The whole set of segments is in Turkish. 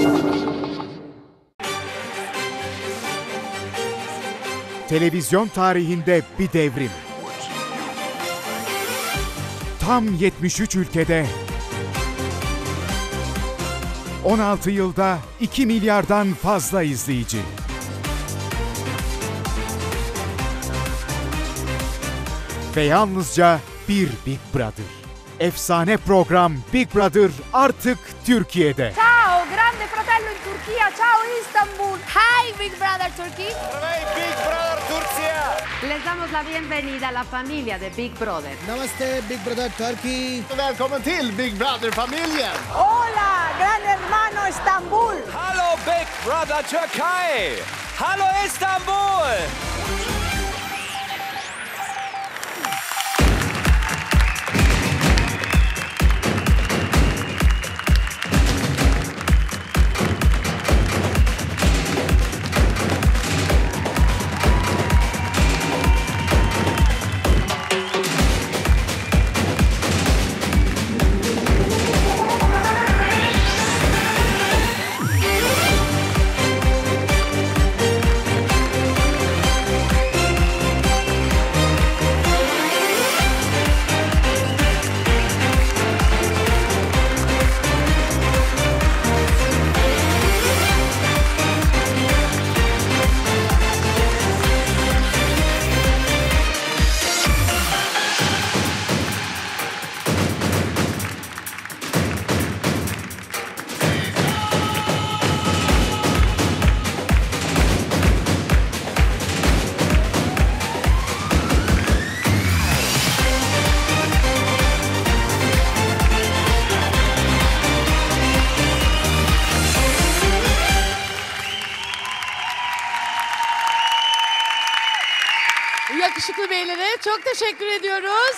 Televizyon tarihinde bir devrim. Tam 73 ülkede 16 yılda 2 milyardan fazla izleyici. Ve yalnızca bir Big Brother. Efsane program Big Brother artık Türkiye'de. Ciao, Grande Fratello in Turchia. Ciao Istanbul. Hi Big Brother Turkey. Hey Big Brother Turquía. Les damos la bienvenida a la familia de Big Brother. Namaste Big Brother Turkey. Välkommen till Big Brother-familjen. Hola, Gran Hermano Istanbul. Hallo Big Brother Türkei! Hallo Istanbul! Yakışıklı beylere çok teşekkür ediyoruz.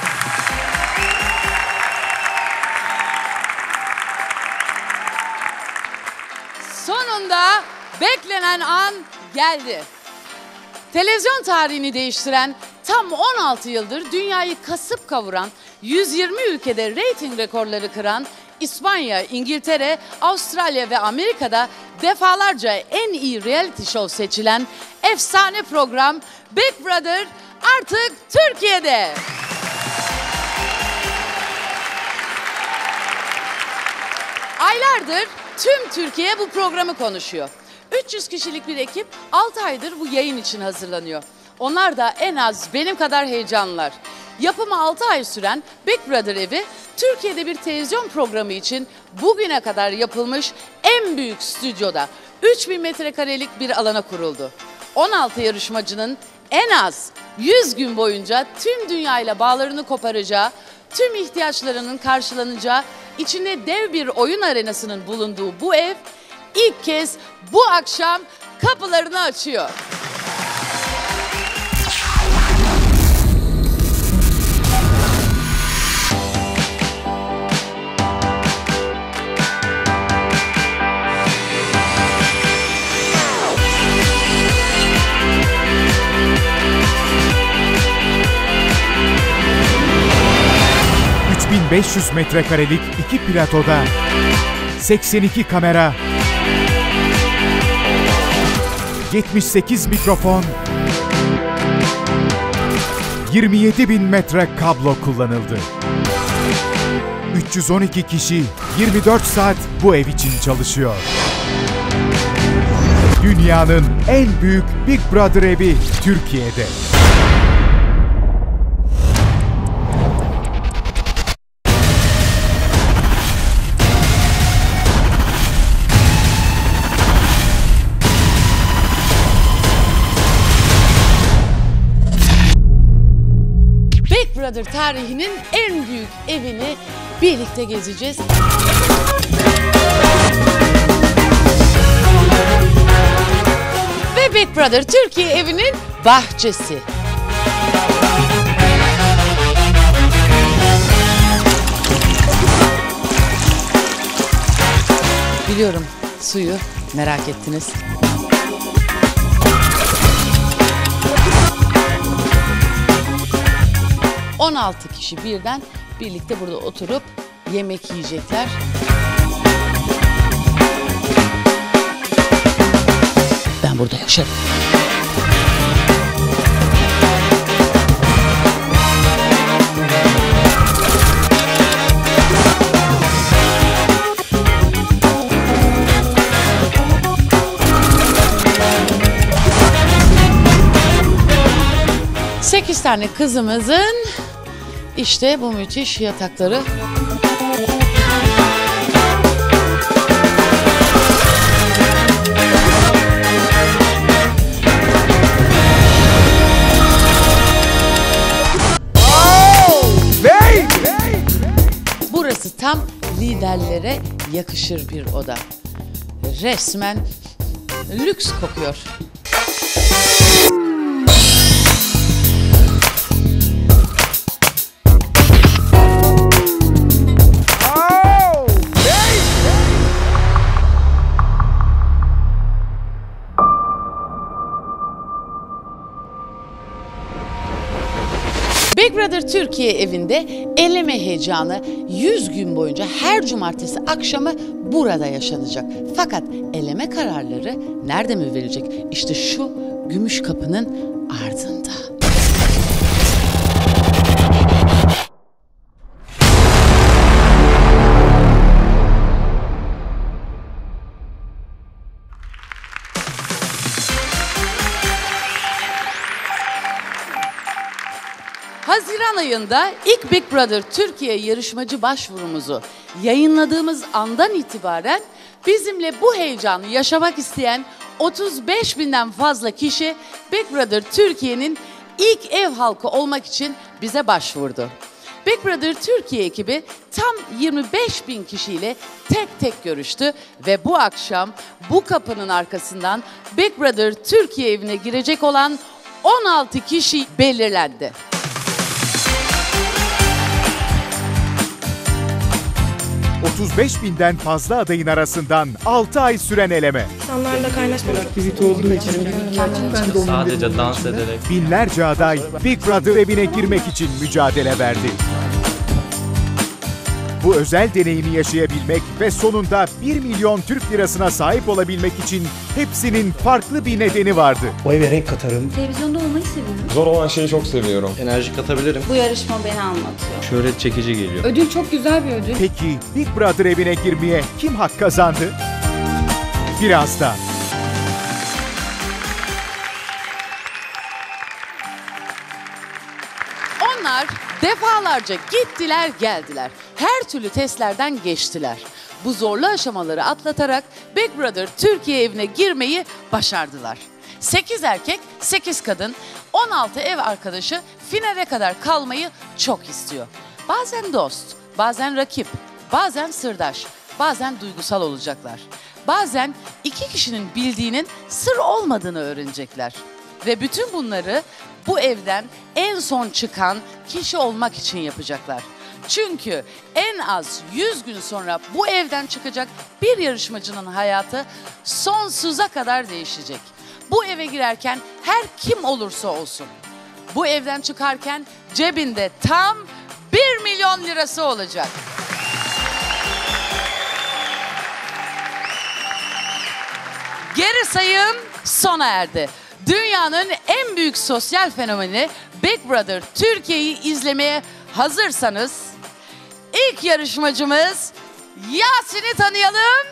Sonunda beklenen an geldi. Televizyon tarihini değiştiren, tam 16 yıldır dünyayı kasıp kavuran, 120 ülkede reyting rekorları kıran, İspanya, İngiltere, Avustralya ve Amerika'da defalarca en iyi reality show seçilen efsane program Big Brother artık Türkiye'de. Aylardır tüm Türkiye bu programı konuşuyor. 300 kişilik bir ekip 6 aydır bu yayın için hazırlanıyor. Onlar da en az benim kadar heyecanlılar. Yapımı 6 ay süren Big Brother evi, Türkiye'de bir televizyon programı için bugüne kadar yapılmış en büyük stüdyoda 3000 metrekarelik bir alana kuruldu. 16 yarışmacının en az 100 gün boyunca tüm dünyayla bağlarını koparacağı, tüm ihtiyaçlarının karşılanacağı, içinde dev bir oyun arenasının bulunduğu bu ev ilk kez bu akşam kapılarını açıyor. ...500 metrekarelik 2 platoda 82 kamera, 78 mikrofon, 27.000 metre kablo kullanıldı. 312 kişi 24 saat bu ev için çalışıyor. Dünyanın en büyük Big Brother evi Türkiye'de. Big Brother tarihinin en büyük evini birlikte gezeceğiz. Ve Big Brother Türkiye evinin bahçesi. Biliyorum, suyu merak ettiniz. ...16 kişi birden birlikte burada oturup yemek yiyecekler. ben burada yaşarım. Sekiz tane kızımızın işte bu müthiş yatakları. Burası tam liderlere yakışır bir oda. Resmen lüks kokuyor. Big Brother Türkiye evinde eleme heyecanı 100 gün boyunca her cumartesi akşamı burada yaşanacak. Fakat eleme kararları nerede mi verilecek? İşte şu gümüş kapının ardında. Haziran ayında ilk Big Brother Türkiye yarışmacı başvurumuzu yayınladığımız andan itibaren bizimle bu heyecanı yaşamak isteyen 35.000'den fazla kişi Big Brother Türkiye'nin ilk ev halkı olmak için bize başvurdu. Big Brother Türkiye ekibi tam 25.000 kişiyle tek tek görüştü ve bu akşam bu kapının arkasından Big Brother Türkiye evine girecek olan 16 kişi belirlendi. ...35.000'den fazla adayın arasından 6 ay süren eleme. İnsanlarla kaynaşmak Aktivite olduğu için sadece dans ederek Binlerce aday Big Brother evine girmek için mücadele verdi. Bu özel deneyimi yaşayabilmek ve sonunda 1 milyon Türk lirasına sahip olabilmek için hepsinin farklı bir nedeni vardı. Bu eve renk katarım. televizyonda olmayı seviyorum. Zor olan şeyi çok seviyorum. enerji katabilirim. Bu yarışma beni anlatıyor. Şöhret çekici geliyor. Ödül çok güzel bir ödül. Peki Big Brother evine girmeye kim hak kazandı? Birazdan. Onlar defalarca gittiler geldiler. Her türlü testlerden geçtiler. Bu zorlu aşamaları atlatarak Big Brother Türkiye evine girmeyi başardılar. 8 erkek, 8 kadın, 16 ev arkadaşı finale kadar kalmayı çok istiyor. Bazen dost, bazen rakip, bazen sırdaş, bazen duygusal olacaklar. Bazen iki kişinin bildiğinin sır olmadığını öğrenecekler. Ve bütün bunları bu evden en son çıkan kişi olmak için yapacaklar. Çünkü en az 100 gün sonra bu evden çıkacak bir yarışmacının hayatı sonsuza kadar değişecek. Bu eve girerken her kim olursa olsun, bu evden çıkarken cebinde tam 1 milyon lirası olacak. Geri sayım sona erdi. Dünyanın en büyük sosyal fenomeni Big Brother Türkiye'yi izlemeye hazırsanız ilk yarışmacımız Yasin'i tanıyalım.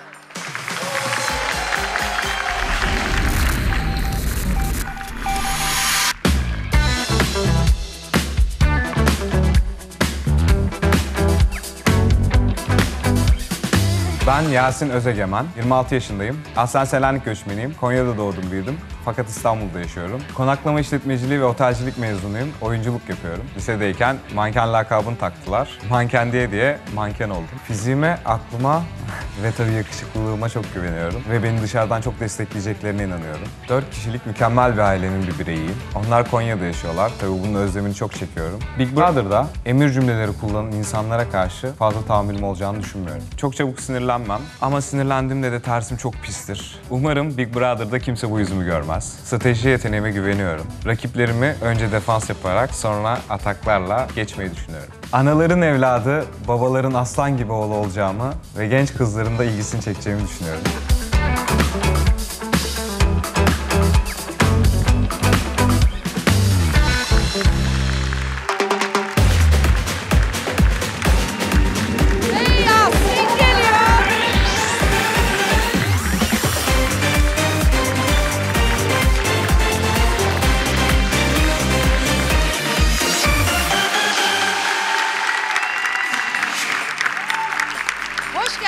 Ben Yasin Özegemen, 26 yaşındayım. Aslen Selanik göçmeniyim. Konya'da doğdum, büyüdüm. Fakat İstanbul'da yaşıyorum. Konaklama işletmeciliği ve otelcilik mezunuyum. Oyunculuk yapıyorum. Lisedeyken manken lakabını taktılar. Manken diye manken oldum. Fiziğime, aklıma ve tabii yakışıklılığıma çok güveniyorum. Ve beni dışarıdan çok destekleyeceklerine inanıyorum. 4 kişilik mükemmel bir ailenin bir bireyiyim. Onlar Konya'da yaşıyorlar. Tabii bunun özlemini çok çekiyorum. Big Brother'da emir cümleleri kullanan insanlara karşı fazla tahammülüm olacağını düşünmüyorum. Çok çabuk sinirlenmem ama sinirlendiğimde de tersim çok pistir. Umarım Big Brother'da kimse bu yüzümü görmez. Strateji yeteneğime güveniyorum. Rakiplerimi önce defans yaparak sonra ataklarla geçmeyi düşünüyorum. Anaların evladı, babaların aslan gibi oğlu olacağımı ve genç kızların da ilgisini çekeceğimi düşünüyorum.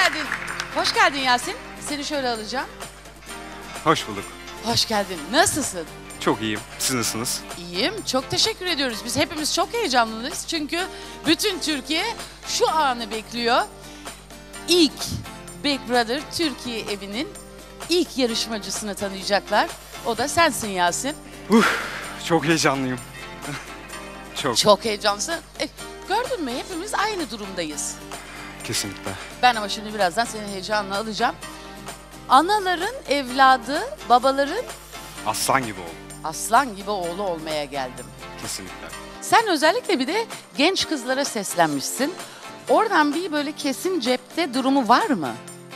geldin. Hoş geldin Yasin. Seni şöyle alacağım. Hoş bulduk. Hoş geldin. Nasılsın? Çok iyiyim. Siz nasılsınız? İyiyim. Çok teşekkür ediyoruz. Biz hepimiz çok heyecanlıyız. Çünkü bütün Türkiye şu anı bekliyor. İlk Big Brother Türkiye evinin ilk yarışmacısını tanıyacaklar. O da sensin Yasin. Çok heyecanlıyım. Çok. Çok heyecanlısın. Gördün mü? Hepimiz aynı durumdayız. Kesinlikle. Ben ama şimdi birazdan seni heyecanla alacağım. Anaların evladı, babaların Aslan gibi ol. aslan gibi oğlu olmaya geldim. Kesinlikle. Sen özellikle bir de genç kızlara seslenmişsin. Oradan bir böyle kesin cepte durumu var mı?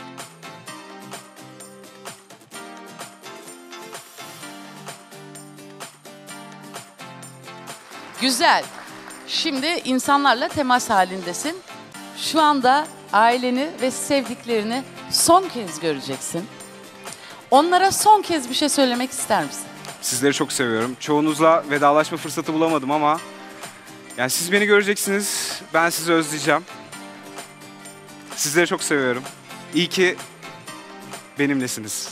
Güzel. Şimdi insanlarla temas halindesin. Şu anda aileni ve sevdiklerini son kez göreceksin. Onlara son kez bir şey söylemek ister misin? Sizleri çok seviyorum. Çoğunuzla vedalaşma fırsatı bulamadım ama yani siz beni göreceksiniz. Ben sizi özleyeceğim. Sizleri çok seviyorum. İyi ki benimlesiniz.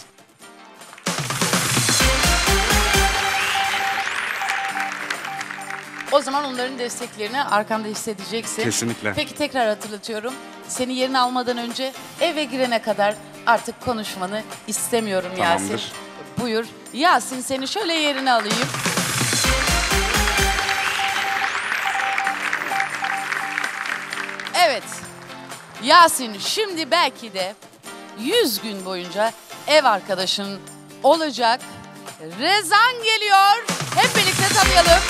O zaman onların desteklerini arkanda hissedeceksin. Kesinlikle. Peki tekrar hatırlatıyorum. Seni yerine almadan önce eve girene kadar artık konuşmanı istemiyorum Yasin. Tamamdır. Buyur. Yasin seni şöyle yerine alayım. Evet. Yasin şimdi belki de 100 gün boyunca ev arkadaşın olacak. Rezan geliyor. Hep birlikte tanıyalım.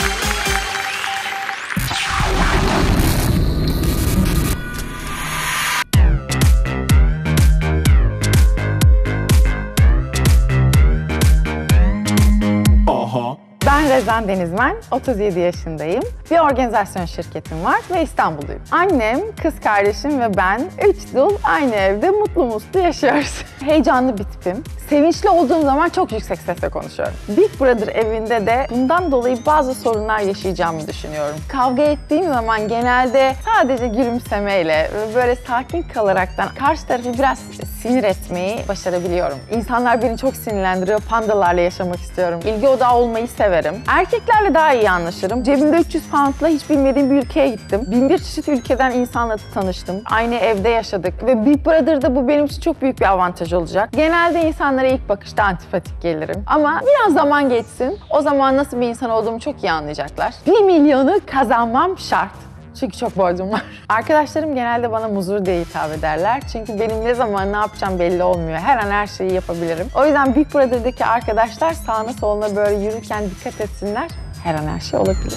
Ben Rezan Denizmen, 37 yaşındayım. Bir organizasyon şirketim var ve İstanbulluyum. Annem, kız kardeşim ve ben 3 yıl aynı evde mutlu mutlu yaşıyoruz. Heyecanlı bir tipim. Sevinçli olduğum zaman çok yüksek sesle konuşuyorum. Big Brother evinde de bundan dolayı bazı sorunlar yaşayacağımı düşünüyorum. Kavga ettiğim zaman genelde sadece gülümsemeyle ve böyle sakin kalaraktan karşı tarafı biraz sinir etmeyi başarabiliyorum. İnsanlar beni çok sinirlendiriyor. Pandalarla yaşamak istiyorum. İlgi odağı olmayı severim. Erkeklerle daha iyi anlaşırım. Cebimde 300 poundla hiç bilmediğim bir ülkeye gittim. 1001 çeşit ülkeden insanla tanıştım. Aynı evde yaşadık ve Big Brother'da bu benim için çok büyük bir avantaj olacak. Genelde insanlara ilk bakışta antipatik gelirim. Ama biraz zaman geçsin. O zaman nasıl bir insan olduğumu çok iyi anlayacaklar. 1 milyonu kazanmam şart. Çünkü çok borcum var. Arkadaşlarım genelde bana muzur diye hitap ederler. Çünkü benim ne zaman ne yapacağım belli olmuyor. Her an her şeyi yapabilirim. O yüzden Big Brother'daki arkadaşlar sağına soluna böyle yürürken dikkat etsinler. Her an her şey olabilir.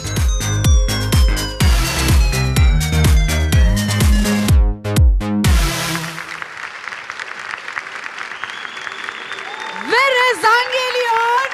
Ve Rezan geliyor.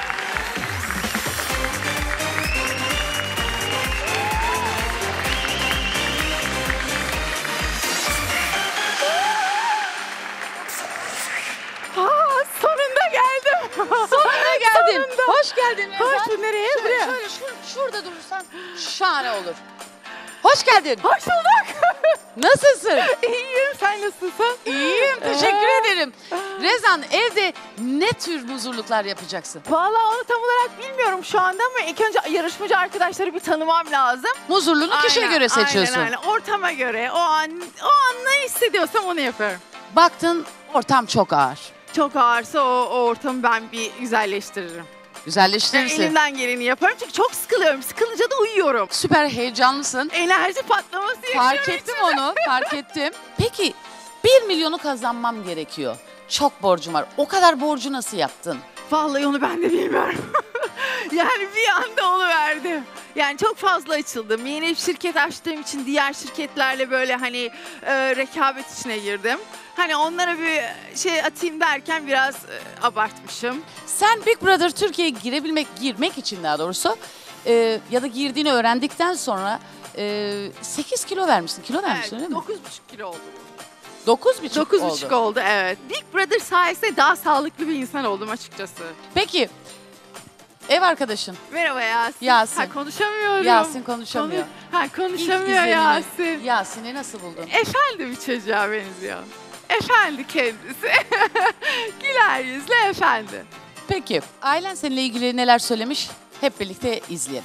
Sonunda geldim. Sonuna geldin. Sonunda. Hoş geldin Rezan. Hoş bulduk. Nereye? Şöyle, Buraya. şurada durursan şahane olur. Hoş geldin. Hoş bulduk. Nasılsın? İyiyim. Sen nasılsın? İyiyim. Teşekkür ederim. Rezan evde ne tür muzurluklar yapacaksın? Vallahi onu tam olarak bilmiyorum şu anda ama ilk önce yarışmacı arkadaşları bir tanımam lazım. Muzurluğunu kişiye göre seçiyorsun. Aynen. Ortama göre, o an ne hissediyorsam onu yapıyorum. Baktın ortam çok ağır. Çok ağırsa o ortamı ben bir güzelleştiririm. Güzelleştirirsin. Elimden geleni yaparım çünkü çok sıkılıyorum. Sıkılınca da uyuyorum. Süper heyecanlısın. Enerji patlaması yaşıyorum. Fark ettim onu, fark ettim. Peki 1 milyonu kazanmam gerekiyor. Çok borcum var. O kadar borcu nasıl yaptın? Vallahi onu ben de bilmiyorum. Yani bir anda oluverdi. Yani çok fazla açıldım. Yeni bir şirket açtığım için diğer şirketlerle böyle hani rekabet içine girdim. Hani onlara bir şey atayım derken biraz abartmışım. Sen Big Brother Türkiye'ye girmek için daha doğrusu ya da girdiğini öğrendikten sonra 8 kilo vermişsin. Kilo vermişsin Evet, öyle mi? 9,5 kilo oldu. 9,5 oldu evet. Big Brother sayesinde daha sağlıklı bir insan oldum açıkçası. Peki ev arkadaşın Merhaba Yasin. Yasin. Ha, konuşamıyorum. Yasin konuşamıyor. Konuşamıyor İlk izlenimi Yasin. Yasin'i nasıl buldun? Efendi bir çocuğa benziyor. Efendi kendisi. Güler yüzlü efendi. Peki, ailen seninle ilgili neler söylemiş? Hep birlikte izleyelim.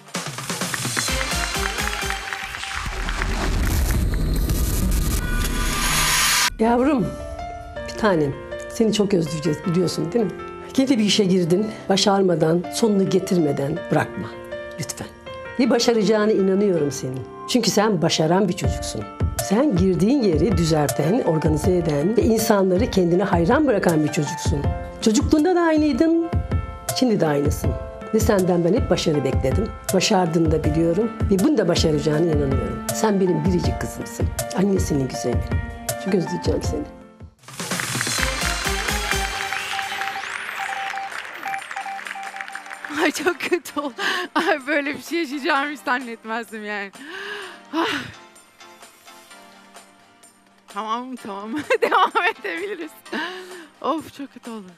Yavrum, bir tanem. Seni çok özleyeceğiz biliyorsun değil mi? Yeni bir işe girdin, başarmadan, sonunu getirmeden bırakma. Lütfen. Bir başaracağına inanıyorum senin. Çünkü sen başaran bir çocuksun. Sen girdiğin yeri düzelten, organize eden ve insanları kendine hayran bırakan bir çocuksun. Çocukluğunda da aynıydın, şimdi de aynısın. Ve senden ben hep başarı bekledim. Başardığını da biliyorum ve bunu da başaracağına inanıyorum. Sen benim biricik kızımsın. Annesinin güzeli. Çok özleyeceğim seni. Ay çok kötü oldu. Ay böyle bir şey yaşayacağımı hiç zannetmezdim yani. Ah. Tamam. Devam edebiliriz. Of çok kötü oldu.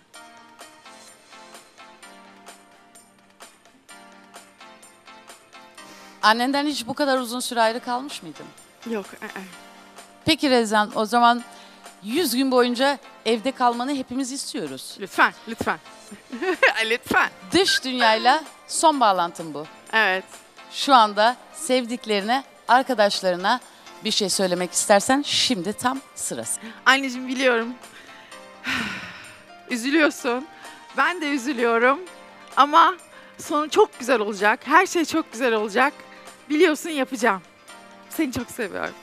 Annenden hiç bu kadar uzun süre ayrı kalmış mıydın? Yok. Peki Rezan, o zaman 100 gün boyunca evde kalmanı hepimiz istiyoruz. Lütfen. Lütfen. Dış dünyayla son bağlantın bu. Evet. Şu anda sevdiklerine, arkadaşlarına bir şey söylemek istersen şimdi tam sırası. Anneciğim biliyorum. Üzülüyorsun. Ben de üzülüyorum. Ama sonu çok güzel olacak. Her şey çok güzel olacak. Biliyorsun yapacağım. Seni çok seviyorum.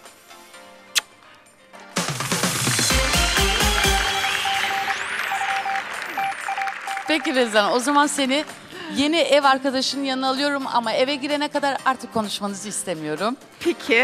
Peki Rezan, o zaman seni yeni ev arkadaşının yanına alıyorum ama eve girene kadar artık konuşmanızı istemiyorum. Peki.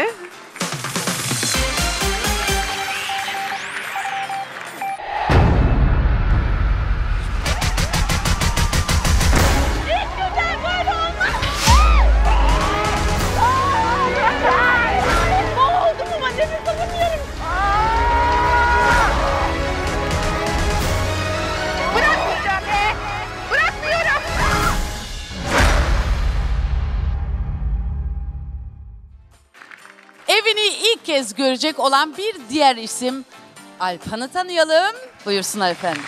Evini ilk kez görecek olan bir diğer isim Alpan'ı tanıyalım. Buyursunlar efendim.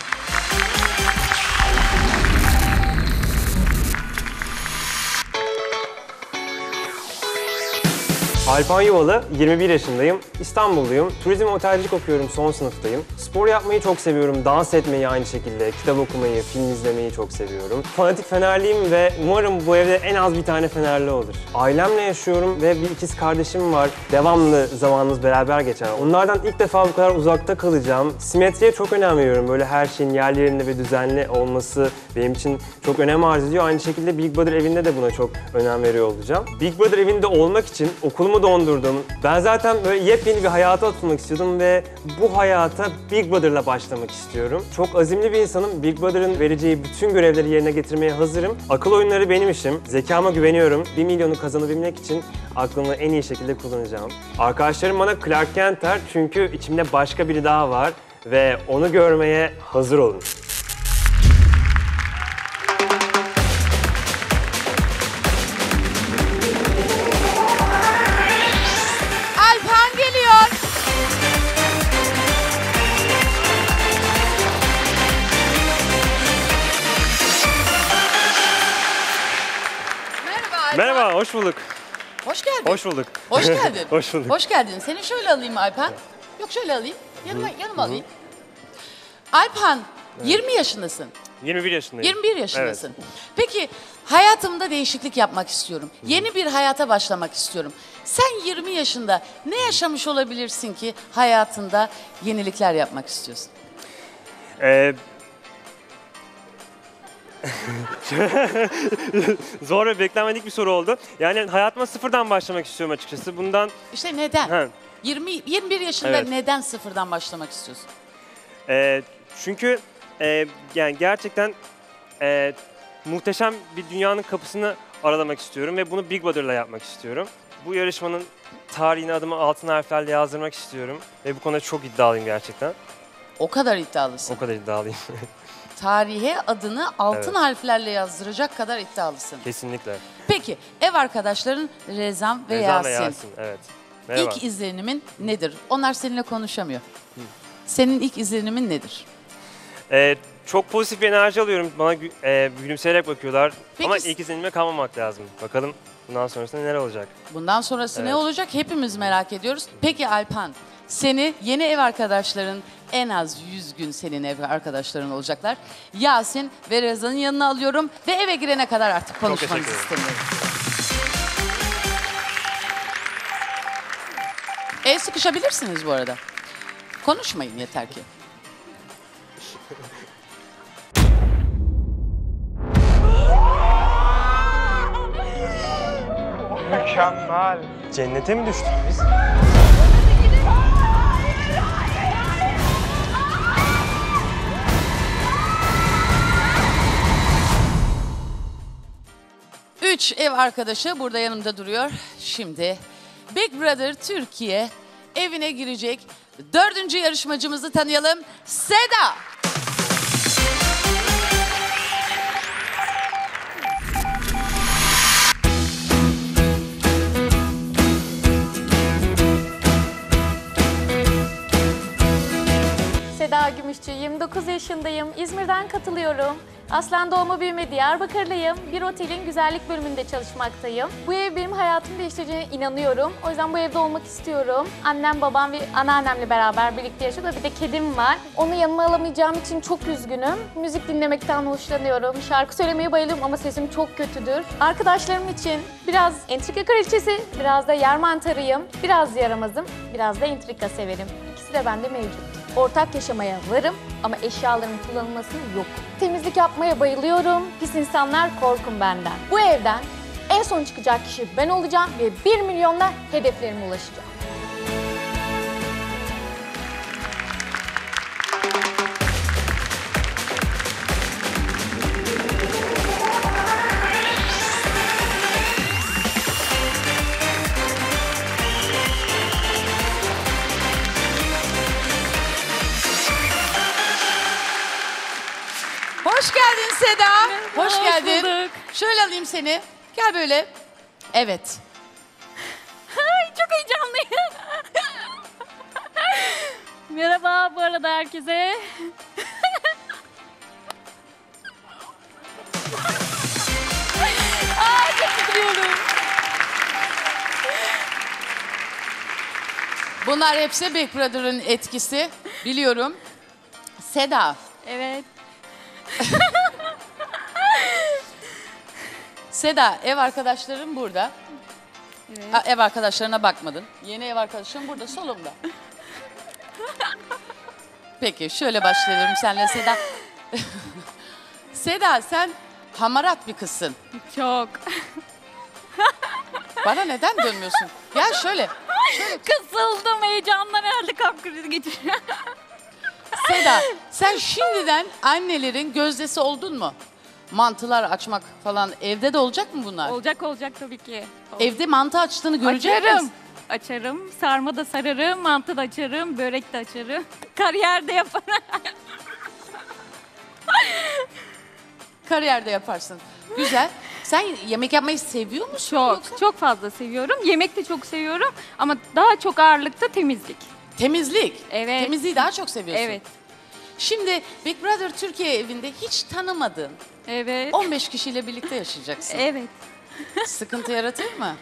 Alpan Yuvalı, 21 yaşındayım. İstanbulluyum. Turizm otelcilik okuyorum, son sınıftayım. Spor yapmayı çok seviyorum, dans etmeyi aynı şekilde, kitap okumayı, film izlemeyi çok seviyorum. Fanatik Fenerliyim ve umarım bu evde en az bir tane Fenerli olur. Ailemle yaşıyorum ve bir ikiz kardeşim var. Devamlı zamanımız beraber geçer. Onlardan ilk defa bu kadar uzakta kalacağım. Simetriye çok önem veriyorum. Böyle her şeyin yerlerinde ve düzenli olması benim için çok önem arz ediyor. Aynı şekilde Big Brother evinde de buna çok önem veriyor olacağım. Big Brother evinde olmak için okulumu dondurdum. Ben zaten böyle yepyeni bir hayata atılmak istiyordum ve bu hayata Big Brother'la başlamak istiyorum. Çok azimli bir insanım. Big Brother'ın vereceği bütün görevleri yerine getirmeye hazırım. Akıl oyunları benim işim. Zekama güveniyorum. 1 milyonu kazanabilmek için aklımı en iyi şekilde kullanacağım. Arkadaşlarım bana Clark Kent der çünkü içimde başka biri daha var ve onu görmeye hazır olun. Alpan geliyor. Merhaba Alpan. Merhaba, hoş bulduk. Hoş geldin. Hoş bulduk. Hoş geldin. Hoş bulduk. Hoş geldin. Seni şöyle alayım Alpan. Yok şöyle alayım. Yanıma alayım. Alpan, 20 yaşındasın. 21 yaşındayım. 21 yaşındasın. Evet. Peki hayatımda değişiklik yapmak istiyorum. Yeni bir hayata başlamak istiyorum. Sen 20 yaşında ne yaşamış olabilirsin ki hayatında yenilikler yapmak istiyorsun? Zor ve beklenmedik bir soru oldu. Yani hayatıma sıfırdan başlamak istiyorum açıkçası. Bundan... İşte neden? Ha. 21 yaşında Evet. neden sıfırdan başlamak istiyorsun? Çünkü yani gerçekten muhteşem bir dünyanın kapısını aralamak istiyorum ve bunu Big Brother'la yapmak istiyorum. Bu yarışmanın tarihine adımı altın harflerle yazdırmak istiyorum ve bu konuda çok iddialıyım gerçekten. O kadar iddialısın. O kadar iddialıyım. Tarihe adını altın Evet. harflerle yazdıracak kadar iddialısın. Kesinlikle. Peki ev arkadaşların Rezan ve Rezan Yasin. ve Yasin, evet. Merhaba. İlk izlenimin nedir? Onlar seninle konuşamıyor. Senin ilk izlenimin nedir? Çok pozitif bir enerji alıyorum. Bana gülümseyerek bakıyorlar. Peki, ama ilk izlenime kalmamak lazım. Bakalım bundan sonrasında neler olacak? Bundan sonrası ne Evet. olacak? Hepimiz merak ediyoruz. Peki Alpan, seni yeni ev arkadaşların en az 100 gün senin ev arkadaşların olacaklar. Yasin ve Reza'nın yanına alıyorum ve eve girene kadar artık konuşmanızı teşekkür ederim. istemiyorum. El sıkışabilirsiniz bu arada. Konuşmayın yeter ki. Mükemmel. Cennete mi düştük biz? Üç ev arkadaşı burada yanımda duruyor. Şimdi Big Brother Türkiye evine girecek 4. yarışmacımızı tanıyalım. Seda. Seda Gümüşçü, 29 yaşındayım. İzmir'den katılıyorum. Aslen doğma büyüme Diyarbakırlıyım. Bir otelin güzellik bölümünde çalışmaktayım. Bu ev benim hayatımı değiştireceğine inanıyorum. O yüzden bu evde olmak istiyorum. Annem, babam ve anneannemle beraber birlikte yaşıyor. Bir de kedim var. Onu yanıma alamayacağım için çok üzgünüm. Müzik dinlemekten hoşlanıyorum. Şarkı söylemeye bayılıyorum ama sesim çok kötüdür. Arkadaşlarım için biraz entrika kraliçesi, biraz da yer mantarıyım. Biraz yaramazım, biraz da entrika severim. İkisi de bende mevcut. Ortak yaşamaya varım ama eşyaların kullanılmasını yok. Temizlik yapmaya bayılıyorum. Pis insanlar korkun benden. Bu evden en son çıkacak kişi ben olacağım ve 1 milyonla hedeflerime ulaşacağım. Hoş geldin Seda. Hoş hoş geldin. bulduk. Şöyle alayım seni. Gel böyle. Evet. Ay, çok heyecanlıyım. Merhaba bu arada herkese. Ay, çok üzülüyorum. Bunlar hepsi Big Brother'ın etkisi. Biliyorum. Seda. Evet. Seda, ev arkadaşlarım burada. Evet. Ha, ev arkadaşlarına bakmadın. Yeni ev arkadaşım burada, solumda. Peki, şöyle başlayalım senle Seda. Seda, sen hamarat bir kızsın. Çok. Bana neden dönmüyorsun? Gel şöyle. Kısıldım heyecandan herhalde kalp krizi geçiriyorum. Seda, sen şimdiden annelerin gözdesi oldun mu? Mantılar açmak falan evde de olacak mı bunlar? Olacak tabii ki. Evde mantı açtığını görecek miyiz? Açarım. Sarma da sararım, mantı da açarım, börek de açarım. Kariyer de yaparım. Kariyerde yaparsın. Güzel. Sen yemek yapmayı seviyor musun? Çok fazla seviyorum. Yemek de çok seviyorum ama daha çok ağırlıkta temizlik. Temizlik. Evet. Temizliği daha çok seviyorsun. Evet. Şimdi Big Brother Türkiye evinde hiç tanımadığın Evet. 15 kişiyle birlikte yaşayacaksın. Evet. Sıkıntı yaratır mı?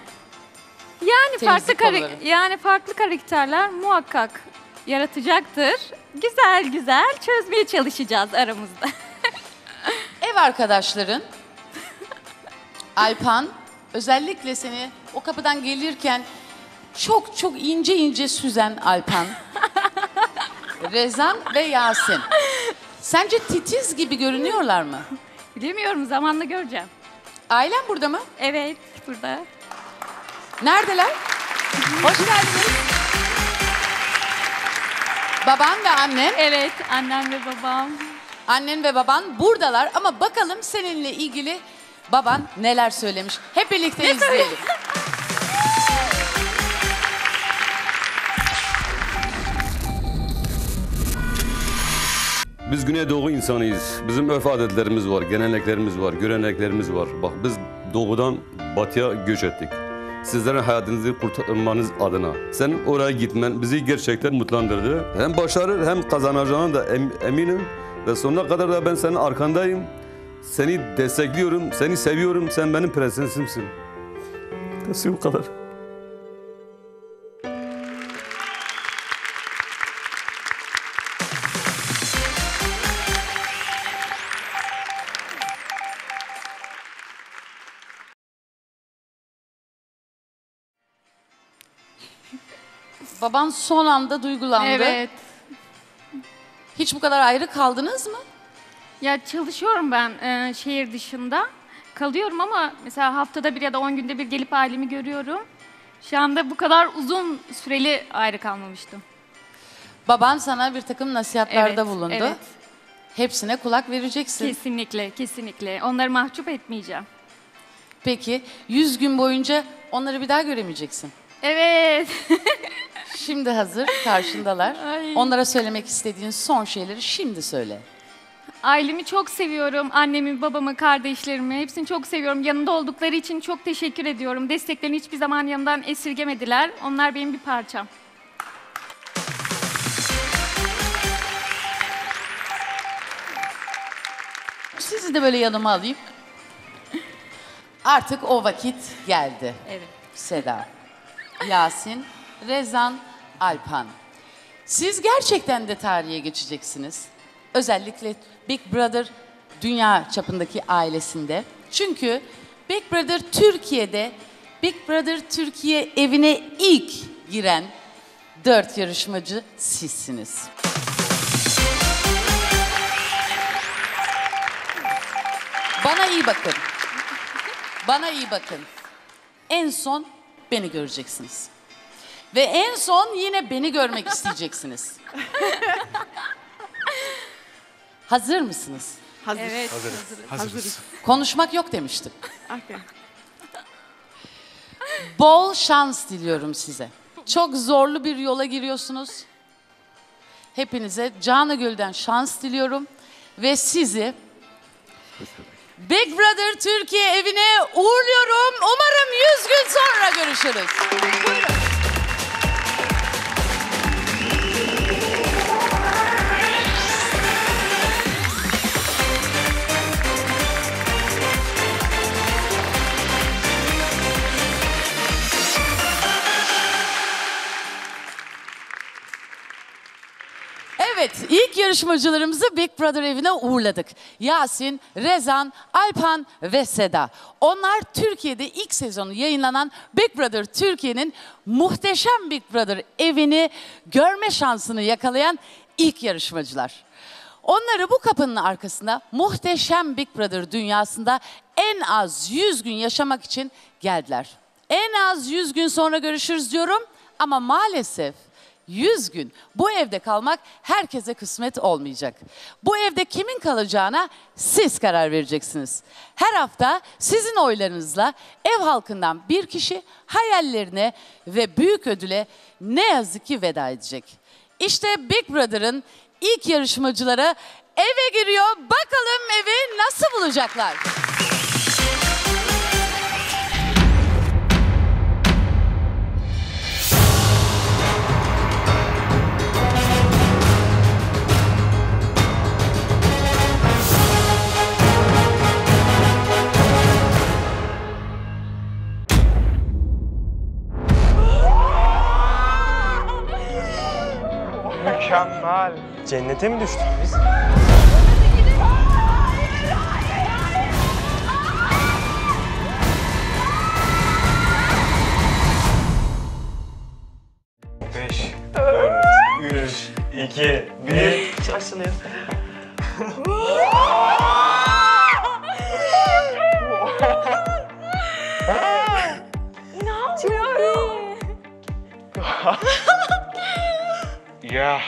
Yani farklı karakterler muhakkak yaratacaktır. Güzel çözmeye çalışacağız aramızda. Ev arkadaşların Alpan özellikle seni o kapıdan gelirken çok ince süzen Alpan. Rezan ve Yasin. Sence titiz gibi görünüyorlar mı? Bilemiyorum, zamanla göreceğim. Ailen burada mı? Evet, burada. Neredeler? Hoş geldiniz. Baban ve annen. Evet, annem ve babam. Annen ve baban buradalar ama bakalım seninle ilgili baban neler söylemiş. Hep birlikte izleyelim. Biz Güneydoğu insanıyız. Bizim örf adetlerimiz var, geleneklerimiz var, göreneklerimiz var. Bak biz doğudan batıya göç ettik. Sizlerin hayatınızı kurtarmanız adına. Senin oraya gitmen bizi gerçekten mutlandırdı. Hem başarır hem kazanacağına da eminim. Ve sonuna kadar da ben senin arkandayım. Seni destekliyorum, seni seviyorum. Sen benim prensesimsin. Nasıl bu kadar? Baban son anda duygulandı. Evet. Hiç bu kadar ayrı kaldınız mı? Ya çalışıyorum ben şehir dışında. Kalıyorum ama mesela haftada bir ya da 10 günde bir gelip ailemi görüyorum. Şu anda bu kadar uzun süreli ayrı kalmamıştım. Baban sana bir takım nasihatlarda Evet, bulundu. evet. Hepsine kulak vereceksin. Kesinlikle, kesinlikle. Onları mahcup etmeyeceğim. Peki 100 gün boyunca onları bir daha göremeyeceksin. Evet. Şimdi hazır, karşındalar. Ay. Onlara söylemek istediğin son şeyleri şimdi söyle. Ailemi çok seviyorum. Annemi, babamı, kardeşlerimi hepsini çok seviyorum. Yanında oldukları için çok teşekkür ediyorum. Desteklerini hiçbir zaman yanımdan esirgemediler. Onlar benim bir parçam. Sizi de böyle yanıma alayım. Artık o vakit geldi. Evet. Seda, Yasin, Rezan, Alpan. Siz gerçekten de tarihe geçeceksiniz. Özellikle Big Brother dünya çapındaki ailesinde. Çünkü Big Brother Türkiye'de, Big Brother Türkiye evine ilk giren 4 yarışmacı sizsiniz. Bana iyi bakın. Bana iyi bakın. En son beni göreceksiniz. Ve en son yine beni görmek isteyeceksiniz. Hazır mısınız? Hazır. Evet. Hazırız. Konuşmak yok demiştim. Okay. Bol şans diliyorum size. Çok zorlu bir yola giriyorsunuz. Hepinize canı gölden şans diliyorum. Ve sizi Big Brother Türkiye evine uğurluyorum. Umarım 100 gün sonra görüşürüz. Buyurun. Evet, ilk yarışmacılarımızı Big Brother evine uğurladık. Yasin, Rezan, Alpan ve Seda. Onlar Türkiye'de ilk sezonu yayınlanan Big Brother Türkiye'nin muhteşem Big Brother evini görme şansını yakalayan ilk yarışmacılar. Onları bu kapının arkasında muhteşem Big Brother dünyasında en az 100 gün yaşamak için geldiler. En az 100 gün sonra görüşürüz diyorum ama maalesef 100 gün bu evde kalmak herkese kısmet olmayacak. Bu evde kimin kalacağına siz karar vereceksiniz. Her hafta sizin oylarınızla ev halkından bir kişi hayallerine ve büyük ödüle ne yazık ki veda edecek. İşte Big Brother'ın ilk yarışmacıları eve giriyor. Bakalım evi nasıl bulacaklar? Mükemmel. Cennete mi düştük biz? Beş, dört, üç, iki, bir. Açılıyor. İnanmıyorum. Ya.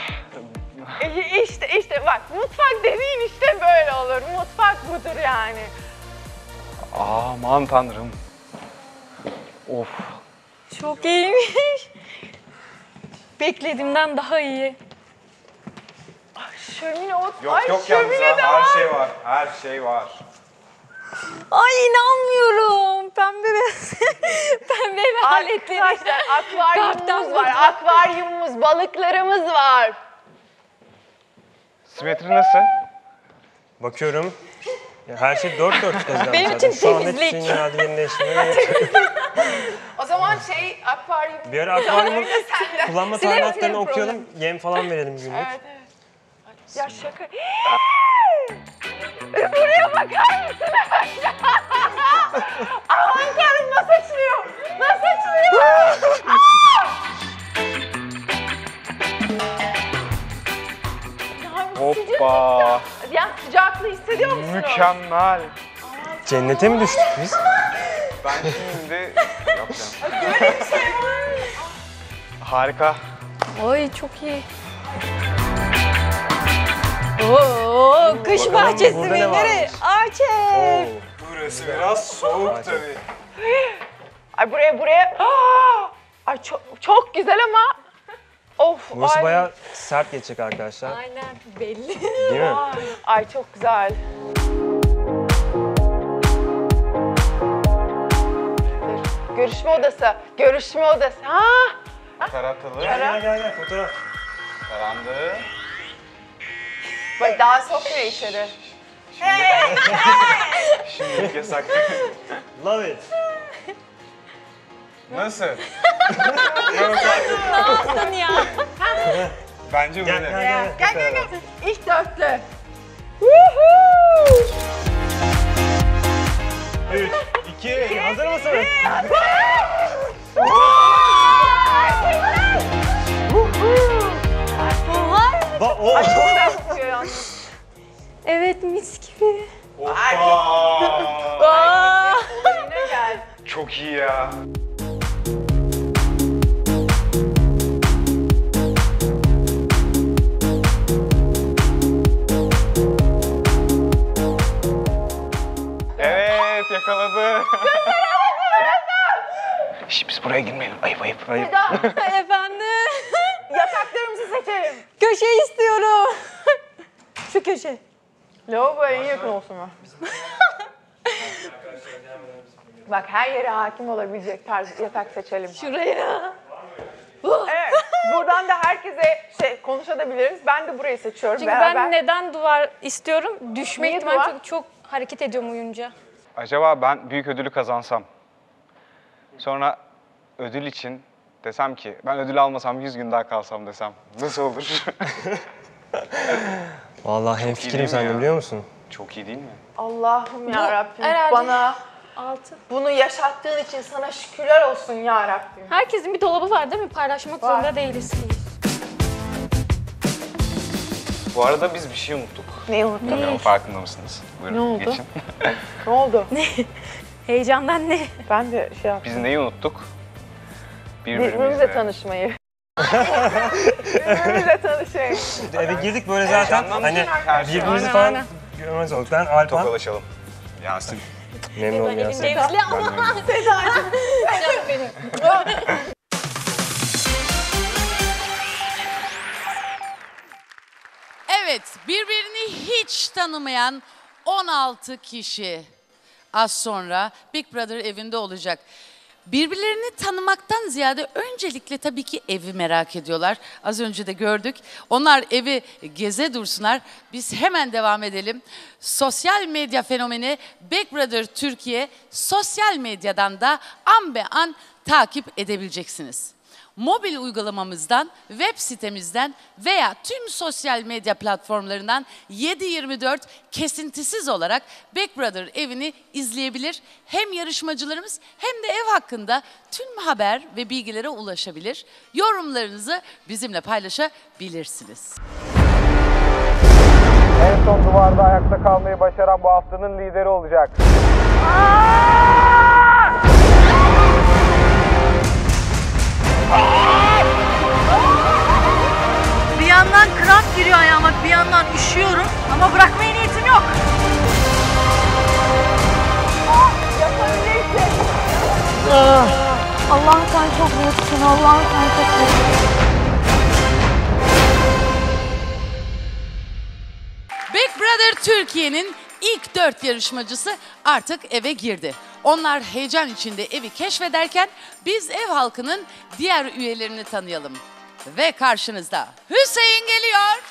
İşte bak mutfak dediğin işte böyle olur. Mutfak budur yani. Aman tanrım. Of. Çok iyiymiş. Beklediğimden daha iyi. Ay şömine ot. Yok Ay, yok yalnız şömine de her var. şey var. Her şey var. Ay inanmıyorum. pembe pembe ve aletleri. Arkadaşlar akvaryumumuz var. Akvaryumumuz, balıklarımız var. Simetri nasıl? Bakıyorum. Ya her şey dört kazandı Benim zaten. için Şu anda temizlik. çiçeğin herhalde yerine değiştirmeye O zaman akvaryum... Bir ara akvaryumun kullanma Silerim, talimatlarını silerim, okuyalım. Yem falan verelim günlük. Evet. Ya şaka... Buraya bakar mısınız? Aman tanrım nasıl açılıyor? Nasıl açılıyor? Hoppa. Ya sıcaklığı hissediyor musunuz? Mükemmel. Cennete mi düştük biz? Ben şimdi yapacağım. Böyle bir şey var. Harika. Oy çok iyi. Oo, kış Bakalım bahçesi burada mi? ne Nereye? varmış? Arçev. Burası biraz soğuk tabii. Ay buraya. Ay çok güzel ama. Of. Burası ay. bayağı sert geçecek arkadaşlar. Aynen belli. Değil mi? Ay çok güzel. Görüşme odası. Görüşme odası. Ha? Taratılı. Gel fotoğraf. Tarandı. Bak daha sokmuyor içeri. Şimdilik yasak. Love it. Nasıl? Ne yaptın ya? Bence böyle. Gel. İlk dörtlü. 3, 2, hazır mısınız? Ay çok güzel kokuyor yalnız. Evet mis gibi. Aa. Yine gel. Çok iyi ya. Evet yakaladı. Şş, biz buraya girmeyelim. Ayıp. Efendim. Yataklarımızı seçelim. Köşe istiyorum. Şu köşe. Lavabo en yakın olsun mu? Bak her yere hakim olabilecek tarz yatak seçelim. Şuraya. Evet. Buradan da herkese konuşabiliriz. Ben de burayı seçiyorum Çünkü beraber. ben neden duvar istiyorum? Düşme Niye ihtimali duvar? çok hareket ediyorum uyunca. Acaba ben büyük ödülü kazansam, sonra ödül için desem ki ben ödül almasam 100 gün daha kalsam desem nasıl olur? Vallahi hemfikirim seninle biliyor musun? Çok iyi değil mi? Allah'ım yarabbim herhalde bana 6. bunu yaşattığın için sana şükürler olsun yarabbim. Herkesin bir dolabı var değil mi? Paylaşmak zorunda değiliz. Bu arada biz bir şey unuttuk. Neyi unuttuk? Bilmiyorum farkında mısınız? Buyurun Ne oldu? geçin. Ne oldu? Heyecandan ne? Ben de şey yaptım. Biz neyi unuttuk? Birbirimizle tanışmayı. Birbirimizle tanışayım. Eve girdik böyle zaten hani birbirimizi falan görmez olduk. Ben Alpan. Tokalaşalım. Yasin. Memnun oldum Yasin. Cevizli ama. Sedacığım. Canım benim. Evet, birbirini hiç tanımayan 16 kişi az sonra Big Brother evinde olacak. Birbirlerini tanımaktan ziyade öncelikle tabii ki evi merak ediyorlar. Az önce de gördük. Onlar evi geze dursunlar. Biz hemen devam edelim. Sosyal medya fenomeni Big Brother Türkiye sosyal medyadan da an be an takip edebileceksiniz. Mobil uygulamamızdan, web sitemizden veya tüm sosyal medya platformlarından 7/24 kesintisiz olarak Big Brother evini izleyebilir. Hem yarışmacılarımız hem de ev hakkında tüm haber ve bilgilere ulaşabilir. Yorumlarınızı bizimle paylaşabilirsiniz. En son duvarda ayakta kalmayı başaran bu haftanın lideri olacak. Bir yandan kramp giriyor ayağıma, bir yandan üşüyorum ama bırakmaya niyetim yok. Allah'ım sen çok büyüksün. Allah'ım sen çok büyüksün. Big Brother Türkiye'nin ilk 4 yarışmacısı artık eve girdi. Onlar heyecan içinde evi keşfederken biz ev halkının diğer üyelerini tanıyalım. Ve karşınızda Hüseyin geliyor.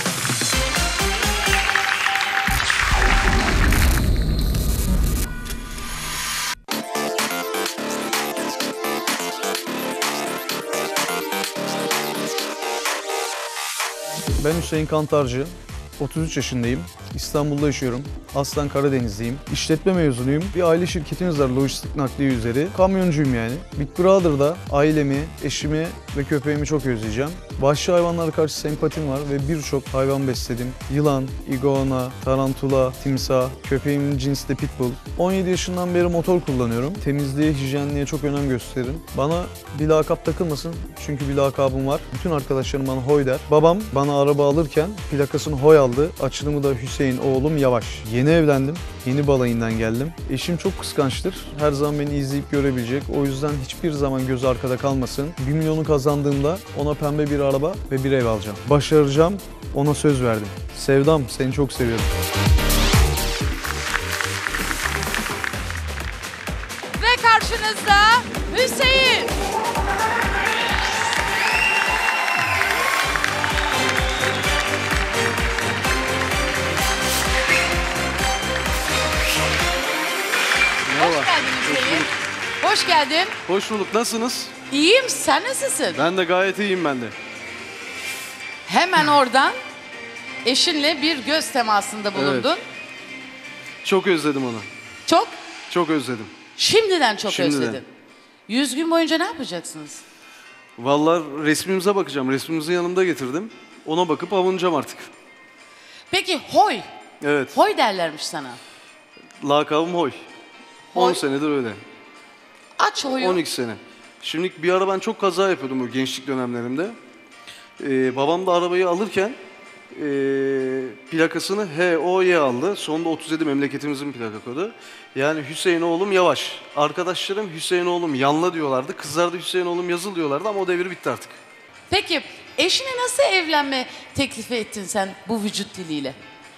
Ben Hüseyin Kantarcı, 33 yaşındayım. İstanbul'da yaşıyorum. Aslen Karadenizliyim. İşletme mezunuyum. Bir aile şirketimiz var lojistik nakliye üzeri. Kamyoncuyum yani. Big Brother'da ailemi, eşimi ve köpeğimi çok özleyeceğim. Vahşi hayvanlara karşı sempatim var ve birçok hayvan besledim. Yılan, iguana, tarantula, timsah, köpeğimin cinsi de pitbull. 17 yaşından beri motor kullanıyorum. Temizliğe, hijyenliğe çok önem gösteririm. Bana bir lakap takılmasın çünkü bir lakabım var. Bütün arkadaşlarım bana Hoy der. Babam bana araba alırken plakasını Hoy aldı. Açılımı da Hüseyin oğlum Yavaş. Yeni evlendim. Yeni balayından geldim. Eşim çok kıskançtır. Her zaman beni izleyip görebilecek. O yüzden hiçbir zaman gözü arkada kalmasın. 1 milyonu kazandığımda ona pembe bir araba ve bir ev alacağım. Başaracağım. Ona söz verdim. Sevdam, seni çok seviyorum. Ve karşınızda Hüseyin. Merhaba. Hoş geldin Hüseyin. Hoş geldin. Hoş bulduk. Nasılsınız? İyiyim. Sen nasılsın? Ben de gayet iyiyim ben de. Hemen oradan eşinle bir göz temasında bulundun. Evet. Çok özledim onu. Çok? Çok özledim. Şimdiden çok Şimdiden. özledin. 100 gün boyunca ne yapacaksınız? Vallahi resmimize bakacağım. Resmimizi yanımda getirdim. Ona bakıp avunacağım artık. Peki Hoy. Evet. Hoy derlermiş sana. Lakabım Hoy. 10 senedir öyle. Aç Hoy'u. 12 sene. Şimdi bir ara ben çok kaza yapıyordum o gençlik dönemlerimde. Babam da arabayı alırken plakasını HOY aldı. Sonunda 37 memleketimizin plaka kodu. Yani Hüseyin oğlum Yavaş. Arkadaşlarım Hüseyin oğlum Yanla diyorlardı. Kızlar da Hüseyin oğlum Yazıl diyorlardı ama o devir bitti artık. Peki eşine nasıl evlenme teklifi ettin sen bu vücut diliyle?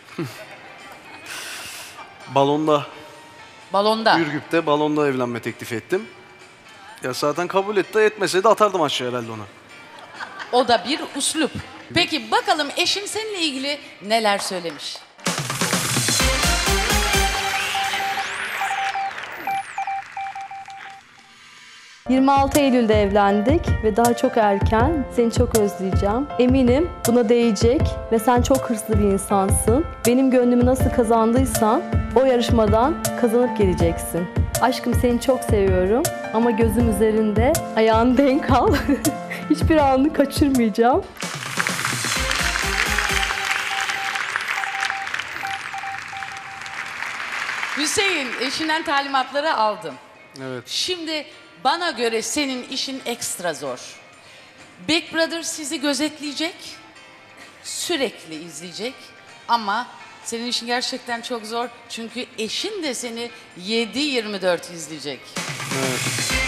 Balonda. Balonda. Ürgüp'te balonda evlenme teklif ettim. Ya zaten kabul etti, etmeseydi atardım aşağı herhalde ona. O da bir üslup. Peki bakalım eşin seninle ilgili neler söylemiş? ...26 Eylül'de evlendik ve daha çok erken. Seni çok özleyeceğim. Eminim buna değecek ve sen çok hırslı bir insansın. Benim gönlümü nasıl kazandıysan o yarışmadan kazanıp geleceksin. Aşkım seni çok seviyorum ama gözüm üzerinde, ayağını denk al. Hiçbir anını kaçırmayacağım. Hüseyin, eşinden talimatları aldın. Evet. Şimdi bana göre senin işin ekstra zor. Big Brother sizi gözetleyecek, sürekli izleyecek ama senin işin gerçekten çok zor. Çünkü eşin de seni 7/24 izleyecek. Evet.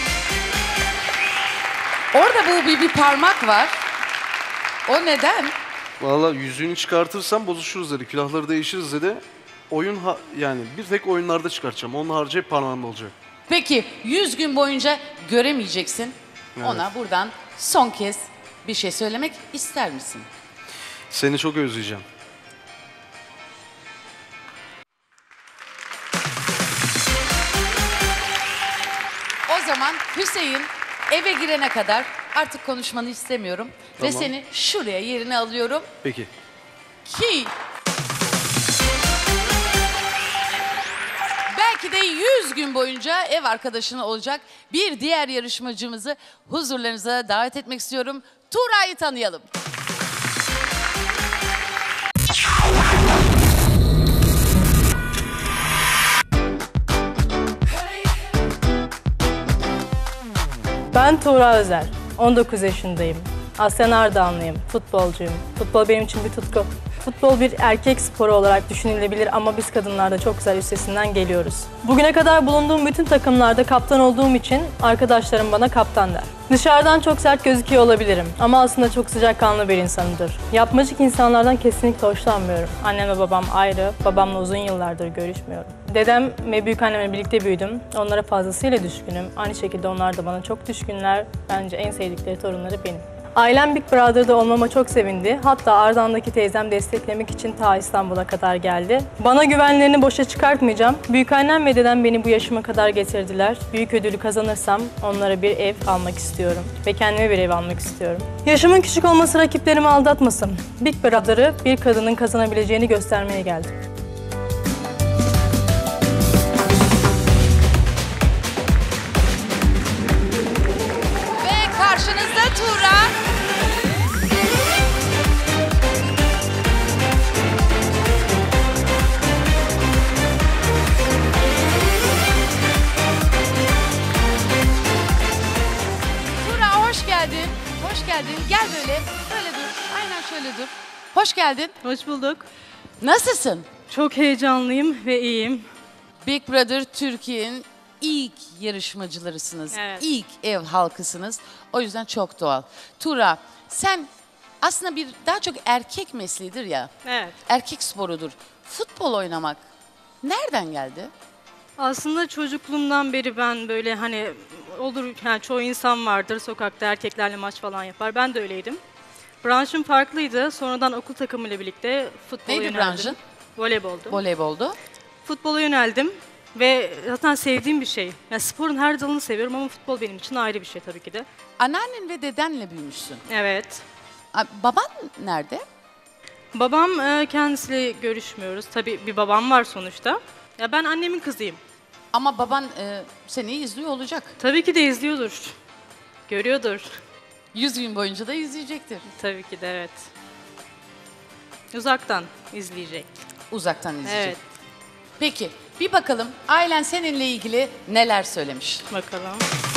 Orada bir parmak var. O neden? Vallahi yüzüğünü çıkartırsam bozuşuruz dedi. Külahları değişiriz dedi. Yani bir tek oyunlarda çıkartacağım. Onun harici hep parmağımda olacak. Peki 100 gün boyunca göremeyeceksin. Evet. Ona buradan son kez bir şey söylemek ister misin? Seni çok özleyeceğim. O zaman Hüseyin eve girene kadar artık konuşmanı istemiyorum. Tamam. Ve seni şuraya yerine alıyorum Peki. ki belki de 100 gün boyunca ev arkadaşın olacak bir diğer yarışmacımızı huzurlarınıza davet etmek istiyorum. Tuğra'yı tanıyalım. Ben Tuğra Özer, 19 yaşındayım. Aslen Ardahanlıyım, futbolcuyum. Futbol benim için bir tutku. Futbol bir erkek sporu olarak düşünülebilir ama biz kadınlar da çok güzel üstesinden geliyoruz. Bugüne kadar bulunduğum bütün takımlarda kaptan olduğum için arkadaşlarım bana kaptan der. Dışarıdan çok sert gözüküyor olabilirim ama aslında çok sıcakkanlı bir insanımdır. Yapmacık insanlardan kesinlikle hoşlanmıyorum. Annem ve babam ayrı, babamla uzun yıllardır görüşmüyorum. Dedem ve büyükannemle birlikte büyüdüm. Onlara fazlasıyla düşkünüm. Aynı şekilde onlar da bana çok düşkünler. Bence en sevdikleri torunları benim. Ailem Big Brother'da olmama çok sevindi. Hatta Ardahan'daki teyzem desteklemek için ta İstanbul'a kadar geldi. Bana güvenlerini boşa çıkartmayacağım. Büyükannem ve dedem beni bu yaşıma kadar getirdiler. Büyük ödülü kazanırsam onlara bir ev almak istiyorum. Ve kendime bir ev almak istiyorum. Yaşımın küçük olması rakiplerimi aldatmasın. Big Brother'ı bir kadının kazanabileceğini göstermeye geldim. Ve karşınızda Tuğra. Hoş geldin. Hoş geldin. Gel böyle. Böyle dur. Aynen şöyle dur. Hoş geldin. Hoş bulduk. Nasılsın? Çok heyecanlıyım ve iyiyim. Big Brother Türkiye'nin ilk yarışmacılarısınız. Evet. İlk ev halkısınız. O yüzden çok doğal. Tuğra, sen aslında daha çok erkek mesleğidir ya. Evet. Erkek sporudur. Futbol oynamak nereden geldi? Aslında çocukluğumdan beri ben böyle hani olur yani çoğu insan vardır sokakta erkeklerle maç falan yapar. Ben de öyleydim. Branşım farklıydı. Sonradan okul takımıyla birlikte futbola Neydi yöneldim. branşın? Voleyboldu. Voleyboldu. Futbola yöneldim ve zaten sevdiğim bir şey. Yani sporun her dalını seviyorum ama futbol benim için ayrı bir şey tabii ki de. Anneannen ve dedenle büyümüşsün. Evet. Baban nerede? Babam kendisiyle görüşmüyoruz. Tabii bir babam var sonuçta. Ya ben annemin kızıyım. Ama baban seni izliyor olacak. Tabii ki de izliyordur. Görüyordur. 100 gün boyunca da izleyecektir. Tabii ki de evet. Uzaktan izleyecek. Uzaktan izleyecek. Evet. Peki bir bakalım ailen seninle ilgili neler söylemiş. Bakalım.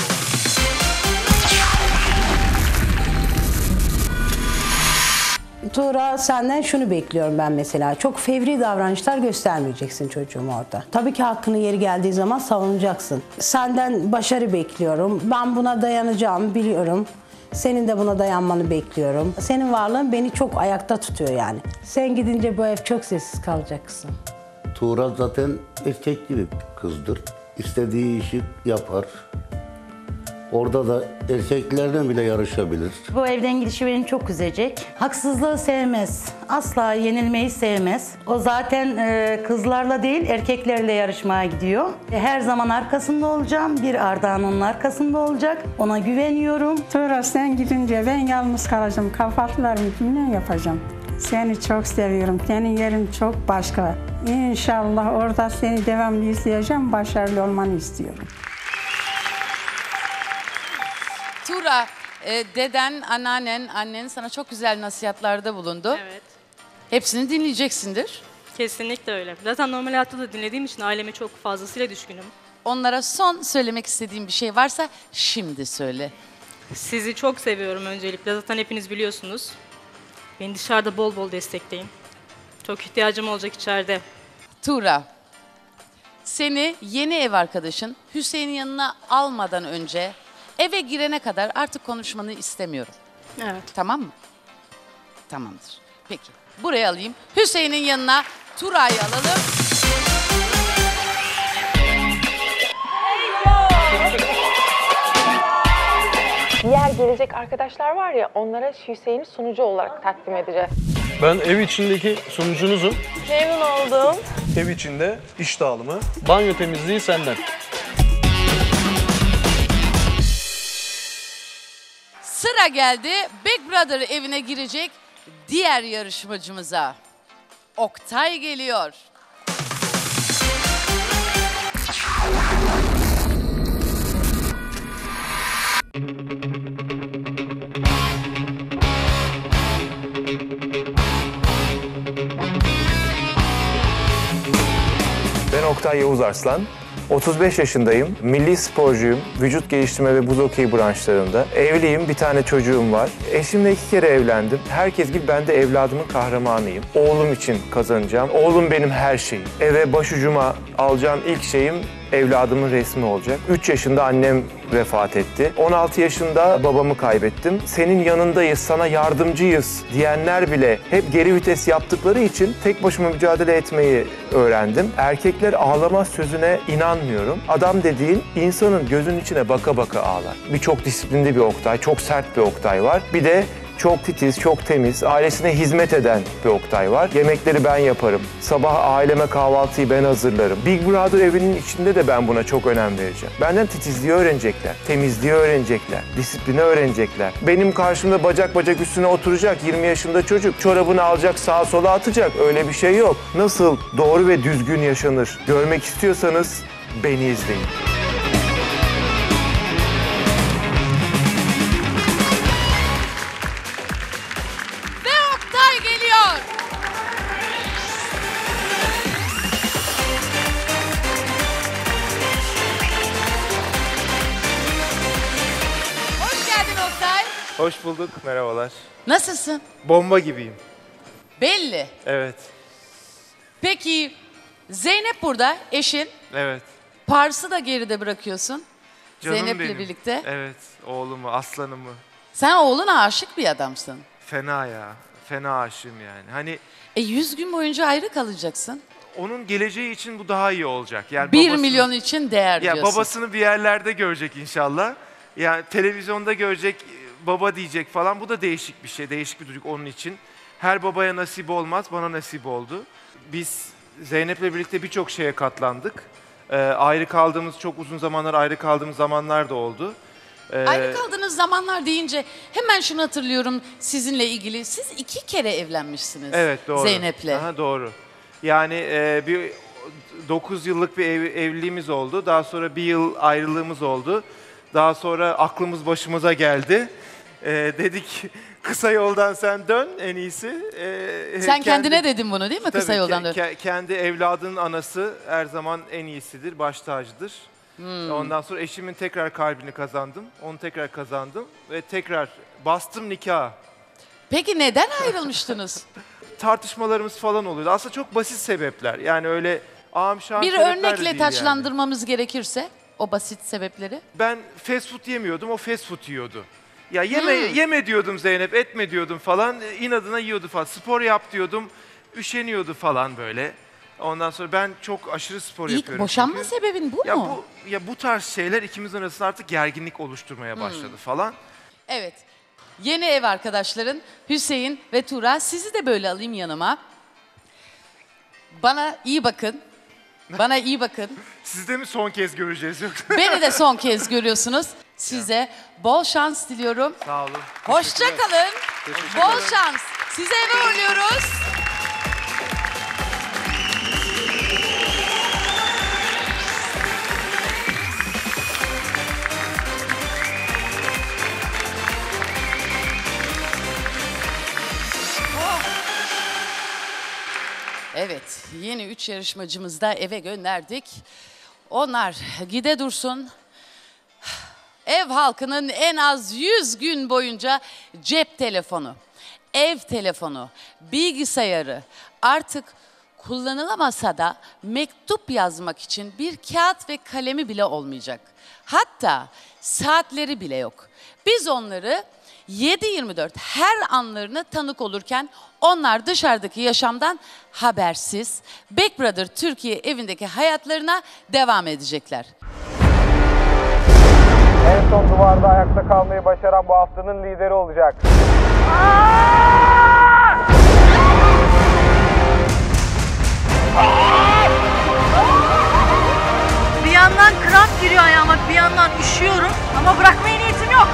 Tuğra senden şunu bekliyorum ben mesela. Çok fevri davranışlar göstermeyeceksin çocuğum orada. Tabii ki hakkını yeri geldiği zaman savunacaksın. Senden başarı bekliyorum. Ben buna dayanacağım biliyorum. Senin de buna dayanmanı bekliyorum. Senin varlığın beni çok ayakta tutuyor yani. Sen gidince bu ev çok sessiz kalacak kızım. Tuğra zaten erkek gibi bir kızdır. İstediği işi yapar. Orada da erkeklerden bile yarışabilir. Bu evden gidişi beni çok üzecek. Haksızlığı sevmez. Asla yenilmeyi sevmez. O zaten kızlarla değil erkeklerle yarışmaya gidiyor. Her zaman arkasında olacağım. Bir Ardahan onun arkasında olacak. Ona güveniyorum. Tuğra sen gidince ben yalnız kalacağım. Kahvaltılarımı kimle yapacağım? Seni çok seviyorum. Senin yerin çok başka. İnşallah orada seni devamlı izleyeceğim. Başarılı olmanı istiyorum. Tuğra, deden, anneannen, annen sana çok güzel nasihatlarda bulundu. Evet. Hepsini dinleyeceksindir. Kesinlikle öyle. Zaten normal hayatta da dinlediğim için aileme çok fazlasıyla düşkünüm. Onlara son söylemek istediğim bir şey varsa şimdi söyle. Sizi çok seviyorum öncelikle. Zaten hepiniz biliyorsunuz. Beni dışarıda bol bol destekleyin. Çok ihtiyacım olacak içeride. Tuğra, seni yeni ev arkadaşın Hüseyin'in yanına almadan önce eve girene kadar artık konuşmanı istemiyorum. Evet. Tamam mı? Tamamdır. Peki. Buraya alayım. Hüseyin'in yanına Tuğra'yı alalım. Diğer gelecek arkadaşlar var ya, onlara Hüseyin'i sunucu olarak takdim edeceğiz. Ben ev içindeki sunucunuzum. Memnun oldum. Ev içinde iş dağılımı, banyo temizliği senden. Sıra geldi Big Brother evine girecek diğer yarışmacımıza. Oktay geliyor. Ben Oktay Yavuz Arslan. 35 yaşındayım, milli sporcuyum, vücut geliştirme ve buz hokeyi branşlarında. Evliyim, bir tane çocuğum var. Eşimle 2 kere evlendim. Herkes gibi ben de evladımın kahramanıyım. Oğlum için kazanacağım. Oğlum benim her şeyim. Eve başucuma alacağım ilk şeyim evladımın resmi olacak. 3 yaşında annem vefat etti. 16 yaşında babamı kaybettim. Senin yanındayız, sana yardımcıyız diyenler bile hep geri vites yaptıkları için tek başıma mücadele etmeyi öğrendim. Erkekler ağlamaz sözüne inanmıyorum. Adam dediğin insanın gözünün içine baka baka ağlar. Çok disiplinli bir Oktay, çok sert bir Oktay var. Bir de çok titiz, çok temiz, ailesine hizmet eden bir Oktay var. Yemekleri ben yaparım. Sabah aileme kahvaltıyı ben hazırlarım. Big Brother evinin içinde de ben buna çok önem vereceğim. Benden titizliği öğrenecekler, temizliği öğrenecekler, disiplini öğrenecekler. Benim karşımda bacak bacak üstüne oturacak 20 yaşında çocuk, çorabını alacak sağa sola atacak. Öyle bir şey yok. Nasıl doğru ve düzgün yaşanır görmek istiyorsanız beni izleyin. Hoş bulduk, merhabalar. Nasılsın? Bomba gibiyim. Belli. Evet, Peki Zeynep burada, eşin. evet. Pars'ı da geride bırakıyorsun. Canım Zeynep'le benim. birlikte. Evet, oğlumu, aslanımı. Sen oğluna aşık bir adamsın. Fena ya, fena aşığım yani. Hani 100 gün boyunca ayrı kalacaksın. onun geleceği için bu daha iyi olacak. Yani 1 milyon için değer ya diyorsun. babasını bir yerlerde görecek inşallah. Yani televizyonda görecek, baba diyecek falan. Bu da değişik bir şey, değişik bir duygu onun için. Her babaya nasip olmaz, bana nasip oldu. Biz Zeynep'le birlikte birçok şeye katlandık. Ayrı kaldığımız, çok uzun zamanlar ayrı kaldığımız zamanlar da oldu. Ayrı kaldığınız zamanlar deyince hemen şunu hatırlıyorum sizinle ilgili. Siz 2 kere evlenmişsiniz. Evet, doğru. Zeynep'le. Aha, doğru. Yani bir 9 yıllık bir evliliğimiz oldu. Daha sonra 1 yıl ayrılığımız oldu. Daha sonra aklımız başımıza geldi. Dedik kısa yoldan sen dön en iyisi. Sen kendine dedin bunu değil mi? Kısa yoldan dön. Kendi evladının anası her zaman en iyisidir, baş tacıdır. Hmm. Ondan sonra eşimin tekrar kalbini kazandım. Onu tekrar kazandım ve tekrar bastım nikah. Peki neden ayrılmıştınız? Tartışmalarımız falan oluyordu. Aslında çok basit sebepler. Yani öyle ağam şahım Bir sebepler de örnekle değil taçlandırmamız gerekirse o basit sebepleri. Ben fast food yemiyordum, o fast food yiyordu. Ya yeme diyordum Zeynep, etme diyordum falan. İnadına yiyordu falan. Spor yap diyordum, üşeniyordu falan böyle. Ondan sonra ben çok aşırı spor İlk yapıyorum. boşanma çünkü. sebebin bu mu? Bu tarz şeyler ikimizin arasında artık gerginlik oluşturmaya başladı falan. Evet. Yeni ev arkadaşların Hüseyin ve Tuğra, sizi de böyle alayım yanıma. Bana iyi bakın. Bana iyi bakın. Siz de mi son kez göreceğiz yoksa? Beni de son kez görüyorsunuz. Size bol şans diliyorum. Sağ olun. Hoşça kalın. Teşekkür Bol ederim. şans. Size eve uğurluyoruz. Evet, yeni 3 yarışmacımızı da eve gönderdik. Onlar gide dursun. Ev halkının en az 100 gün boyunca cep telefonu, ev telefonu, bilgisayarı artık kullanılamasa da mektup yazmak için bir kağıt ve kalemi bile olmayacak. Hatta saatleri bile yok. Biz onları 7/24 her anlarına tanık olurken onlar dışarıdaki yaşamdan habersiz Big Brother Türkiye evindeki hayatlarına devam edecekler. En son duvarda ayakta kalmayı başaran bu haftanın lideri olacak. Bir yandan kramp giriyor ayağıma, bir yandan üşüyorum ama bırakmaya niyetim yok.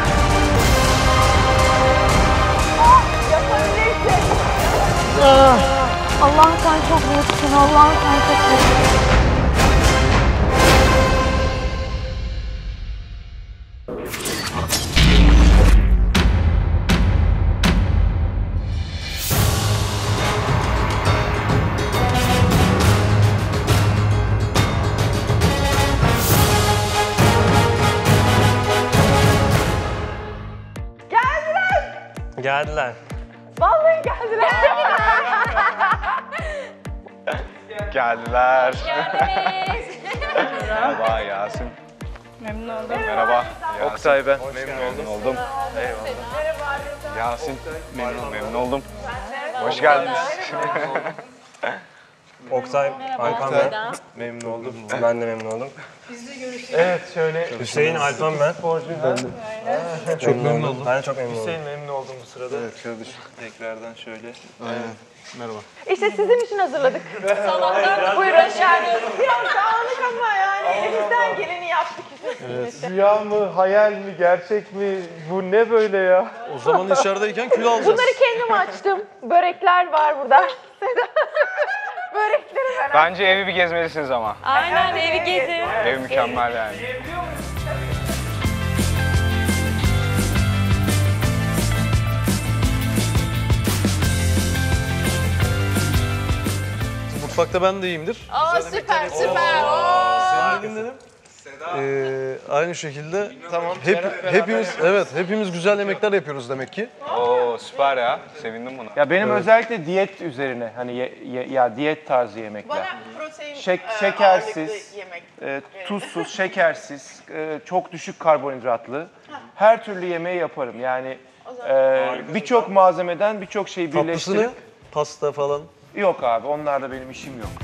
Allah'ım sen çok büyüksün. Allah'ım sen çok büyüksün. Geldiler. Vallahi geldiler. Geldiler. Geldiniz. Merhaba Yasin. Memnun oldum. Merhaba Yasin. Oktay ben. Memnun oldum. Eyvallah. Yasin. Memnun oldum. Hoş geldiniz. Oktay, Alpan ben. Memnun oldum. Ben de memnun oldum. Evet şöyle. Hüseyin, Alpan ben. Çok memnun oldum. Ben de çok memnun oldum. Hüseyin memnun oldum bu sırada. Evet kardeşim. Tekrardan şöyle. Aynen. Merhaba. İşte sizin için hazırladık. Salonda buyurun yani. Biraz dağınık ama yani elimizden geleni yaptık. Evet. Rüya mı, hayal mi, gerçek mi? Bu ne böyle ya? O zaman dışarıdayken kül alacağız. Bunları kendim açtım. Börekler var burada. Börekleri ben Bence evi bir gezmelisiniz ama. Aynen evi gezin. Ev mükemmel yani. Mutfakta ben de iyiyimdir. Aa süper. Senin dedin dedim. Aynı şekilde Tamam. hepimiz güzel yemekler yapıyoruz demek ki. Oo süper ya. Sevindim buna. Ya benim özellikle diyet üzerine hani ya diyet tarzı yemekler. protein Şekersiz, tuzsuz, şekersiz, çok düşük karbonhidratlı her türlü yemeği yaparım. Yani birçok malzemeden birçok şeyi birleştirip. Tatlısını, pasta falan. Yok abi onlarla benim işim yok.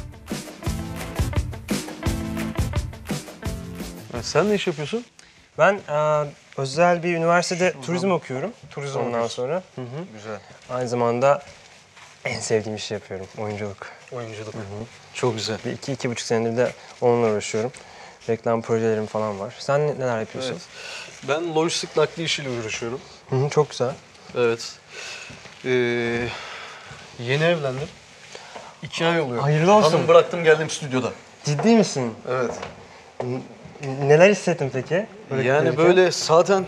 Sen ne iş yapıyorsun? Ben özel bir üniversitede turizm okuyorum. Ondan sonra. Güzel. Aynı zamanda en sevdiğim işi yapıyorum. Oyunculuk. Oyunculuk. Çok güzel. Bir 2-2,5 senedir de onunla uğraşıyorum. Reklam projelerim falan var. Sen neler yapıyorsun? Evet. Ben lojistik nakli işiyle uğraşıyorum. Çok güzel. Evet. Yeni evlendim. 2 ay oluyor. Hayırlı olsun. Hanım bıraktım geldim stüdyoda. Ciddi misin? Evet. Neler hissettin peki? Yani böyle zaten...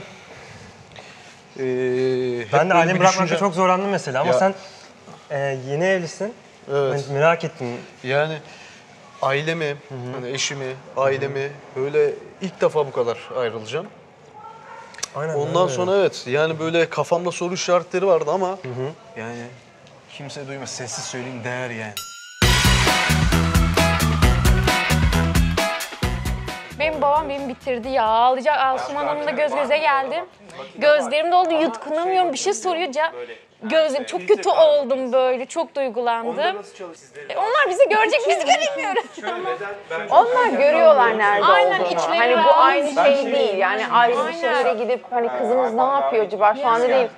ben de ailemi bırakmakta çok zorlandım mesela ama sen yeni evlisin. Evet. Ben merak ettim. Yani ailemi, hani eşimi, ailemi böyle ilk defa bu kadar ayrılacağım. Aynen. Ondan sonra evet yani böyle kafamda soru işaretleri vardı ama yani kimse duymaz. Sessiz söyleyeyim değer yani. Benim babam beni bitirdi ya. Ağlayacak. Asuman Hanım'la göz göze geldim. Gözlerim doldu. Yutkunamıyorum. Bir şey soruyor. Gözlerim çok kötü oldum böyle. Çok duygulandım. Onlar bizi görecek. Biz göremiyoruz. Onlar görüyorlar nerede Aynen, olduğunu. içleri Hani bu rahat. aynı şey değil. Yani ayrı bir şeylere gidip hani kızımız ne yapıyor acaba şu anda değil.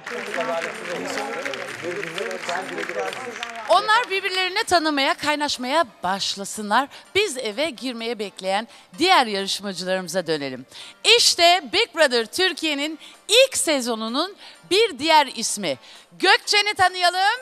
Onlar birbirlerini tanımaya, kaynaşmaya başlasınlar. Biz eve girmeye bekleyen diğer yarışmacılarımıza dönelim. İşte Big Brother Türkiye'nin ilk sezonunun bir diğer ismi. Gökçen'i tanıyalım.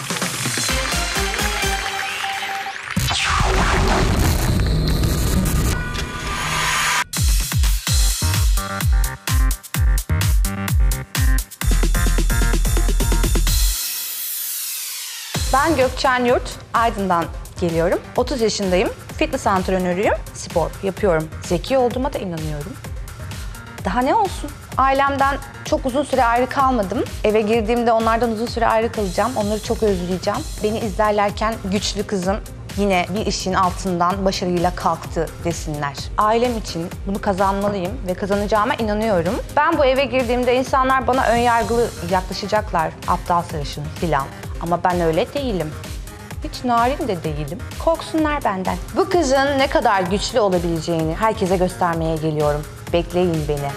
Ben Gökçen Yurt, Aydın'dan geliyorum. 30 yaşındayım, fitness antrenörüyüm, spor yapıyorum. Zeki olduğuma da inanıyorum. Daha ne olsun? Ailemden çok uzun süre ayrı kalmadım. Eve girdiğimde onlardan uzun süre ayrı kalacağım. Onları çok özleyeceğim. Beni izlerlerken güçlü kızım yine bir işin altından başarıyla kalktı desinler. Ailem için bunu kazanmalıyım ve kazanacağıma inanıyorum. Ben bu eve girdiğimde insanlar bana önyargılı yaklaşacaklar. Aptal sarışın filan. Ama ben öyle değilim. Hiç narin de değilim. Korksunlar benden. Bu kızın ne kadar güçlü olabileceğini herkese göstermeye geliyorum. Bekleyin beni.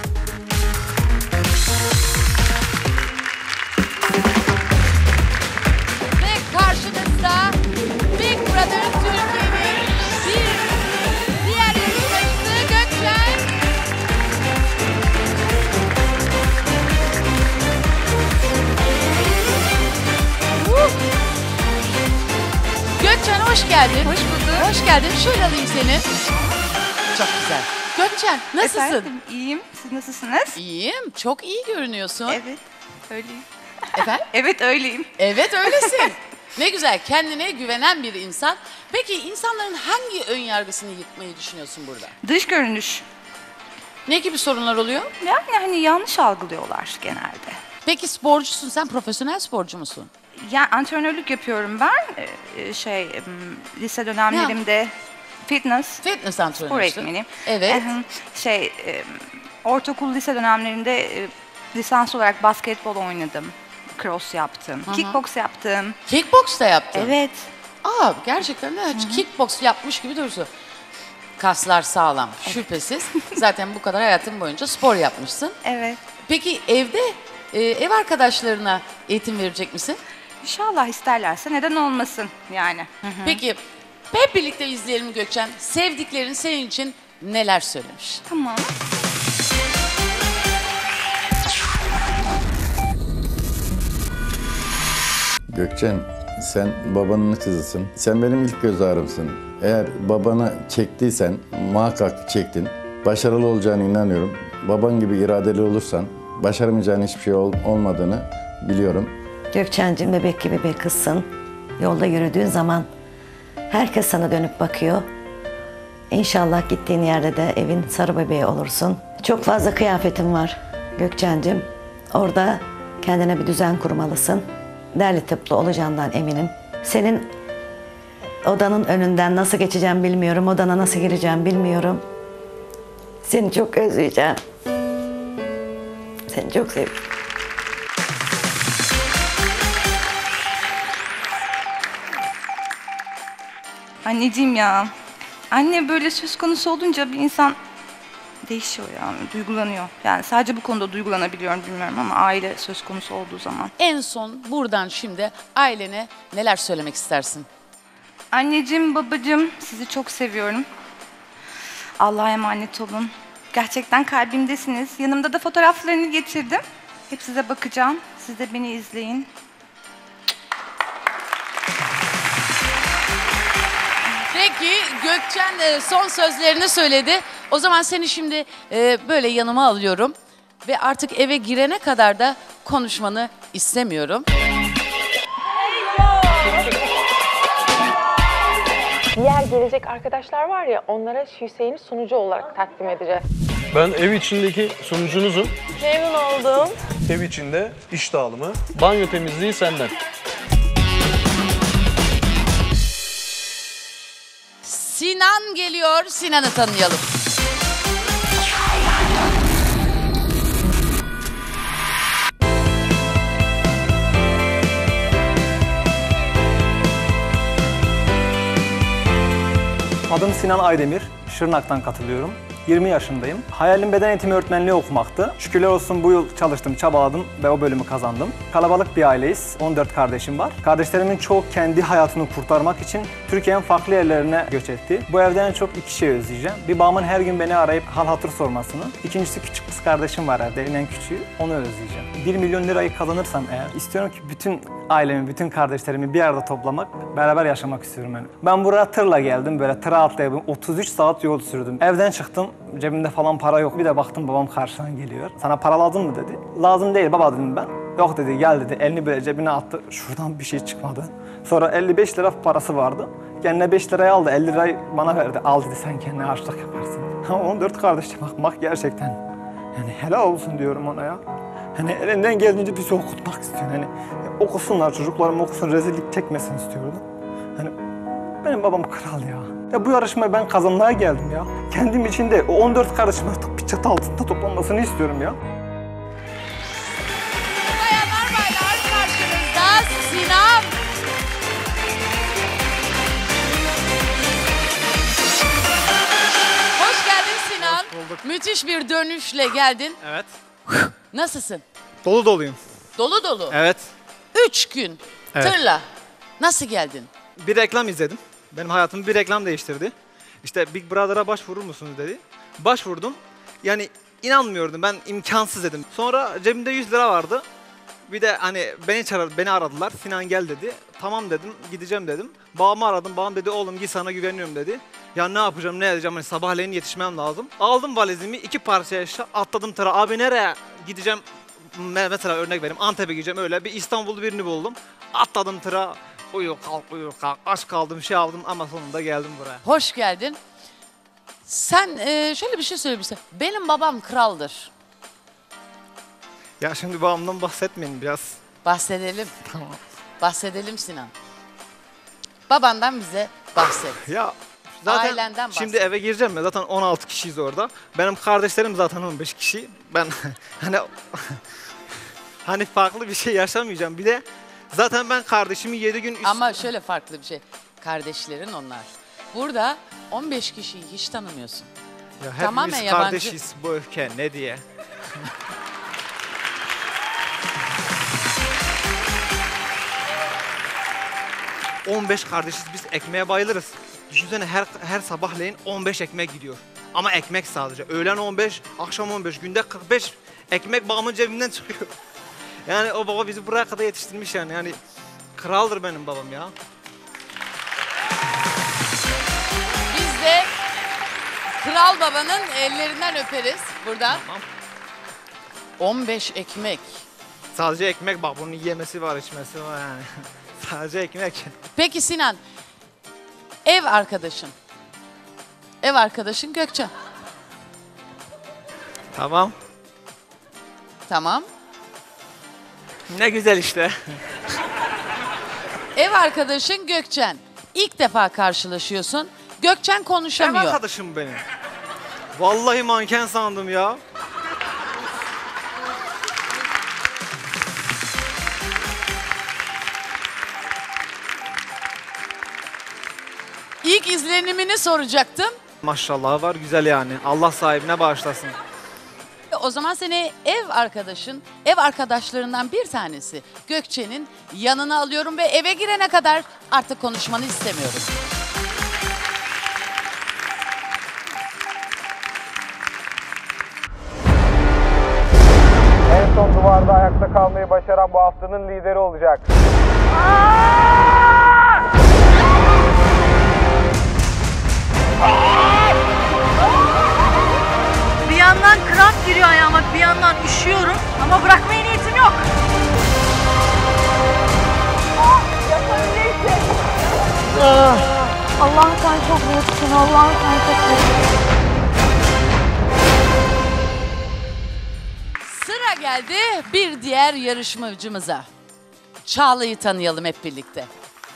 Ve karşınızda Big Brother Türkiye'nin bir diğer yarışmacısı Gökçen. Gökçen hoş geldin. Hoş bulduk. Hoş geldin. Şöyle alayım seni. Çok güzel. Gökçen nasılsın? Efendim, iyiyim. Siz nasılsınız? İyiyim. Çok iyi görünüyorsun. Evet, öyleyim. Efendim? Evet, öyleyim. Evet öylesin. Ne güzel. Kendine güvenen bir insan. Peki insanların hangi ön yargısını yıkmayı düşünüyorsun burada? Dış görünüş. Ne gibi sorunlar oluyor? Yani hani yanlış algılıyorlar genelde. Peki sporcusun sen, profesyonel sporcu musun? Yani antrenörlük yapıyorum ben. Lise dönemlerimde Fitness antrenörü. Spor eğitmeniyim. Evet. Ortaokul, lise dönemlerinde lisans olarak basketbol oynadım. Cross yaptım. Kickbox yaptım. Kickbox da yaptın? Evet. Aa, gerçekten de kickbox yapmış gibi durursun. Kaslar sağlam, şüphesiz. Zaten bu kadar hayatın boyunca spor yapmışsın. Evet. Peki evde ev arkadaşlarına eğitim verecek misin? İnşallah isterlerse neden olmasın yani. Peki hep birlikte izleyelim Gökçen. Sevdiklerin senin için neler söylemiş? Tamam. Gökçen, sen babanın kızısın. Sen benim ilk göz ağrımsın. Eğer babanı çektiysen, muhakkak çektin. Başarılı olacağına inanıyorum. Baban gibi iradeli olursan, başaramayacağın hiçbir şey olmadığını biliyorum. Gökçen'cim bebek gibi bir kızsın. Yolda yürüdüğün zaman herkes sana dönüp bakıyor. İnşallah gittiğin yerde de evin sarı bebeği olursun. Çok fazla kıyafetin var Gökçen'cim. Orada kendine bir düzen kurmalısın. Derli toplu olacağından eminim. Senin odanın önünden nasıl geçeceğim bilmiyorum. Odana nasıl gireceğim bilmiyorum. Seni çok özleyeceğim. Seni çok seviyorum. Anneciğim ya. Anne böyle söz konusu olunca bir insan değişiyor yani, duygulanıyor. Yani sadece bu konuda duygulanabiliyorum bilmiyorum ama aile söz konusu olduğu zaman. En son buradan şimdi ailene neler söylemek istersin? Anneciğim, babacığım, sizi çok seviyorum. Allah'a emanet olun. Gerçekten kalbimdesiniz. Yanımda da fotoğraflarını getirdim. Hep size bakacağım. Siz de beni izleyin. Peki Gökçen son sözlerini söyledi. O zaman seni şimdi böyle yanıma alıyorum. Ve artık eve girene kadar da konuşmanı istemiyorum. Diğer gelecek arkadaşlar var ya, onlara Hüseyin'i sunucu olarak takdim edeceğiz. Ben ev içindeki sunucunuzum. Memnun oldum. Ev içinde iş dağılımı, banyo temizliği senden. Sinan geliyor. Sinan'ı tanıyalım. Adım Sinan Aydemir, Şırnak'tan katılıyorum. 20 yaşındayım. Hayalim beden eğitimi öğretmenliği okumaktı. Şükürler olsun bu yıl çalıştım, çabaladım ve o bölümü kazandım. Kalabalık bir aileyiz. 14 kardeşim var. Kardeşlerimin çoğu kendi hayatını kurtarmak için Türkiye'nin farklı yerlerine göç etti. Bu evde en çok iki şey özleyeceğim. Bir, babamın her gün beni arayıp hal hatır sormasını. İkincisi, küçük kız kardeşim var evde, en küçüğü. Onu özleyeceğim. 1 milyon lirayı kazanırsam eğer, istiyorum ki bütün ailemi, bütün kardeşlerimi bir arada toplamak, beraber yaşamak istiyorum yani. Ben buraya tırla geldim, böyle tıra atlayabildim. 33 saat yol sürdüm. Evden çıktım, cebimde falan para yok. Bir de baktım babam karşıdan geliyor. Sana para lazım mı dedi. Lazım değil baba dedim ben. Yok dedi, gel dedi. Elini böyle cebine attı. Şuradan bir şey çıkmadı. Sonra 55 lira parası vardı. Kendine 5 lirayı aldı, 50 lirayı bana verdi. Al dedi, sen kendine harçlık yaparsın. 14 kardeşe bakmak gerçekten, yani helal olsun diyorum ona ya. Hani elinden geldiğince bizi okutmak istiyor. Hani okusunlar, çocuklarım okusun, rezillik çekmesin istiyordu. Hani benim babam kral ya. Ya bu yarışmaya ben kazanmaya geldim ya. Kendim için de o 14 kardeşim artık bir çatı altında toplanmasını istiyorum ya. Bayanlar baylar, karşınızda Sinan. Hoş geldin Sinan. Hoş bulduk. Müthiş bir dönüşle geldin. Evet. Nasılsın? Dolu doluyum. Dolu dolu. Evet. 3 gün Evet. tırla. Nasıl geldin? Bir reklam izledim. Benim hayatımı bir reklam değiştirdi. İşte Big Brother'a başvurur musunuz dedi. Başvurdum. Yani inanmıyordum. Ben imkansız dedim. Sonra cebimde 100 lira vardı. Bir de hani beni aradılar. Sinan gel dedi. Tamam dedim. Gideceğim dedim. Babamı aradım. Babam dedi oğlum git, sana güveniyorum dedi. Ya ne yapacağım, ne edeceğim? Hani sabahleyin yetişmem lazım. Aldım valizimi, 2 parça eşya, atladım tıra. Abi nereye gideceğim? Mesela örnek vereyim, Antep'e gideceğim öyle. Bir İstanbul'da birini buldum. Atladım tıra. Uyur kalk. Aç kaldım, şey aldım ama sonunda geldim buraya. Hoş geldin. Sen şöyle bir şey söylemişsin. Benim babam kraldır. Ya şimdi babamdan bahsetmeyin biraz. Bahsedelim. Tamam. Bahsedelim Sinan. Babandan bize bahset. Ya Zaten Ailenden bahset. şimdi eve gireceğim ya, zaten 16 kişiyiz orada. Benim kardeşlerim zaten 15 kişi. Ben hani farklı bir şey yaşamayacağım. Bir de zaten ben kardeşimi 7 gün Ama şöyle farklı bir şey. Kardeşlerin onlar. Burada 15 kişiyi hiç tanımıyorsun. Ya Tamamen hepimiz yabancı. kardeşiz bu ülke ne diye. ...15 kardeşiz, biz ekmeğe bayılırız. Düşünsene her sabahleyin 15 ekmek gidiyor. Ama ekmek sadece. Öğlen 15, akşam 15, günde 45 ekmek babamın cebinden çıkıyor. Yani o baba bizi buraya kadar yetiştirmiş yani. Yani kraldır benim babam ya. Biz de Kral Baba'nın ellerinden öperiz buradan. Tamam. 15 ekmek. Sadece ekmek, bak bunun yemesi var, içmesi var yani. Sadece ekmek. Peki Sinan, ev arkadaşın. Ev arkadaşın Gökçen. Tamam. Tamam. Ne güzel işte. Ev arkadaşın Gökçen. İlk defa karşılaşıyorsun. Gökçen konuşamıyor. Ev arkadaşım benim. Vallahi manken sandım ya. İlk izlenimini soracaktım. Maşallah var, güzel yani. Allah sahibine bağışlasın. O zaman seni ev arkadaşlarından bir tanesi Gökçen'in yanına alıyorum ve eve girene kadar artık konuşmanı istemiyorum. En son duvarda ayakta kalmayı başaran bu haftanın lideri olacak. Bir yandan kramp giriyor ayağıma, bir yandan üşüyorum ama bırakmaya niyetim yok. Allah'ım sen çok büyüksün. Allah'ım sen çok büyüksün. Sıra geldi bir diğer yarışmacımıza. Çağla'yı tanıyalım hep birlikte.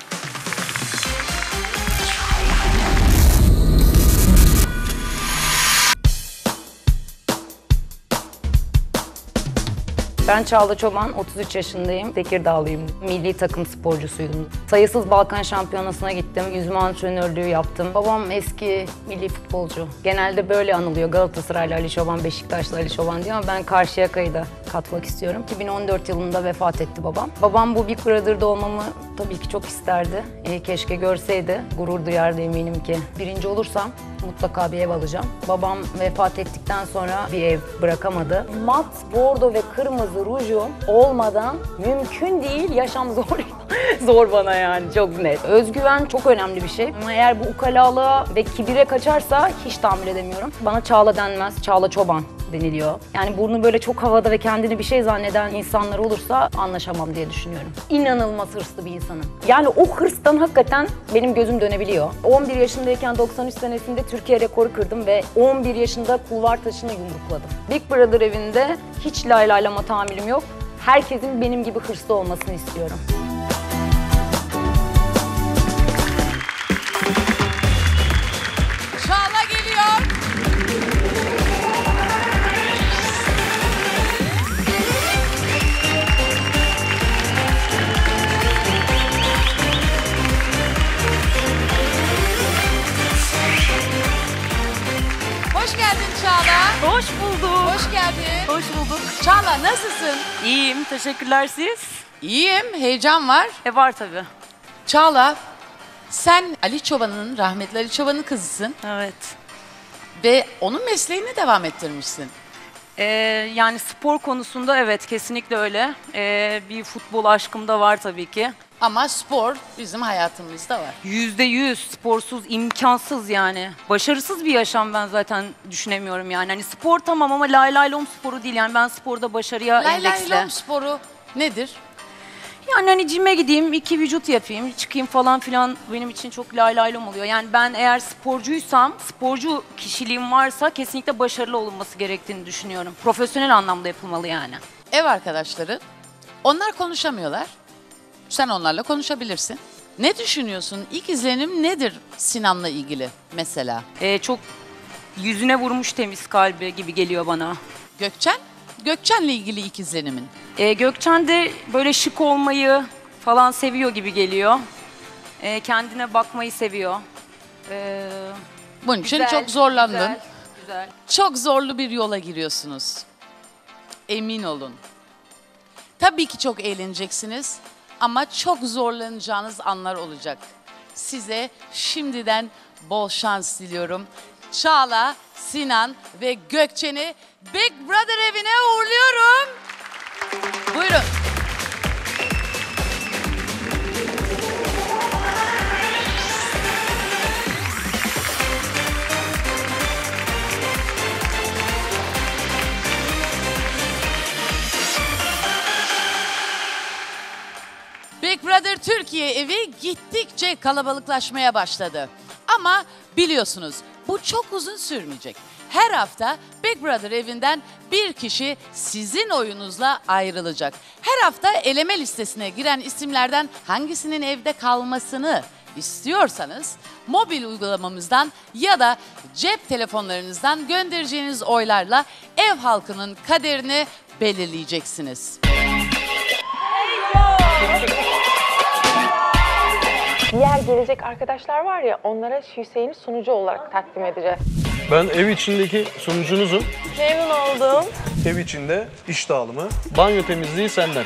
Ben Çağla Çoban, 33 yaşındayım. Tekirdağlıyım. Milli takım sporcusuydum. Sayısız Balkan Şampiyonası'na gittim. Yüzme antrenörlüğü yaptım. Babam eski milli futbolcu. Genelde böyle anılıyor. Galatasaraylı Ali Çoban, Beşiktaşlı Ali Çoban diyor ama ben Karşıyaka'yı da katmak istiyorum. 2014 yılında vefat etti babam. Babam bu Big Brother'da olmamı tabii ki çok isterdi. Keşke görseydi. Gurur duyardı eminim ki. Birinci olursam mutlaka bir ev alacağım. Babam vefat ettikten sonra bir ev bırakamadı. Mat, bordo ve kırmızı rujum olmadan mümkün değil. Yaşam zor. Zor bana yani, çok net. Özgüven çok önemli bir şey. Ama eğer bu ukalalığa ve kibire kaçarsa hiç tahammül edemiyorum. Bana Çağla denmez, Çağla Çoban deniliyor. Yani burnu böyle çok havada ve kendini bir şey zanneden insanlar olursa anlaşamam diye düşünüyorum. İnanılmaz hırslı bir insanım. Yani o hırstan hakikaten benim gözüm dönebiliyor. 11 yaşındayken 93 senesinde Türkiye rekoru kırdım ve 11 yaşında kulvar taşını yumrukladım. Big Brother evinde hiç laylaylama tahammülüm yok. Herkesin benim gibi hırslı olmasını istiyorum. Çağla geliyor. Hoş geldin Çağla. Hoş bulduk. Hoş geldin. Hoş bulduk. Çağla nasılsın? İyiyim, teşekkürler siz. İyiyim, heyecan var. Var tabii. Çağla, sen Ali Çoban'ın, rahmetli Ali Çoban'ın kızısın. Evet. Ve onun mesleğini devam ettirmişsin. Yani spor konusunda evet, kesinlikle öyle. Bir futbol aşkım da var tabii ki. Ama spor bizim hayatımızda var. %100 sporsuz imkansız yani. Başarısız bir yaşam ben zaten düşünemiyorum yani. Hani spor tamam ama lay lay lom sporu değil yani, ben sporda başarıya Lay endeksle. lay lom sporu nedir? Yani hani cime gideyim, 2 vücut yapayım, çıkayım falan filan benim için çok lay lay lom oluyor. Yani ben eğer sporcuysam, sporcu kişiliğim varsa kesinlikle başarılı olunması gerektiğini düşünüyorum. Profesyonel anlamda yapılmalı yani. Ev arkadaşları, onlar konuşamıyorlar. Sen onlarla konuşabilirsin. Ne düşünüyorsun? İlk izlenim nedir Sinan'la ilgili mesela? Çok yüzüne vurmuş temiz kalbi gibi geliyor bana. Gökçen? Gökçen'le ilgili ilk izlenimin. Gökçen de böyle şık olmayı falan seviyor gibi geliyor. Kendine bakmayı seviyor. Bunun için Güzel, çok zorlandın. Güzel. Çok zorlu bir yola giriyorsunuz. Emin olun. Tabii ki çok eğleneceksiniz ama çok zorlanacağınız anlar olacak. Size şimdiden bol şans diliyorum. Çağla, Sinan ve Gökçen'i Big Brother evine uğurluyorum. Buyurun. Big Brother Türkiye evi gittikçe kalabalıklaşmaya başladı. Ama biliyorsunuz bu çok uzun sürmeyecek. Her hafta Big Brother evinden bir kişi sizin oyunuzla ayrılacak. Her hafta eleme listesine giren isimlerden hangisinin evde kalmasını istiyorsanız mobil uygulamamızdan ya da cep telefonlarınızdan göndereceğiniz oylarla ev halkının kaderini belirleyeceksiniz. Diğer gelecek arkadaşlar var ya, onlara Hüseyin'i sunucu olarak takdim edeceğiz. Ben ev içindeki sunucunuzum. Memnun oldum. Ev içinde iş dağılımı, banyo temizliği senden.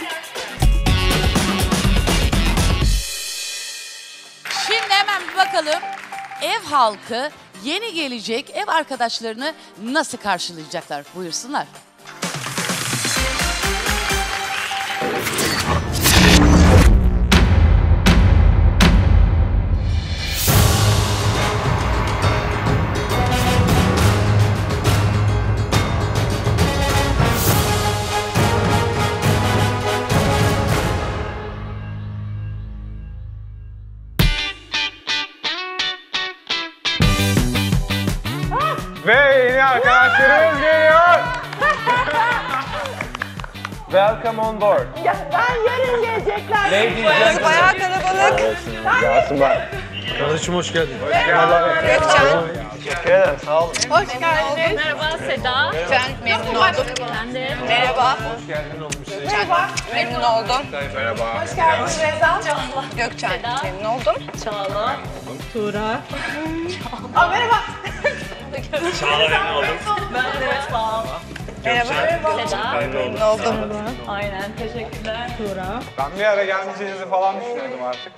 Şimdi hemen bir bakalım ev halkı yeni gelecek ev arkadaşlarını nasıl karşılayacaklar? Buyursunlar. Ve yeni arkadaşlarımız geliyor. Welcome on board. Ya ben yarın gelecekler. Ladies and gentlemen. Bayağı kalabalık. Yasin bak. Kardeşim hoş geldin. Gökçen. Teşekkür ederim. Sağ olun. Hoş geldiniz. Merhaba Seda. Ben memnun oldum. Ben de. Merhaba. Hoş geldin olmuş. Merhaba. Memnun oldum. Merhaba. Hoş geldiniz Reza. Gökçen. Memnun oldum. Çağla. Tuğra. Aa, merhaba. Çağla memnun oldum. Ben de sağ ol. Merhaba. Seda. Memnun oldum. Aynen, teşekkürler. Tuğra. Ben bir ara gelmeyeceğinizi falan düşünüyordum artık.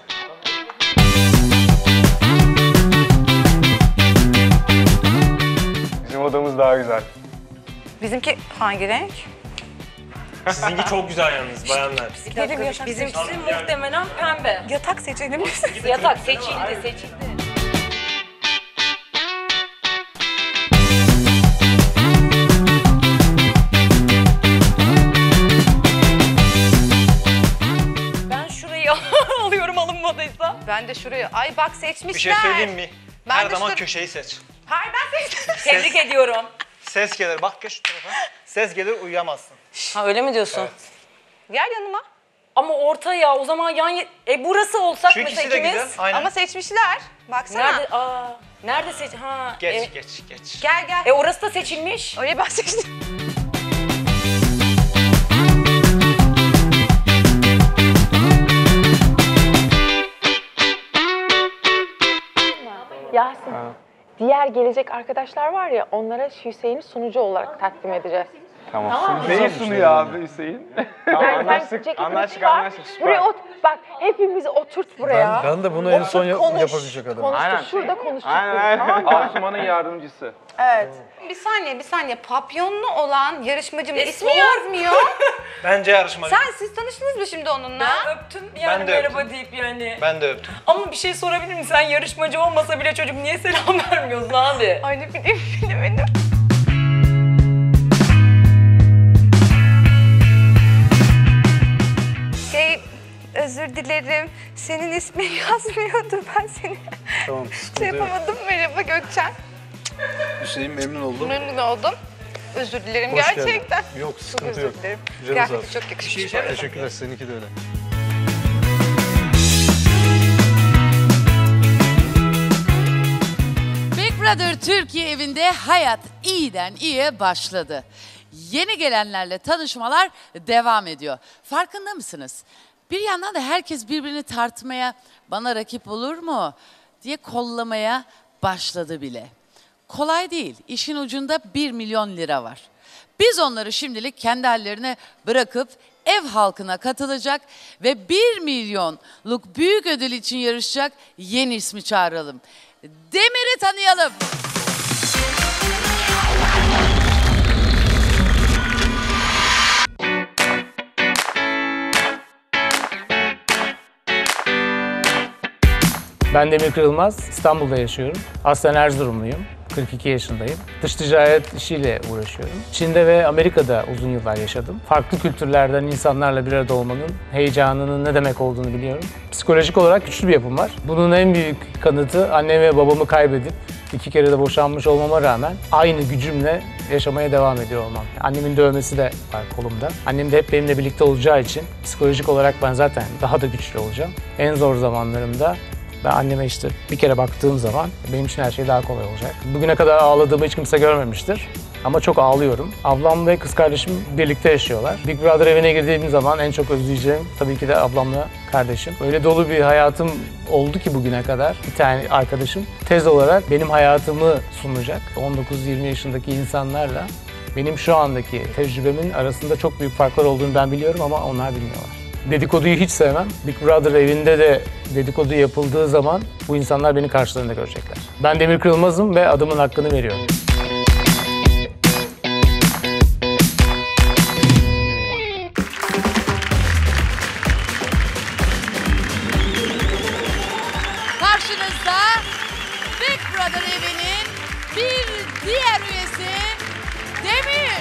Bizim odamız daha güzel. Bizimki hangi renk? Sizinki çok güzel yalnız bayanlar. Bizimkisi muhtemelen pembe. Yatak seçelim. Yatak seçildi. Ben şurayı alıyorum alınmadıysa. Ben de şuraya. Ay bak seçmişler. Bir şey söyleyeyim mi? Ben Her de zaman şu- köşeyi seç. Hayır ben seçtim. Tebrik ediyorum. Ses gelir, bak geç şu tarafa. Ses gelir, uyuyamazsın. Ha öyle mi diyorsun? Gel yanıma. Ama orta ya o zaman burası olsak Şu mesela ikisi de ikimiz. güzel, aynen. Ama seçmişler. Baksana. Nerede seç? Ha. Geç. Gel gel. Orası da seçilmiş. Orayı ben seçtim. Yasin, diğer gelecek arkadaşlar var ya, onlara Hüseyin'i sunucu olarak takdim edeceğiz. Tamam. Neyi sunuyor abi Hüseyin? Tamam, anlaştık. Buraya bak, hepimizi oturt buraya. Ben de bunu en son Konuş, yapabilecek adamım. Konuştuk, şurada konuştuk. Aynen. Asuman'ın yardımcısı. Evet. Bir saniye. Papyonlu olan yarışmacımın ismi yazmıyor. Bence yarışmacı. Siz tanıştınız mı şimdi onunla? Ben öptüm yani Ben de merhaba öptüm. deyip yani. Ben de öptüm. Ama bir şey sorabilir miyim? Sen yarışmacı olmasa bile çocuk niye selam vermiyorsun abi? Ay ne bileyim bilemedim. Özür dilerim. Senin ismin yazmıyordu. Ben seni Tamam, şey yapamadım. Merhaba Gökçen. Hüseyin memnun oldum. Memnun oldum. Özür dilerim Hoş geldin. gerçekten. Yok, sıkıntı özür yok. dilerim. Canınız Gerçekten sağ olsun. çok yakışmış. Teşekkürler, seninki de öyle. Brother Türkiye evinde hayat iyiden iyiye başladı. Yeni gelenlerle tanışmalar devam ediyor. Farkında mısınız? Bir yandan da herkes birbirini tartmaya, bana rakip olur mu diye kollamaya başladı bile. Kolay değil. İşin ucunda 1 milyon lira var. Biz onları şimdilik kendi hallerine bırakıp ev halkına katılacak ve 1 milyonluk büyük ödül için yarışacak yeni ismi çağıralım. Demir'i tanıyalım. Ben Demir Kırılmaz, İstanbul'da yaşıyorum. Aslen Erzurumluyum, 42 yaşındayım. Dış ticaret işiyle uğraşıyorum. Çin'de ve Amerika'da uzun yıllar yaşadım. Farklı kültürlerden insanlarla bir arada olmanın heyecanının ne demek olduğunu biliyorum. Psikolojik olarak güçlü bir yapım var. Bunun en büyük kanıtı annem ve babamı kaybedip 2 kere de boşanmış olmama rağmen aynı gücümle yaşamaya devam ediyor olmam. Annemin dövmesi de var kolumda. Annem de hep benimle birlikte olacağı için psikolojik olarak ben zaten daha da güçlü olacağım. En zor zamanlarımda ben anneme işte bir kere baktığım zaman benim için her şey daha kolay olacak. Bugüne kadar ağladığımı hiç kimse görmemiştir. Ama çok ağlıyorum. Ablam ve kız kardeşim birlikte yaşıyorlar. Big Brother evine girdiğim zaman en çok özleyeceğim tabii ki de ablamla kardeşim. Öyle dolu bir hayatım oldu ki bugüne kadar. Bir tane arkadaşım tez olarak benim hayatımı sunacak. 19-20 yaşındaki insanlarla benim şu andaki tecrübemin arasında çok büyük farklar olduğunu ben biliyorum ama onlar bilmiyorlar. Dedikoduyu hiç sevmem. Big Brother evinde de dedikodu yapıldığı zaman bu insanlar beni karşılarında görecekler. Ben Demir Kırılmaz'ım ve adımın hakkını veriyorum. Karşınızda Big Brother evinin bir diğer üyesi Demir.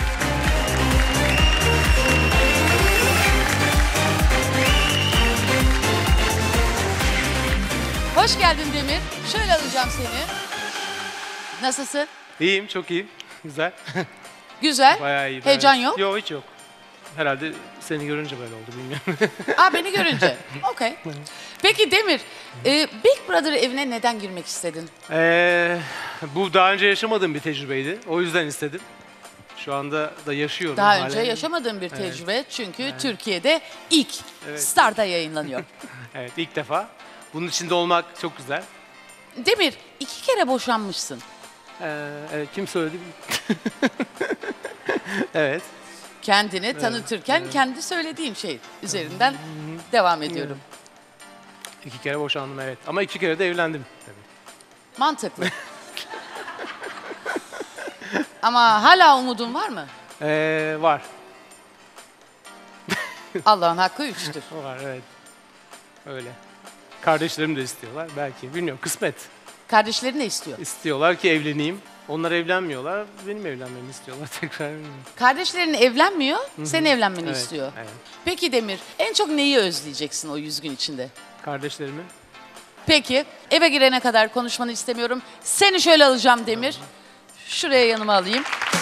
Hoş geldin Demir. Şöyle alacağım seni. Nasılsın? İyiyim, çok iyiyim. Güzel. Güzel. Bayağı iyi. Heyecan yok? Yok, hiç yok. Herhalde seni görünce böyle oldu, bilmiyorum. Aa, beni görünce. Okey. Peki Demir, Big Brother evine neden girmek istedin? Bu daha önce yaşamadığım bir tecrübeydi. O yüzden istedim. Şu anda da yaşıyorum. Daha önce yaşamadığın bir tecrübe çünkü Türkiye'de ilk Star'da yayınlanıyor. Evet, ilk defa. Bunun içinde olmak çok güzel. Demir, 2 kere boşanmışsın. Evet, kim söyledi? Evet. Kendini tanıtırken kendi söylediğin şey üzerinden devam ediyorum. 2 kere boşandım, evet. Ama 2 kere de evlendim tabii. Mantıklı. Ama hala umudun var mı? Var. Allah'ın hakkı 3'tür. Var, evet. Öyle. Kardeşlerim de istiyorlar belki. Bilmiyorum, kısmet. Kardeşlerin ne istiyor? İstiyorlar ki evleneyim. Onlar evlenmiyorlar, benim evlenmemi istiyorlar tekrar. Kardeşlerin evlenmiyor, senin evlenmeni Evet, istiyor. evet. Peki Demir, en çok neyi özleyeceksin o 100 gün içinde? Kardeşlerimi. Peki, eve girene kadar konuşmanı istemiyorum. Seni şöyle alacağım Demir. Şuraya yanıma alayım.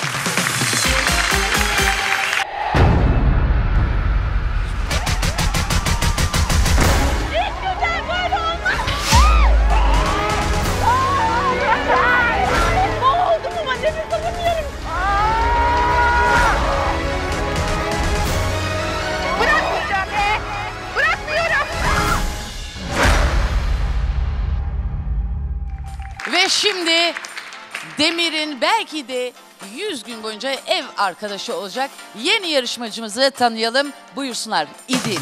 Bırakmayacağım be! Bırakmıyorum! Ve şimdi Demir'in belki de 100 gün boyunca ev arkadaşı olacak yeni yarışmacımızı tanıyalım. Buyursunlar, İdil.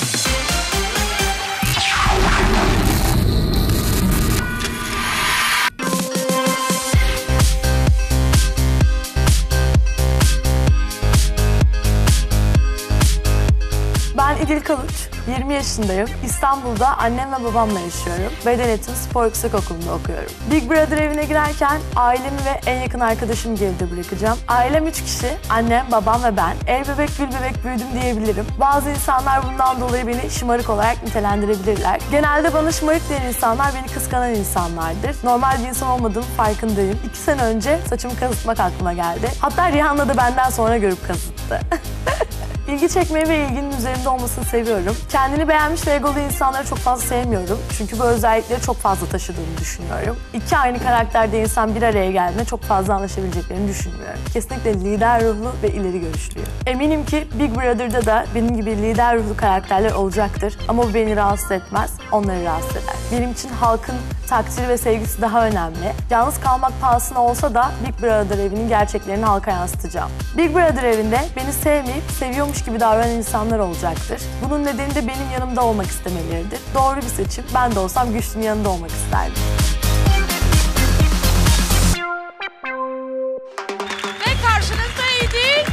Ben İdil Kalıç, 20 yaşındayım. İstanbul'da annem ve babamla yaşıyorum. Beden Eğitimi Spor Yüksekokulu'nda okuyorum. Big Brother evine girerken ailemi ve en yakın arkadaşımı geride bırakacağım. Ailem 3 kişi, annem, babam ve ben. El bebek, gül bebek büyüdüm diyebilirim. Bazı insanlar bundan dolayı beni şımarık olarak nitelendirebilirler. Genelde bana şımarık diyen insanlar beni kıskanan insanlardır. Normal bir insan olmadığım farkındayım. 2 sene önce saçımı kazıtmak aklıma geldi. Hatta Rihanna da benden sonra görüp kazıttı. İlgi çekmeyi ve ilginin üzerimde olmasını seviyorum. Kendini beğenmiş ve egolu insanları çok fazla sevmiyorum. Çünkü bu özellikleri çok fazla taşıdığını düşünüyorum. İki aynı karakterde insan bir araya geldiğinde çok fazla anlaşabileceklerini düşünmüyorum. Kesinlikle lider ruhlu ve ileri görüşlüyüm. Eminim ki Big Brother'da da benim gibi lider ruhlu karakterler olacaktır. Ama bu beni rahatsız etmez, onları rahatsız eder. Benim için halkın takdiri ve sevgisi daha önemli. Yalnız kalmak pahasına olsa da Big Brother evinin gerçeklerini halka yansıtacağım. Big Brother evinde beni sevmeyip seviyormuş gibi davranan insanlar olacaktır. Bunun nedeni de benim yanımda olmak istemeleridir. Doğru bir seçim. Ben de olsam güçlünün yanında olmak isterdim. Ve karşınızda İdil.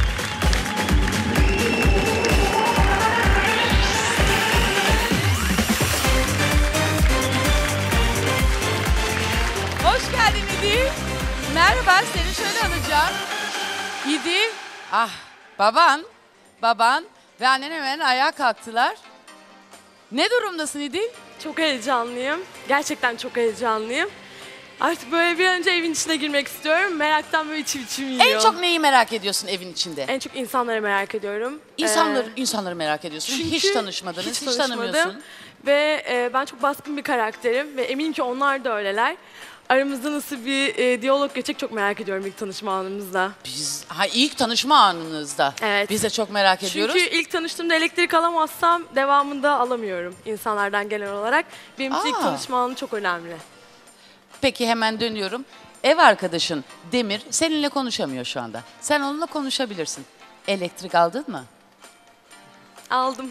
Hoş geldin İdil. Merhaba, seni şöyle alacağım. İdil, baban ve annen hemen ayağa kalktılar. Ne durumdasın İdil? Çok heyecanlıyım. Gerçekten çok heyecanlıyım. Artık böyle bir an önce evin içine girmek istiyorum. Meraktan böyle içim yiyor. En çok neyi merak ediyorsun evin içinde? En çok insanları merak ediyorum. İnsanları merak ediyorsun. Çünkü hiç tanışmadınız, hiç tanışmadım. tanımıyorsun. Ve ben çok baskın bir karakterim ve eminim ki onlar da öyleler. Aramızda nasıl bir diyalog geçecek çok merak ediyorum ilk tanışma anımızda. İlk tanışma anınızda. Evet. Biz de çok merak ediyoruz. Çünkü ilk tanıştığımda elektrik alamazsam devamında alamıyorum insanlardan genel olarak. Benim için ilk tanışma anı çok önemli. Peki hemen dönüyorum. Ev arkadaşın Demir seninle konuşamıyor şu anda. Sen onunla konuşabilirsin. Elektrik aldın mı? Aldım.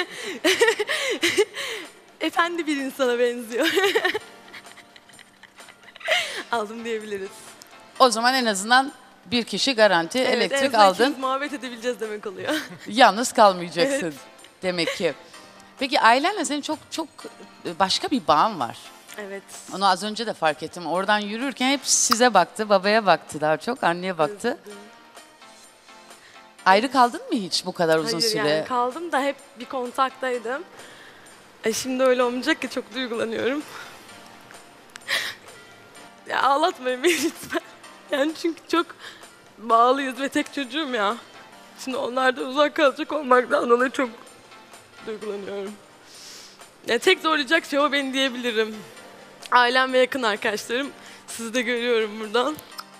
Efendi bir insana benziyor. Aldım diyebiliriz. O zaman en azından bir kişi garanti elektrik en aldın. muhabbet edebileceğiz demek oluyor. Yalnız kalmayacaksın Evet. demek ki. Peki ailenle senin çok başka bir bağın var. Evet. Onu az önce de fark ettim. Oradan yürürken hep size baktı, babaya baktı daha çok, anneye baktı. Ayrı kaldın mı hiç bu kadar uzun süre? Hayır yani kaldım da hep bir kontaktaydım. Şimdi öyle olmayacak ki çok duygulanıyorum. Ya ağlatmayın beni lütfen. Yani çünkü çok bağlıyız ve tek çocuğum ya. Şimdi onlardan uzak kalacak olmaktan dolayı çok duygulanıyorum. Ya tek zorlayacak şey o beni diyebilirim. Ailem ve yakın arkadaşlarım. Sizi de görüyorum buradan.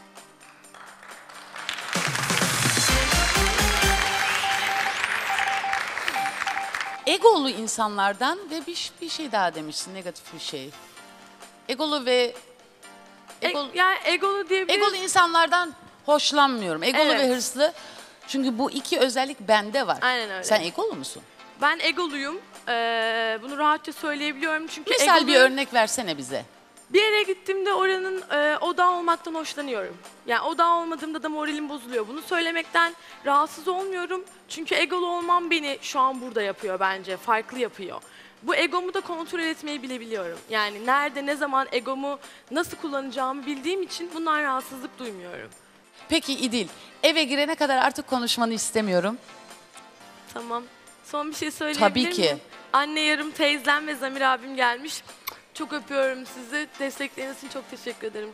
Egolu insanlardan ve bir şey daha demişsin, negatif bir şey. Egolu ve... Yani egolu diyebiliriz. Egolu insanlardan hoşlanmıyorum. Egolu ve hırslı. Çünkü bu iki özellik bende var. Aynen öyle. Sen egolu musun? Ben egoluyum. Bunu rahatça söyleyebiliyorum çünkü Misal bir örnek versene bize. Bir yere gittiğimde oranın odağı olmaktan hoşlanıyorum. Yani odağı olmadığımda da moralim bozuluyor. Bunu söylemekten rahatsız olmuyorum. Çünkü egolu olmam beni şu an burada yapıyor bence. Farklı yapıyor. Bu egomu da kontrol etmeyi bilebiliyorum. Yani nerede, ne zaman egomu nasıl kullanacağımı bildiğim için bundan rahatsızlık duymuyorum. Peki İdil, eve girene kadar artık konuşmanı istemiyorum. Tamam. Son bir şey söyleyebilir miyim? Tabii ki. Anne yarım teyzem ve Zamir abim gelmiş. Çok öpüyorum sizi. Destekleriniz için çok teşekkür ederim.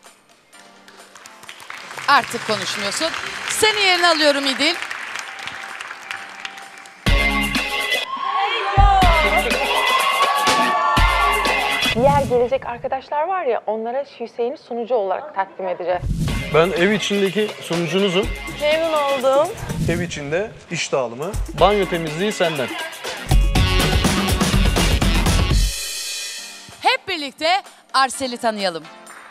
Artık konuşmuyorsun. Seni yerine alıyorum İdil. Diğer gelecek arkadaşlar var ya, onlara Hüseyin'i sunucu olarak takdim edeceğiz. Ben ev içindeki sunucunuzum. Memnun oldum. Ev içinde iş dağılımı, banyo temizliği senden. Hep birlikte Arsel'i tanıyalım.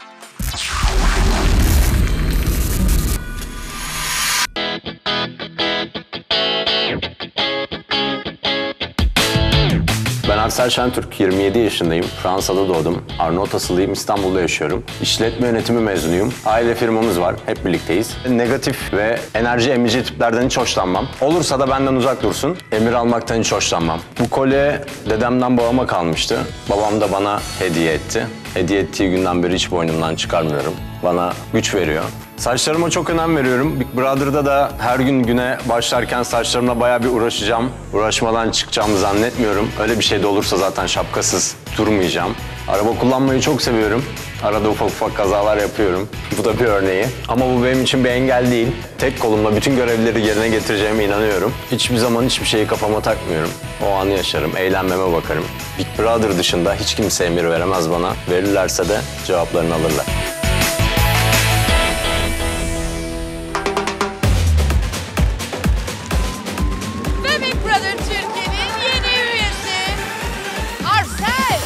Ben Arsel Şentürk, 27 yaşındayım. Fransa'da doğdum. Arnavut asıllıyım, İstanbul'da yaşıyorum. İşletme yönetimi mezunuyum. Aile firmamız var, hep birlikteyiz. Negatif ve enerji emici tiplerden hiç hoşlanmam. Olursa da benden uzak dursun. Emir almaktan hiç hoşlanmam. Bu kolye dedemden babama kalmıştı. Babam da bana hediye etti. Hediye ettiği günden beri hiç boynumdan çıkarmıyorum. Bana güç veriyor. Saçlarıma çok önem veriyorum. Big Brother'da da her gün güne başlarken saçlarımla bayağı bir uğraşacağım. Uğraşmadan çıkacağımı zannetmiyorum. Öyle bir şey de olursa zaten şapkasız durmayacağım. Araba kullanmayı çok seviyorum. Arada ufak ufak kazalar yapıyorum. Bu da bir örneği. Ama bu benim için bir engel değil. Tek kolumla bütün görevleri yerine getireceğime inanıyorum. Hiçbir zaman hiçbir şeyi kafama takmıyorum. O anı yaşarım, eğlenmeme bakarım. Big Brother dışında hiç kimse emir veremez bana. Verirlerse de cevaplarını alırlar. Ve Big Brother Türkiye'nin yeni üyesi Arsel.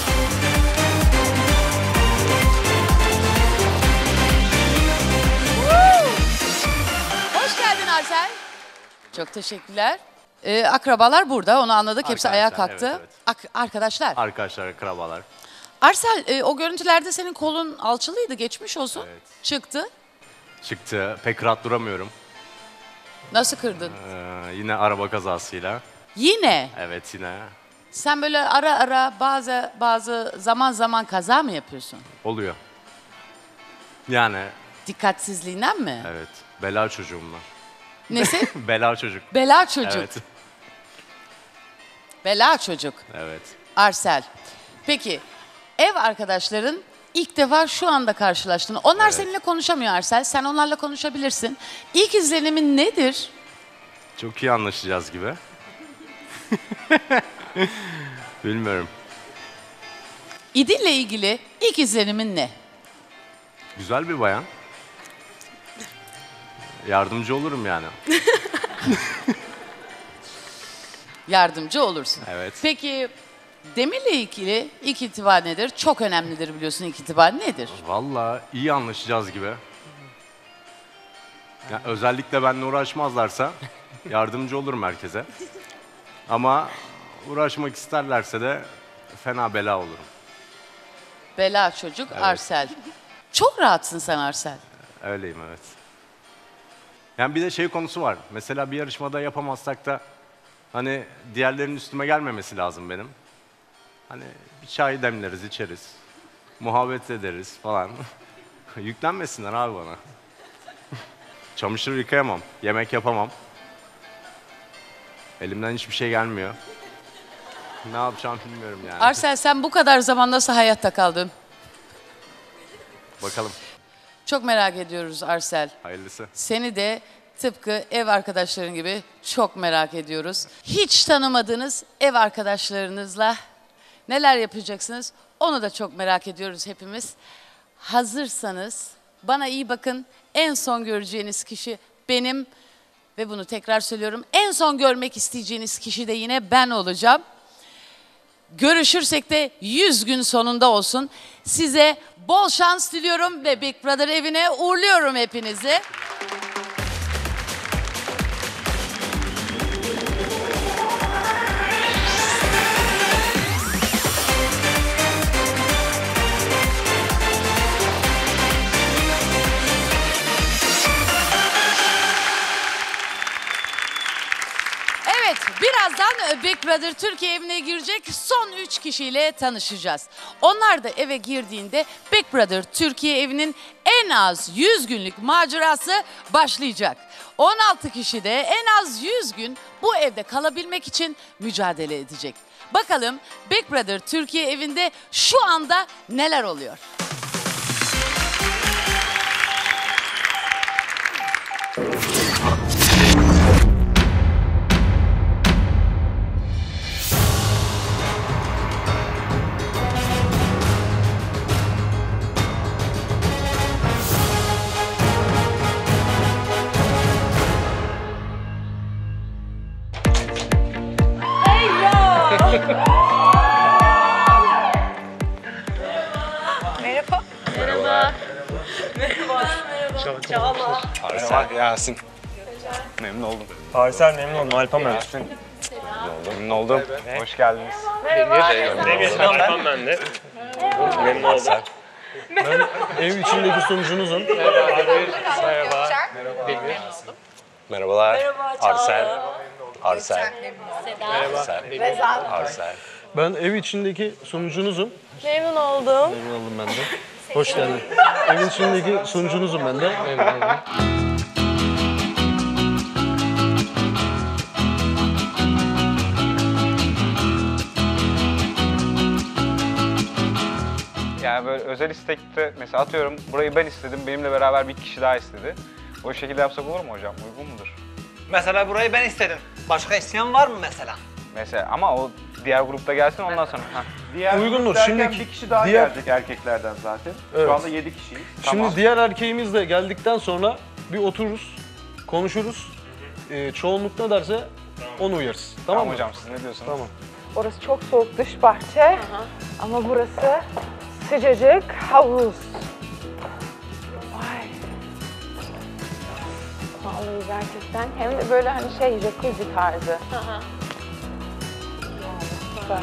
Hoş geldin Arsel. Çok teşekkürler. Akrabalar burada, onu anladık. Hepsi ayağa kalktı. Evet. Arkadaşlar. Arkadaşlar, akrabalar. Arsel, o görüntülerde senin kolun alçılıydı, geçmiş olsun. Evet. Çıktı. Çıktı. Pek rahat duramıyorum. Nasıl kırdın? Yine araba kazasıyla. Yine. Evet, yine. Sen böyle ara ara bazı zaman kaza mı yapıyorsun? Oluyor. Yani. Dikkatsizliğinden mi? Evet. Bela çocuğum var. Nesi? Bela çocuk. Bela çocuk. Evet. Bela çocuk. Evet. Arsel. Peki ev arkadaşların ilk defa şu anda karşılaştın. Onlar seninle konuşamıyor Arsel. Sen onlarla konuşabilirsin. İlk izlenimin nedir? Çok iyi anlaşacağız gibi. Bilmiyorum. İdil'le ilgili ilk izlenimin ne? Güzel bir bayan. Yardımcı olurum yani. Yardımcı olursun. Evet. Peki Demir'le ilgili ilk itibar nedir? Çok önemlidir biliyorsun, ilk itibar nedir? Vallahi iyi anlaşacağız gibi. Ya özellikle benimle uğraşmazlarsa yardımcı olurum herkese. Ama uğraşmak isterlerse de fena bela olurum. Bela çocuk Evet. Arsel. Çok rahatsın sen Arsel. Öyleyim, evet. Yani bir de şey konusu var. Mesela bir yarışmada yapamazsak da hani diğerlerinin üstüme gelmemesi lazım benim. Hani bir çay demleriz, içeriz. Muhabbet ederiz falan. Yüklenmesinler abi bana. Çamaşır yıkayamam, yemek yapamam. Elimden hiçbir şey gelmiyor. Ne yapacağım bilmiyorum yani. Arsel, sen bu kadar zaman nasıl hayatta kaldın? Bakalım. Çok merak ediyoruz Arsel. Hayırlısı. Seni de tıpkı ev arkadaşların gibi çok merak ediyoruz. Hiç tanımadığınız ev arkadaşlarınızla neler yapacaksınız? Onu da çok merak ediyoruz hepimiz. Hazırsanız bana iyi bakın. En son göreceğiniz kişi benim ve bunu tekrar söylüyorum. En son görmek isteyeceğiniz kişi de yine ben olacağım. Görüşürsek de 100 gün sonunda olsun. Size bol şans diliyorum ve Big Brother evine uğurluyorum hepinizi. Evet, birazdan Big Brother Türkiye evine girecek son 3 kişiyle tanışacağız. Onlar da eve girdiğinde Big Brother Türkiye evinin en az 100 günlük macerası başlayacak. 16 kişi de en az 100 gün bu evde kalabilmek için mücadele edecek. Bakalım Big Brother Türkiye evinde şu anda neler oluyor? Merhaba. Merhaba. Merhaba. Çağla. Arsel, Yasin. Memnun oldum. Arsel memnun oldum. Alpan ben. Memnun oldum. Hoş geldiniz. Demir, Alpan ben de. Memnun oldum. Ben ev içindeki sunucunuzum. Merhaba. Merhabalar. Merhaba, Arsel. Çağla. Arsel. Seda. Arsel. Arsel. Ben ev içindeki sunucunuzum. Memnun oldum. Memnun oldum ben de. Hoş geldin. Evin içindeki sunucunuzum ben de. Memnun oldum. Yani böyle özel istekte mesela atıyorum burayı ben istedim, benimle beraber bir kişi daha istedi. O şekilde yapsak olur mu hocam? Uygun mudur? Mesela burayı ben istedim. Başka isteyen var mı mesela? Mesela ama o diğer grupta gelsin ondan sonra. Diğer Uygundur. grup derken Şimdiki- bir kişi daha diğer- gelecek erkeklerden zaten. Evet. Şu anda 7 kişiyiz. Şimdi diğer erkeğimiz de geldikten sonra bir otururuz, konuşuruz. Çoğunluk ne derse onu uyarız. Tamam mı? hocam siz ne diyorsunuz? Tamam. Orası çok soğuk dış bahçe ama burası sıcacık havuz. Vay. Vallahi gerçekten hem de böyle hani şey jacuzzi tarzı. Süper.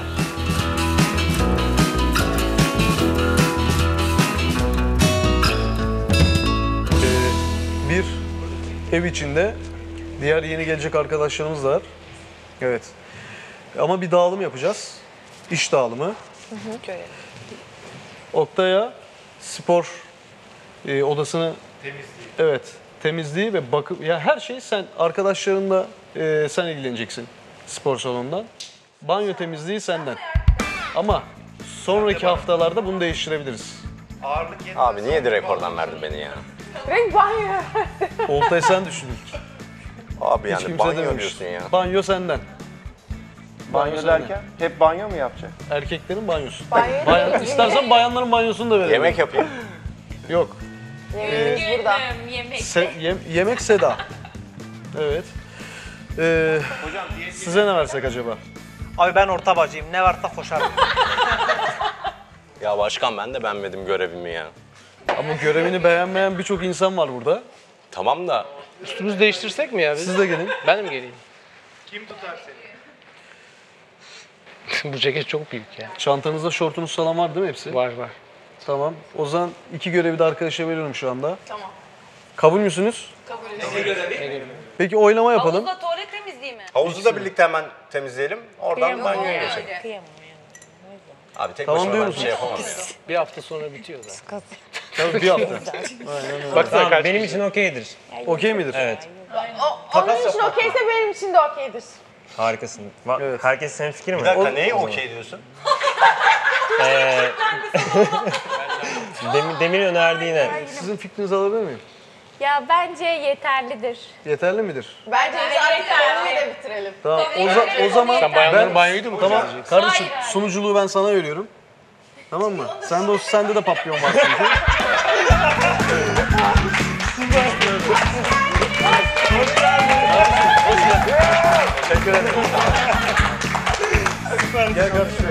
Bir ev içinde diğer yeni gelecek arkadaşlarımız da var. Evet. Ama bir dağılım yapacağız. İş dağılımı. Oktay'a spor odasını evet, temizliği ve bakım ya her şey sen arkadaşlarınla sen ilgileneceksin spor salonundan. Banyo temizliği senden. Ama sonraki haftalarda bunu değiştirebiliriz. Abi niye direkt oradan verdin beni ya? Renk banyo. Oltayı sen düşündün. Abi Hiç yani kimse banyo dememiş. diyorsun ya. Banyo senden. Banyo senden. derken hep banyo mu yapacak? Erkeklerin banyosu. Banyo İstersen bayanların banyosunu da verelim. Yemek yapayım. Yok. Yemeğimiz burada. Yemek Seda. Evet. Size ne versek acaba? Abi ben orta bacıyım. Ne varsa koşarım. Ya başkan ben de beğenmedim görevimi ya. Ama görevini beğenmeyen birçok insan var burada. Tamam da Üstümüzü değiştirsek mi ya biz? Siz de gelin. Ben de mi geleyim? Kim tutar seni? Bu ceket çok büyük ya. Çantanızda şortunuz falan var değil mi hepsi? Var var. Tamam. O zaman 2 görevi de arkadaşa veriyorum şu anda. Tamam. Kabul müsünüz? Peki oylama yapalım. Havuzla tuvalet temizliği mi? havuzu da birlikte hemen temizleyelim. Oradan banyoya geçelim. Abi tek Tamam başıma diyor ben bir şey musun? yapamam ya. Bir hafta sonra bitiyor zaten. Tabii bir hafta. Aynen öyle. Baksana kaç Benim için okeydir. Okey midir? Evet. Onun için okeyse benim için de okeydir. Harikasın. Evet. Herkes hemfikir mi? Bir dakika neye okey diyorsun? Demir'in önerdiğine. Sizin fikrinizi alabilir miyim? Ya bence yeterlidir. Yeterli midir? Bence biz artık konuyu da bitirelim. Tamam. O zaman Sen bayanların banyoyu da mı tamam. temizleyeceksin? Kardeşim sunuculuğu ben sana veriyorum. Tamam mı? Sende de papyon var çünkü. Teşekkür ederim. Gel kardeşim.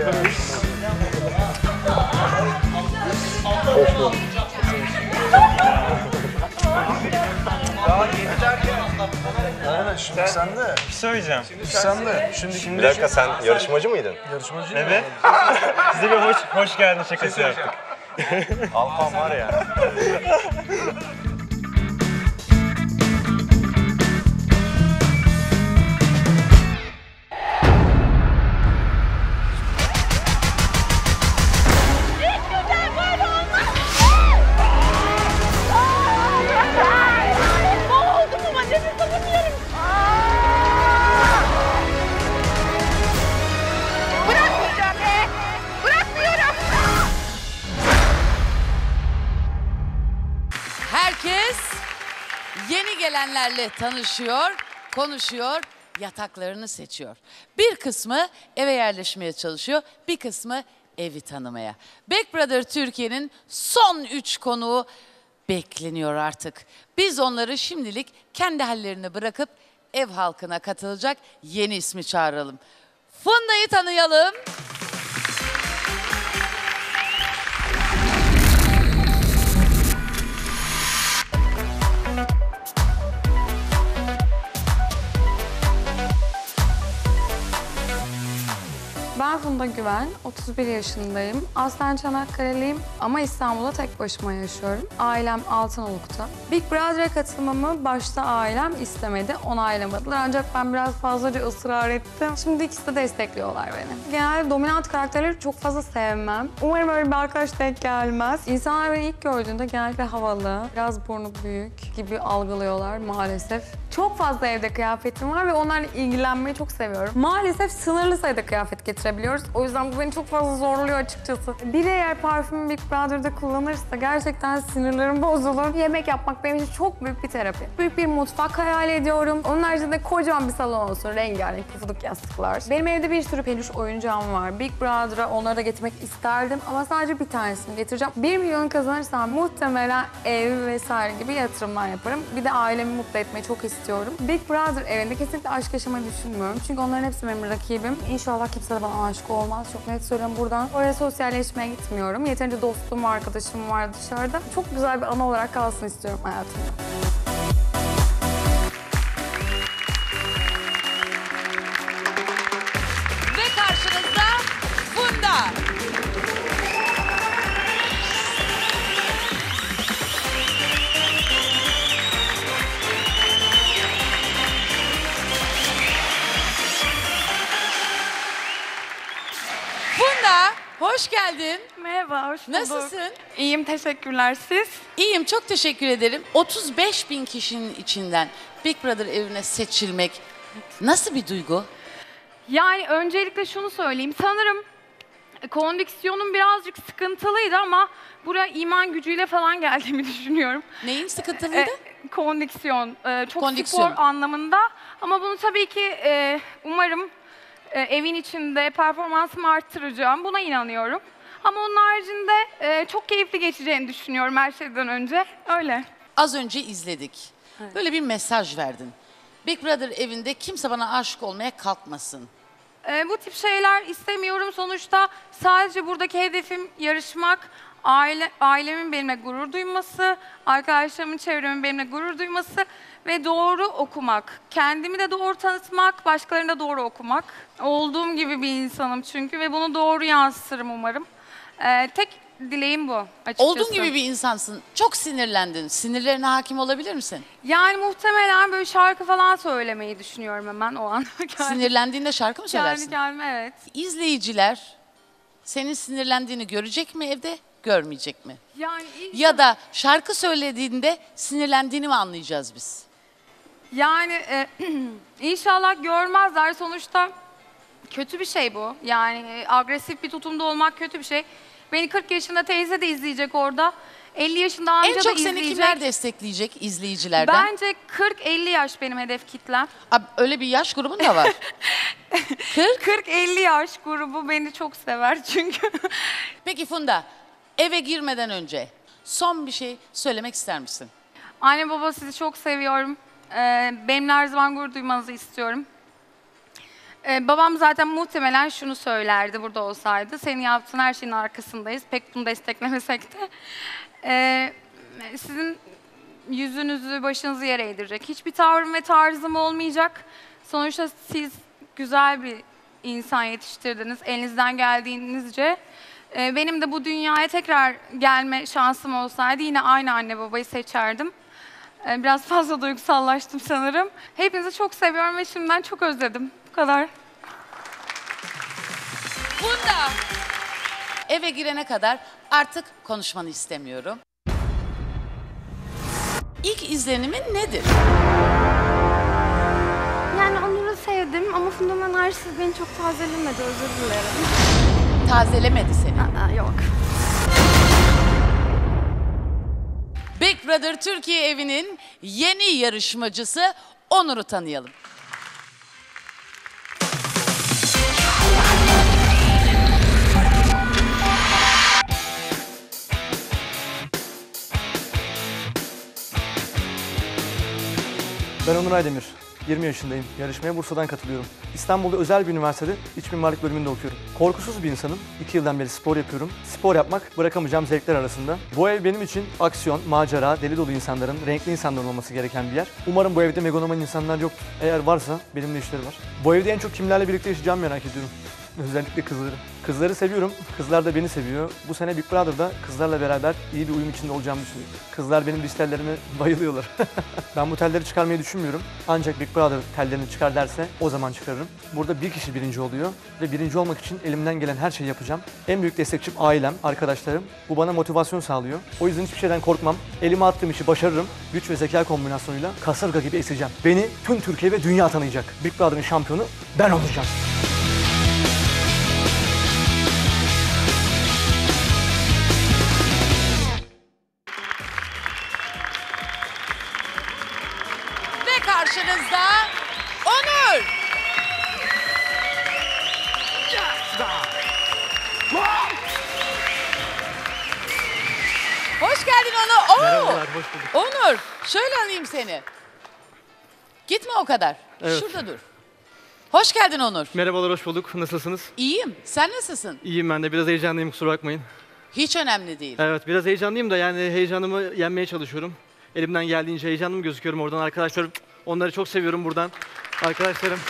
Hoş bulduk. Aynen şimdi sen de. Bir şey söyleyeceğim. Sen de. Şimdi Bir dakika sen yarışmacı mıydın? yarışmacı. Evet. Size bir hoş geldin şakası yaptık. Alfan var ya. Herkes yeni gelenlerle tanışıyor, konuşuyor, yataklarını seçiyor. Bir kısmı eve yerleşmeye çalışıyor, bir kısmı evi tanımaya. Big Brother Türkiye'nin son 3 konuğu bekleniyor artık. Biz onları şimdilik kendi hallerine bırakıp ev halkına katılacak yeni ismi çağıralım. Funda'yı tanıyalım. Ben Funda Güven, 31 yaşındayım. Aslen Çanakkale'liyim ama İstanbul'da tek başıma yaşıyorum. Ailem Altınoluk'ta. Big Brother'a katılmamı başta ailem istemedi, onaylamadılar. Ancak ben biraz fazlaca ısrar ettim. Şimdi ikisi de destekliyorlar beni. Genelde dominant karakterleri çok fazla sevmem. Umarım öyle bir arkadaş denk gelmez. İnsanlar beni ilk gördüğünde genellikle havalı, biraz burnu büyük gibi algılıyorlar maalesef. Çok fazla evde kıyafetim var ve onlarla ilgilenmeyi çok seviyorum. Maalesef sınırlı sayıda kıyafet getirebiliyoruz. O yüzden bu beni çok fazla zorluyor açıkçası. Biri eğer parfümü Big Brother'da kullanırsa gerçekten sinirlerim bozulur. Yemek yapmak benim için çok büyük bir terapi. Büyük bir mutfak hayal ediyorum. Onun haricinde kocaman bir salon olsun, rengarenk pufuduk yastıklar. Benim evde bir sürü peluş oyuncağım var. Big Brother'a onları da getirmek isterdim ama sadece bir tanesini getireceğim. 1 milyon kazanırsam muhtemelen ev vesaire gibi yatırımlar yaparım. Bir de ailemi mutlu etmeyi çok istiyorum. Big Brother evinde kesinlikle aşk yaşamayı düşünmüyorum. Çünkü onların hepsi benim rakibim. İnşallah kimse de bana aşık olmaz. Çok net söylüyorum buradan. Oraya sosyalleşmeye gitmiyorum. Yeterince dostum, arkadaşım var dışarıda. Çok güzel bir anı olarak kalsın istiyorum hayatımda. Ve karşınızda Funda. Funda, hoş geldin. Merhaba, hoş bulduk. Nasılsın? İyiyim, teşekkürler. Siz? İyiyim, çok teşekkür ederim. 35 bin kişinin içinden Big Brother evine seçilmek nasıl bir duygu? Yani öncelikle şunu söyleyeyim. Sanırım kondiksiyonum birazcık sıkıntılıydı ama buraya iman gücüyle falan geldiğimi düşünüyorum. Neyin sıkıntılıydı? Kondiksiyon. Çok Kondiksiyon. spor anlamında. Ama bunu tabii ki umarım evin içinde performansımı arttıracağım. Buna inanıyorum. Ama onun haricinde çok keyifli geçeceğini düşünüyorum her şeyden önce. Öyle. Az önce izledik. Böyle bir mesaj verdin. Big Brother evinde kimse bana aşık olmaya kalkmasın. Bu tip şeyler istemiyorum. Sonuçta sadece buradaki hedefim yarışmak, ailemin benimle gurur duyması, arkadaşlarımın, çevremin benimle gurur duyması ve doğru okumak. Kendimi de doğru tanıtmak, başkalarını da doğru okumak. Olduğum gibi bir insanım çünkü ve bunu doğru yansıtırım umarım. Tek dileğim bu açıkçası. Olduğun gibi bir insansın. Çok sinirlendin. Sinirlerine hakim olabilir misin? Yani muhtemelen böyle şarkı falan söylemeyi düşünüyorum hemen o an. Sinirlendiğinde şarkı mı söylersin? Kendi kendime evet. İzleyiciler senin sinirlendiğini görecek mi evde, görmeyecek mi? Yani Ya da şarkı söylediğinde sinirlendiğini mi anlayacağız biz? Yani inşallah görmezler. Sonuçta kötü bir şey bu. Yani agresif bir tutumda olmak kötü bir şey. Beni 40 yaşında teyze de izleyecek orada. 50 yaşında amca da En çok izleyecek. seni kimler destekleyecek izleyicilerden? Bence 40-50 yaş benim hedef kitlem. Abi, öyle bir yaş grubun da var. 40-50 yaş grubu beni çok sever çünkü. Peki Funda, eve girmeden önce son bir şey söylemek ister misin? Anne baba sizi çok seviyorum. Benimle her zaman gurur duymanızı istiyorum. Babam zaten muhtemelen şunu söylerdi burada olsaydı. Senin yaptığın her şeyin arkasındayız. Pek bunu desteklemesek de. Sizin yüzünüzü, başınızı yere eğdirecek hiçbir tavrım ve tarzım olmayacak. Sonuçta siz güzel bir insan yetiştirdiniz. Elinizden geldiğinizce. Benim de bu dünyaya tekrar gelme şansım olsaydı yine aynı anne babayı seçerdim. Biraz fazla duygusallaştım sanırım. Hepinizi çok seviyorum ve şimdiden çok özledim. Bu kadar. Funda, eve girene kadar artık konuşmanı istemiyorum. İlk izlenimin nedir? Yani Onur'u sevdim ama Funda'nın ayrısız beni çok tazelemedi, özür dilerim. Tazelemedi seni. Yok. Big Brother Türkiye evinin yeni yarışmacısı Onur'u tanıyalım. Ben Onur Aydemir. 20 yaşındayım. Yarışmaya Bursa'dan katılıyorum. İstanbul'da özel bir üniversitede iç mimarlık bölümünde okuyorum. Korkusuz bir insanım. 2 yıldan beri spor yapıyorum. Spor yapmak bırakamayacağım zevkler arasında. Bu ev benim için aksiyon, macera, deli dolu insanların, renkli insanların olması gereken bir yer. Umarım bu evde megaloman insanlar yoktur. Eğer varsa benimle işleri var. Bu evde en çok kimlerle birlikte yaşayacağımı merak ediyorum. Özellikle kızları. Kızları seviyorum, kızlar da beni seviyor. Bu sene Big Brother'da kızlarla beraber iyi bir uyum içinde olacağımı düşünüyorum. Kızlar benim diş tellerime bayılıyorlar. Ben bu telleri çıkarmayı düşünmüyorum. Ancak Big Brother tellerini çıkar derse o zaman çıkarırım. Burada bir kişi birinci oluyor ve birinci olmak için elimden gelen her şeyi yapacağım. En büyük destekçim ailem, arkadaşlarım. Bu bana motivasyon sağlıyor. O yüzden hiçbir şeyden korkmam. Elime attığım işi başarırım. Güç ve zeka kombinasyonuyla kasırga gibi eseceğim. Beni tüm Türkiye ve dünya tanıyacak. Big Brother'ın şampiyonu ben olacağım. karşınızda Onur. Hoş geldin Onur. Oo! Merhabalar, hoş bulduk. Onur, şöyle alayım seni. Gitme o kadar. Evet. Şurada dur. Hoş geldin Onur. Merhabalar, hoş bulduk. Nasılsınız? İyiyim. Sen nasılsın? İyiyim ben de. Biraz heyecanlıyım, kusura bakmayın. Hiç önemli değil. Evet, biraz heyecanlıyım da yani heyecanımı yenmeye çalışıyorum. Elimden geldiğince heyecanlı mı gözüküyorum oradan arkadaşlarım. Onları çok seviyorum buradan. Arkadaşlarım.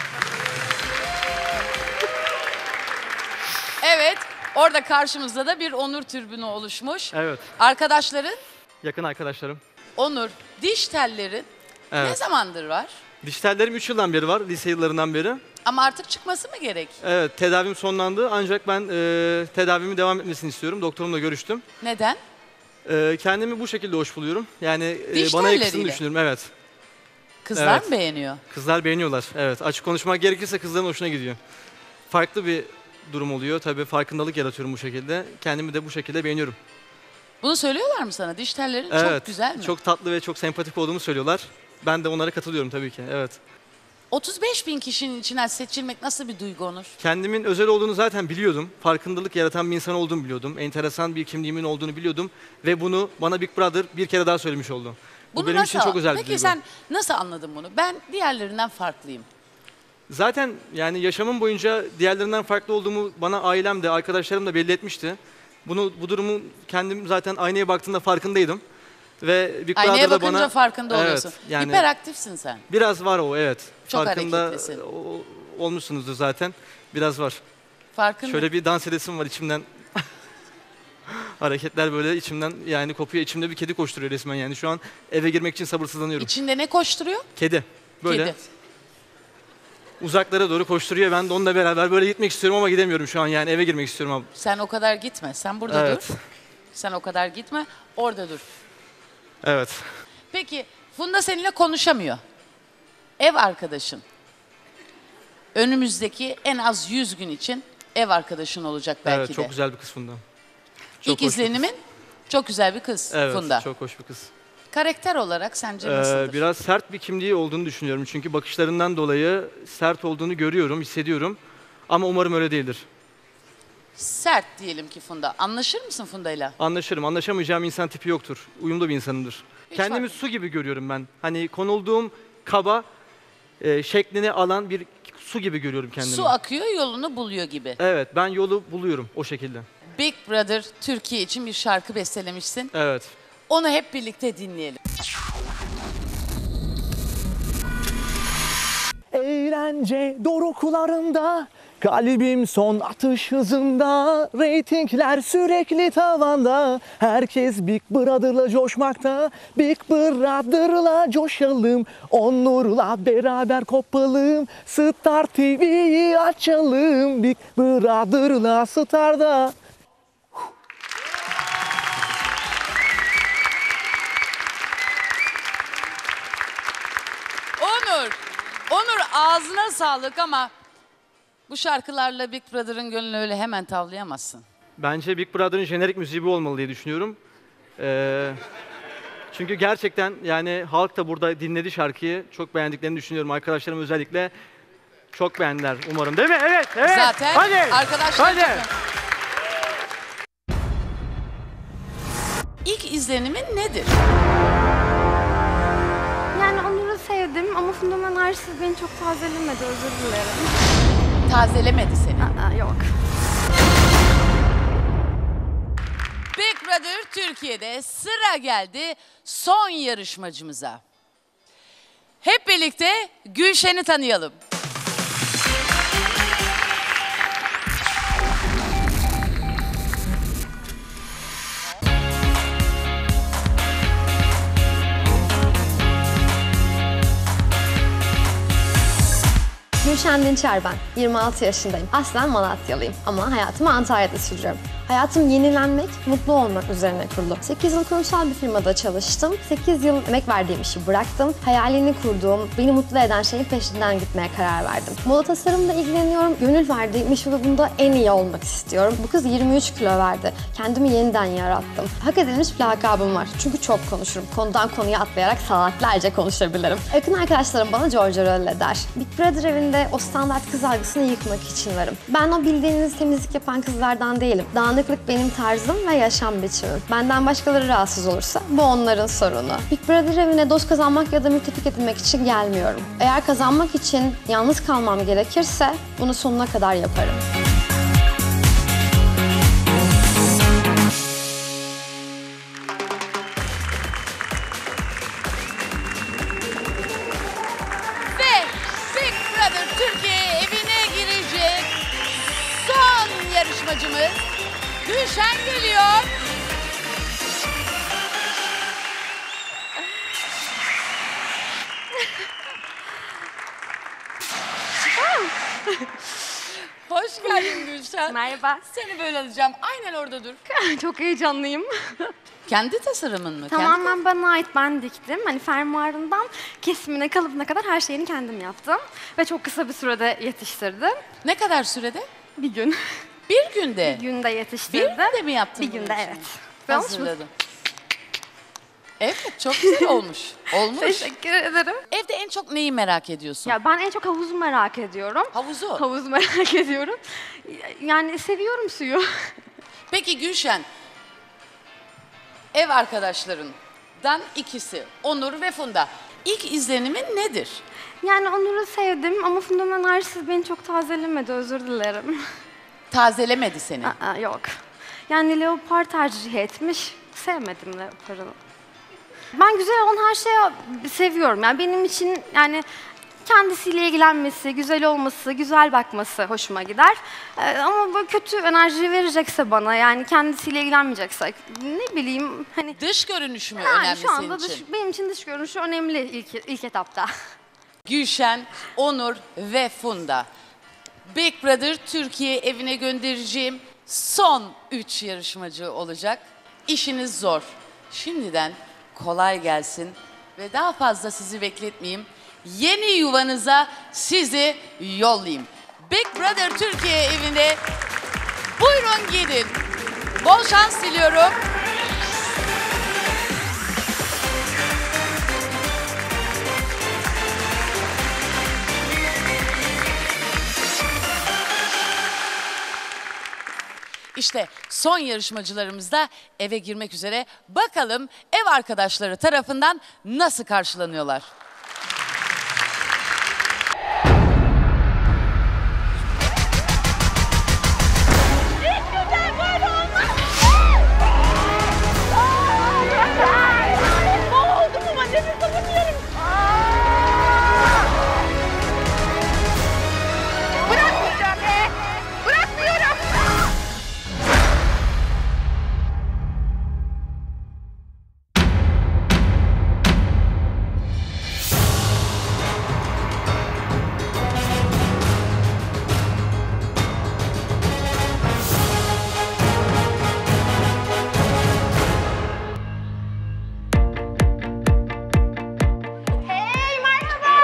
Evet, orada karşımızda da bir Onur türbünü oluşmuş. Evet, Arkadaşların, yakın arkadaşlarım. Onur, diş tellerin ne Evet. zamandır var? Diş tellerim 3 yıldan beri var, lise yıllarından beri. Ama artık çıkması mı gerek? Evet, tedavim sonlandı ancak ben tedavimi devam etmesini istiyorum. Doktorumla görüştüm. Neden? Kendimi bu şekilde hoş buluyorum. Yani Diş bana yakıştığını telleriyle. düşünüyorum, evet. Kızlar Evet. mı beğeniyor? Kızlar beğeniyorlar, evet. Açık konuşmak gerekirse kızların hoşuna gidiyor. Farklı bir durum oluyor. Tabii farkındalık yaratıyorum bu şekilde. Kendimi de bu şekilde beğeniyorum. Bunu söylüyorlar mı sana? Diş tellerin Evet, çok güzel mi? çok tatlı ve çok sempatik olduğumu söylüyorlar. Ben de onlara katılıyorum tabii ki, evet. 35 bin kişinin içinden seçilmek nasıl bir duygu Onur? Kendimin özel olduğunu zaten biliyordum. Farkındalık yaratan bir insan olduğumu biliyordum. Enteresan bir kimliğimin olduğunu biliyordum. Ve bunu bana Big Brother bir kere daha söylemiş oldu. Bu benim için çok özel bir Peki duygu. sen nasıl anladın bunu? Ben diğerlerinden farklıyım. Zaten yani yaşamım boyunca diğerlerinden farklı olduğumu bana ailem de arkadaşlarım da belli etmişti. Bu durumu kendim zaten aynaya baktığımda farkındaydım. Ve Big Aynaya Brother'da bakınca bana... farkında oluyorsun. Evet, yani Hiperaktifsin sen. biraz var o, evet. Çok Farkında hareketlisin. olmuşsunuzdur zaten. Biraz var. Farkında. Şöyle bir dans edesim var içimden. Hareketler böyle içimden yani kopuyor. İçimde bir kedi koşturuyor resmen yani. Şu an eve girmek için sabırsızlanıyorum. İçinde ne koşturuyor? Kedi. Böyle. Kedi. Uzaklara doğru koşturuyor. Ben de onunla beraber böyle gitmek istiyorum ama gidemiyorum şu an yani. Eve girmek istiyorum abi. Sen o kadar gitme. Sen burada Evet. dur. Sen o kadar gitme. Orada dur. Evet. Peki Funda seninle konuşamıyor. Ev arkadaşın. Önümüzdeki en az 100 gün için ev arkadaşın olacak belki Evet, de. çok güzel bir kız Funda. Çok İlk hoş bir kız. izlenimin çok güzel bir kız Evet, Funda. çok hoş bir kız. Karakter olarak sence nasıldır? Biraz sert bir kimliği olduğunu düşünüyorum. Çünkü bakışlarından dolayı sert olduğunu görüyorum, hissediyorum. Ama umarım öyle değildir. Sert diyelim ki Funda. Anlaşır mısın Funda'yla? Anlaşırım. Anlaşamayacağım insan tipi yoktur. Uyumlu bir insanımdır. Hiç Kendimi su gibi görüyorum ben. Hani konulduğum kaba şeklini alan bir su gibi görüyorum kendimi. Su akıyor yolunu buluyor gibi. Evet, ben yolu buluyorum o şekilde. Big Brother Türkiye için bir şarkı bestelemişsin. Evet. Onu hep birlikte dinleyelim. Eğlence doruklarında, kalbim son atış hızında, reytingler sürekli tavanda, herkes Big Brother'la coşmakta, Big Brother'la coşalım, Onur'la beraber kopalım, Star TV'yi açalım, Big Brother'la Star'da. Onur ağzına sağlık ama bu şarkılarla Big Brother'ın gönlünü öyle hemen tavlayamazsın. Bence Big Brother'ın jenerik müziği bu olmalı diye düşünüyorum. Çünkü gerçekten yani halk da burada dinledi şarkıyı. Çok beğendiklerini düşünüyorum. Arkadaşlarım özellikle çok beğendiler umarım. Değil mi? Evet, evet. Zaten Hadi. arkadaşlar Hadi. İlk izlenimin nedir? Yani Onur'u sevdim ama Funda'nın enerjisi beni çok tazelemedi, özür dilerim. Tazelemedi seni. Yok. Big Brother Türkiye'de sıra geldi son yarışmacımıza. Hep birlikte Gülşen'i tanıyalım. Gülşen Dinçer ben. 26 yaşındayım. Aslen Malatyalıyım ama hayatımı Antalya'da sürdürüyorum. Hayatım yenilenmek, mutlu olmak üzerine kurulu. 8 yıl kurumsal bir firmada çalıştım. 8 yıl emek verdiğim işi bıraktım. Hayalini kurduğum, beni mutlu eden şeyin peşinden gitmeye karar verdim. Moda tasarımla ilgileniyorum. Gönül verdiğim iş ve bunda en iyi olmak istiyorum. Bu kız 23 kilo verdi. Kendimi yeniden yarattım. Hak edilmiş bir lakabım var. Çünkü çok konuşurum. Konudan konuya atlayarak saatlerce konuşabilirim. Yakın arkadaşlarım bana Giorgio Rolle der. Big Brother evinde o standart kız algısını yıkmak için varım. Ben o bildiğiniz temizlik yapan kızlardan değilim. Dağınıklık benim tarzım ve yaşam biçimim. Benden başkaları rahatsız olursa bu onların sorunu. Big Brother evine dost kazanmak ya da müttefik edinmek için gelmiyorum. Eğer kazanmak için yalnız kalmam gerekirse bunu sonuna kadar yaparım. Ve Big Brother Türkiye evine girecek son yarışmacımız Gülşen geliyor. Hoş geldin Gülşen. Merhaba. Seni böyle alacağım. Aynen orada dur. Çok heyecanlıyım. Kendi tasarımın mı? Tamamen bana ait, ben diktim. Hani fermuarından kesimine, kalıbına kadar her şeyini kendim yaptım. Ve çok kısa bir sürede yetiştirdim. Ne kadar sürede? Bir gün. Bir günde? Bir günde yetiştirdim. Bir günde mi yaptın Bir bunu günde, şimdi? evet. Ve olmuş mu? Hazırladım. Evet, çok güzel olmuş. Olmuş. Teşekkür ederim. Evde en çok neyi merak ediyorsun? Ya ben en çok havuzu merak ediyorum. Havuzu? Havuzu merak ediyorum. Yani seviyorum suyu. Peki Gülşen, ev arkadaşlarından ikisi, Onur ve Funda. İlk izlenimin nedir? Yani Onur'u sevdim ama Funda'nın enerjisi beni çok tazelemedi, özür dilerim. Tazelemedi seni? Yok. Yani leopar tercih etmiş, sevmedim leoparını. Ben güzel olan her şeyi seviyorum. Yani benim için yani kendisiyle ilgilenmesi, güzel olması, güzel bakması hoşuma gider. Ama böyle kötü enerji verecekse bana, yani kendisiyle ilgilenmeyecekse, ne bileyim hani... Dış görünüşü mü yani önemli şu anda senin için? benim için dış görünüşü önemli ilk etapta. Gülşen, Onur ve Funda. Big Brother Türkiye evine göndereceğim son 3 yarışmacı olacak. İşiniz zor. Şimdiden kolay gelsin ve daha fazla sizi bekletmeyeyim. Yeni yuvanıza sizi yollayayım. Big Brother Türkiye evine buyurun gidin. Bol şans diliyorum. İşte son yarışmacılarımız da eve girmek üzere. Bakalım ev arkadaşları tarafından nasıl karşılanıyorlar? Bırakmayacağım be! Bırakmıyorum! Hey, merhaba!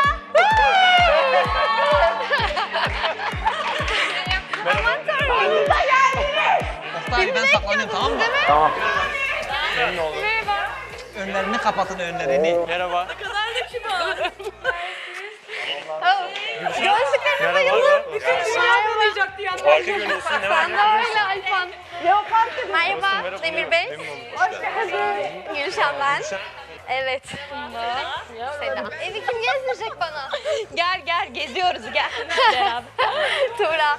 Aman tanrım, da geldiniz! Oktay ben saklanıyorum, tamam mı? Tamam. Memnun oldum. Merhaba. Önlerini kapatın, önlerini. Merhaba. Ne kadar da kibar. Gözlüklerine bayıldım. Bütün dünya tanıyacak diye anladım. Harika görünüyorsun, ne var? Sen de öyle Ayfan. Leopar kızı. Merhaba Demir Bey. Hoş geldin. Gülşen ben. Evet. Selam. Evi kim gezdirecek bana? Gel gel geziyoruz gel. Beraber. Tuğra.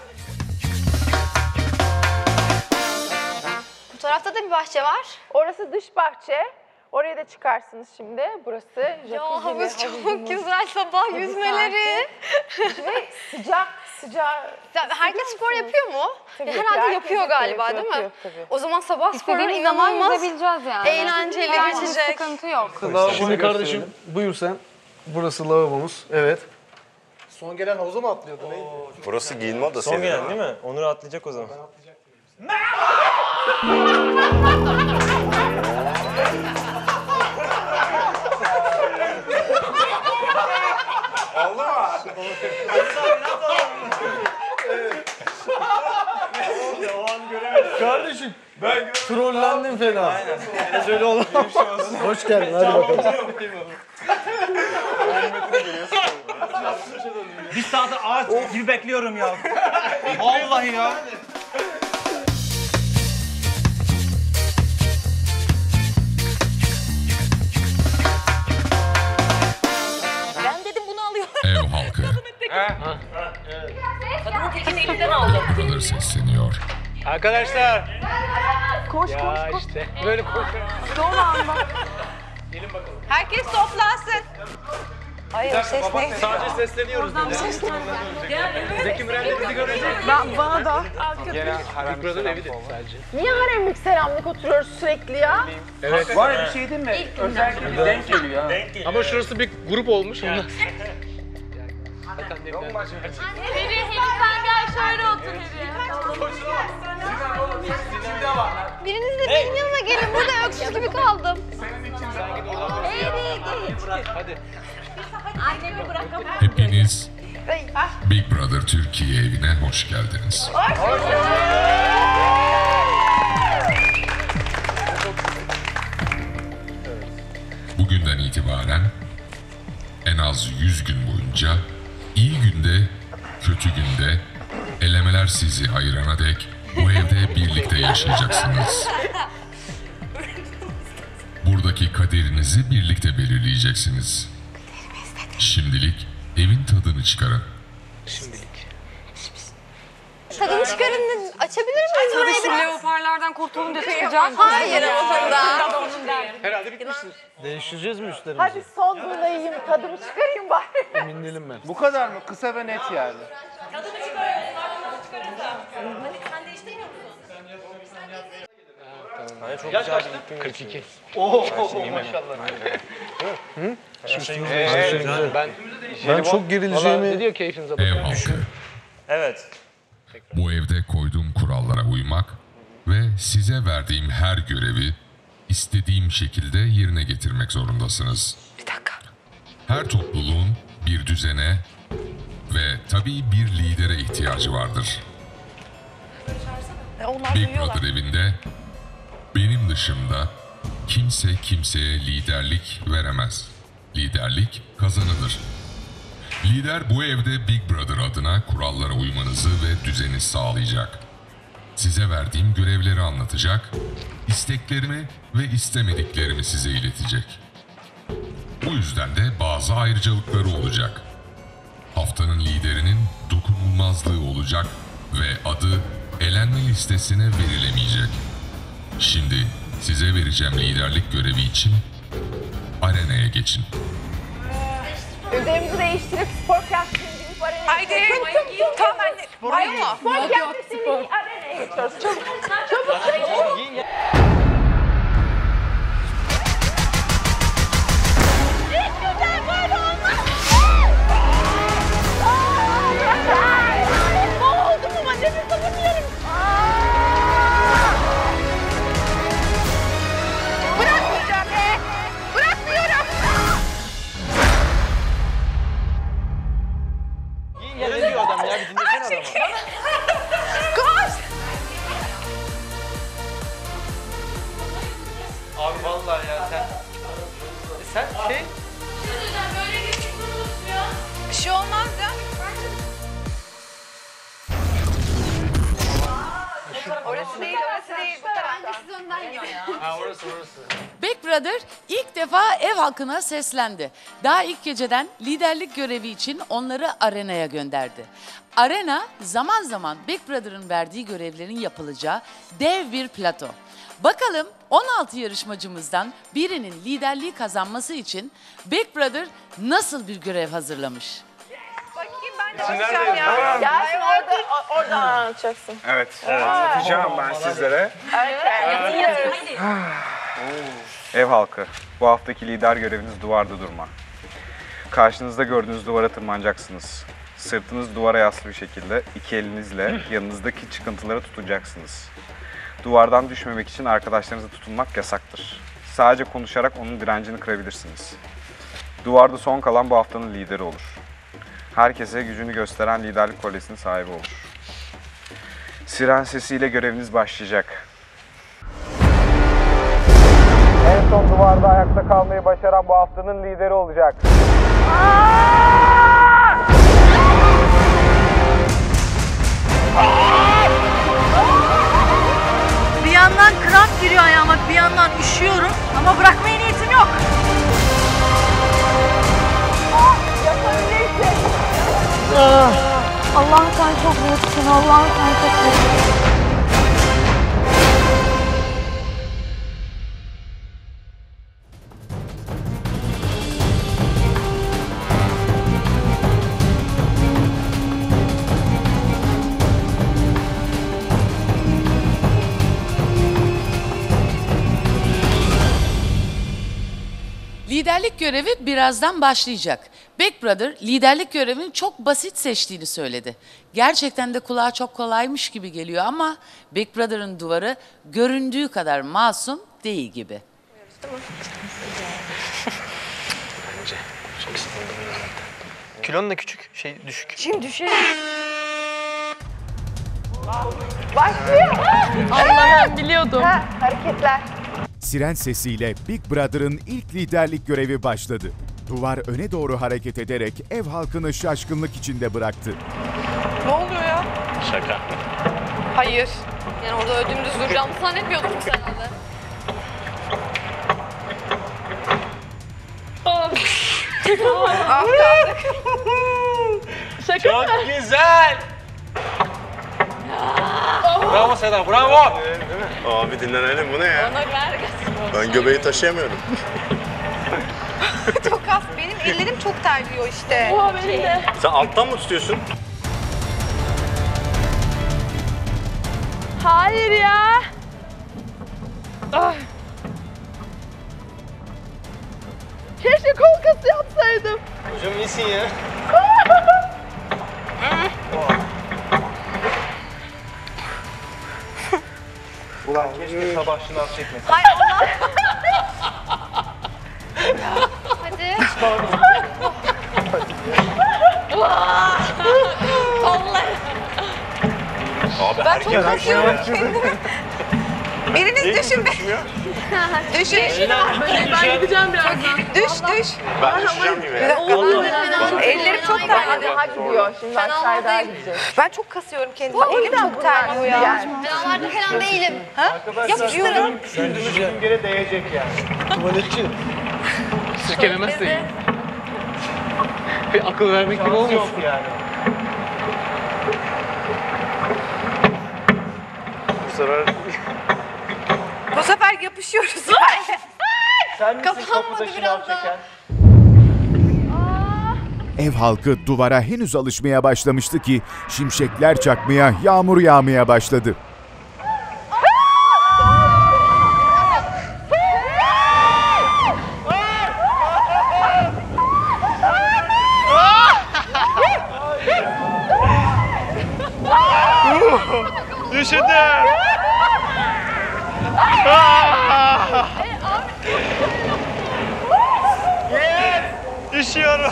Bu tarafta da bir bahçe var. Orası dış bahçe. Oraya da çıkarsınız şimdi. Burası Ya jacuzzi havuz ve çok havuzumuz. güzel, sabah Havuz yüzmeleri. Ve sıcak. Herkes spor yapıyor mu? Tabii, Herhalde herkes yapıyor galiba yapıyor, değil mi? yapıyor, tabii. O zaman sabah sporları İstediğimiz zaman inanılmaz yüzebileceğiz yani. eğlenceli Yani geçecek. sıkıntı yok. Şimdi kardeşim buyur sen. Burası lavabomuz. Evet. Son gelen havuza mı atlıyordu? Neydi? Burası giyinme odası. Son gelen değil mi? Onur atlayacak o zaman. Oldu mu? O an göremedim. Kardeşim ben trollendim fena. Aynen. Biraz öyle oldu. Hoş geldin, hadi bakalım. Bir saate ağaç gibi bekliyorum ya. Vallahi ya. Ben dedim bunu alıyorum. Ev halkı. Kadının tekini elinden aldım. Big Brother sesleniyor. Arkadaşlar. Koş Ya koş. işte böyle koş. Doğru anda. Gelin bakalım. Herkes toplansın. Ay o ses ne? Sadece sesleniyoruz. Oradan bir ses Zeki Müren de bizi görecek. Bana da. Big Brother evidir sadece. Niye haremlik selamlık oturuyoruz sürekli ya? Evet. Var ya bir şey değil mi? Özellikle bir denk geliyor ha. Ama şurası bir grup olmuş ondan. Heri sen gel şöyle otur Heri. Biriniz de benim yanıma gelin. Burada öksüz gibi kaldım. Hadi. Annemi bırakamam. Hepiniz Big Brother Türkiye evine hoş geldiniz. Bugünden itibaren en az 100 gün boyunca iyi günde, kötü günde, elemeler sizi ayırana dek bu evde birlikte yaşayacaksınız. Buradaki kaderinizi birlikte belirleyeceksiniz. Şimdilik evin tadını çıkarın. Tadını çıkarın. Açabilir miyiz Tabii burayı şu biraz? leoparlardan kurtulalım diye çıkacağım. Hayır aslında. Herhalde bitmişsiniz. Değiştireceğiz mi üstlerimizi? Hadi son bulayım, tadımı çıkarayım bari. Emin değilim ben. Bu kadar mı? Kısa ve net yani. Tadını çıkarıyoruz. Tadını çıkarın. Sen değiştirmiyor musun? Yaş kaçtı? 42. Oo maşallah. Ben çok gerileceğimi... Ne diyor keyfinize Ev bakın. halkı. Evet. Bu evde koyduğum kurallara uymak ve size verdiğim her görevi istediğim şekilde yerine getirmek zorundasınız. Bir dakika. Her topluluğun bir düzene ve tabii bir lidere ihtiyacı vardır. Big Brother evinde benim dışımda kimse kimseye liderlik veremez. Liderlik kazanılır. Lider bu evde Big Brother adına kurallara uymanızı ve düzeni sağlayacak. Size verdiğim görevleri anlatacak, isteklerimi ve istemediklerimi size iletecek. Bu yüzden de bazı ayrıcalıkları olacak. Haftanın liderinin dokunulmazlığı olacak ve adı elenme listesine verilemeyecek. Şimdi size vereceğim liderlik görevi için arenaya geçin. Üzerimizi değiştirip spor kıyafetini giyip araya Haydi. Tamam anne. Mayo mu? Spor kıyafetini giyip araya geçiyoruz. Çabuk. Çabuk. Hiç güzel böyle olmaz. Ne oldu mu? Ben nefes alamıyorum. Bırakmayacağım be. Bırakmıyorum. Ya ne diyor adam ya? Bir dinlesene adamı. Koş. Abi vallahi ya sen şey... Bir şey olmaz ya. Orası değil, orası değil. Bu tarafta. Siz önden ya. Ha orası. Big Brother ilk defa ev halkına seslendi. Daha ilk geceden liderlik görevi için onları arenaya gönderdi. Arena zaman zaman Big Brother'ın verdiği görevlerin yapılacağı dev bir plato. Bakalım 16 yarışmacımızdan birinin liderliği kazanması için Big Brother nasıl bir görev hazırlamış? Bakayım ben de bakacağım ya. Gelsin oradan anlatacaksın. Evet. Anlatacağım ben sizlere. Ev halkı, bu haftaki lider göreviniz duvarda durma. Karşınızda gördüğünüz duvara tırmanacaksınız. Sırtınız duvara yaslı bir şekilde iki elinizle yanınızdaki çıkıntılara tutunacaksınız. Duvardan düşmemek için arkadaşlarınıza tutunmak yasaktır. Sadece konuşarak onun direncini kırabilirsiniz. Duvarda son kalan bu haftanın lideri olur. Herkese gücünü gösteren liderlik kolyesinin sahibi olur. Siren sesiyle göreviniz başlayacak. En son duvarda ayakta kalmayı başaran bu haftanın lideri olacak. Bir yandan kramp giriyor ayağıma, bir yandan üşüyorum ama bırakmaya niyetim yok. Allah'ım sen çok büyüksün, Allah'ım sen çok büyüksün. Liderlik görevi birazdan başlayacak. Big Brother liderlik görevini çok basit seçtiğini söyledi. Gerçekten de kulağa çok kolaymış gibi geliyor ama Big Brother'ın duvarı göründüğü kadar masum değil gibi. Bence çok sıkıldım. Kilon da küçük, düşük. Şimdi düşerim. Başlıyor. Allah'ım biliyordum. Hareketler. Siren sesiyle Big Brother'ın ilk liderlik görevi başladı. Duvar öne doğru hareket ederek ev halkını şaşkınlık içinde bıraktı. Ne oluyor ya? Şaka. Hayır. Yani orada ödümüz duracağımı zannetmiyordum sen herhalde. Şaka Çok mı? güzel. Bravo Seda, bravo. Abi dinlenelim, bu ne ya? Ona ver. Ben göbeği taşıyamıyorum. Çok az. Benim ellerim çok terliyor işte. Oha benim de. Sen alttan mı tutuyorsun? Hayır ya. Ah. Keşke kol kası yapsaydım. Hocam iyisin ya. Ulan keşke sabah şınav çekmesin. Hay Allah. Hadi. Kollar. Abi Ben çok kasıyorum kendimi. Biriniz düşün be. Düşün. Ben gideceğim birazdan. Düş. Ben düşeceğim gibi. Ellerim çok terliyor. Hadi gidiyor. Şimdi aşağıya gidecek. Ben çok kasıyorum kendimi. Elim çok terliyor ya. Fenalarda falan değilim. Yapıştırın. Bütün yere değecek yani. Tuvaletçi. Silkelemezse iyi. Bir akıl vermek gibi olmasın. Yok yani. Bu sefer Bu sefer yapışıyoruz. Sen misin Kapanmadı kapıda şınav biraz daha. çeken? Ev halkı duvara henüz alışmaya başlamıştı ki şimşekler çakmaya, yağmur yağmaya başladı. Üşüdüm. Üşüyorum.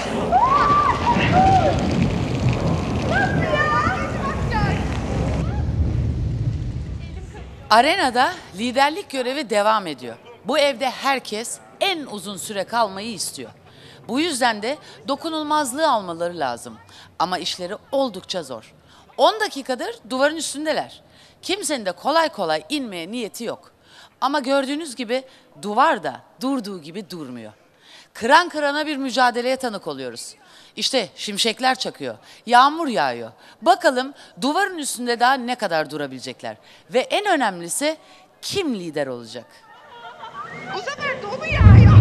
Arenada liderlik görevi devam ediyor. Bu evde herkes en uzun süre kalmayı istiyor. Bu yüzden de dokunulmazlığı almaları lazım. Ama işleri oldukça zor. 10 dakikadır duvarın üstündeler. Kimsenin de kolay kolay inmeye niyeti yok. Ama gördüğünüz gibi duvar da durduğu gibi durmuyor. Kıran kırana bir mücadeleye tanık oluyoruz. İşte şimşekler çakıyor, yağmur yağıyor. Bakalım duvarın üstünde daha ne kadar durabilecekler. Ve en önemlisi kim lider olacak? Bu sefer dolu yağıyor.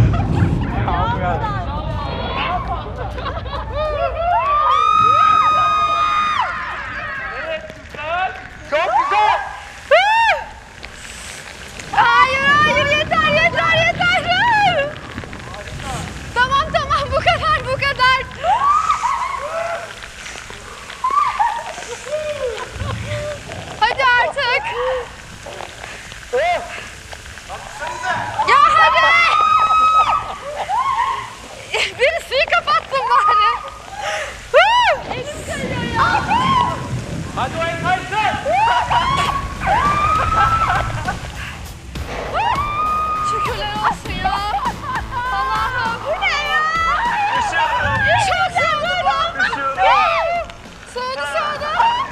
Çok güzel. Hayır yeter. Tamam bu kadar. Hadi artık. Biri suyu kapatsın bari. Elim kayıyor ya. Hadi oyun kaysın. Şükürler olsun ya. Allah'ım bu ne ya? Üşüyorum. Çok soğudum. Üşüyorum. Soğudu.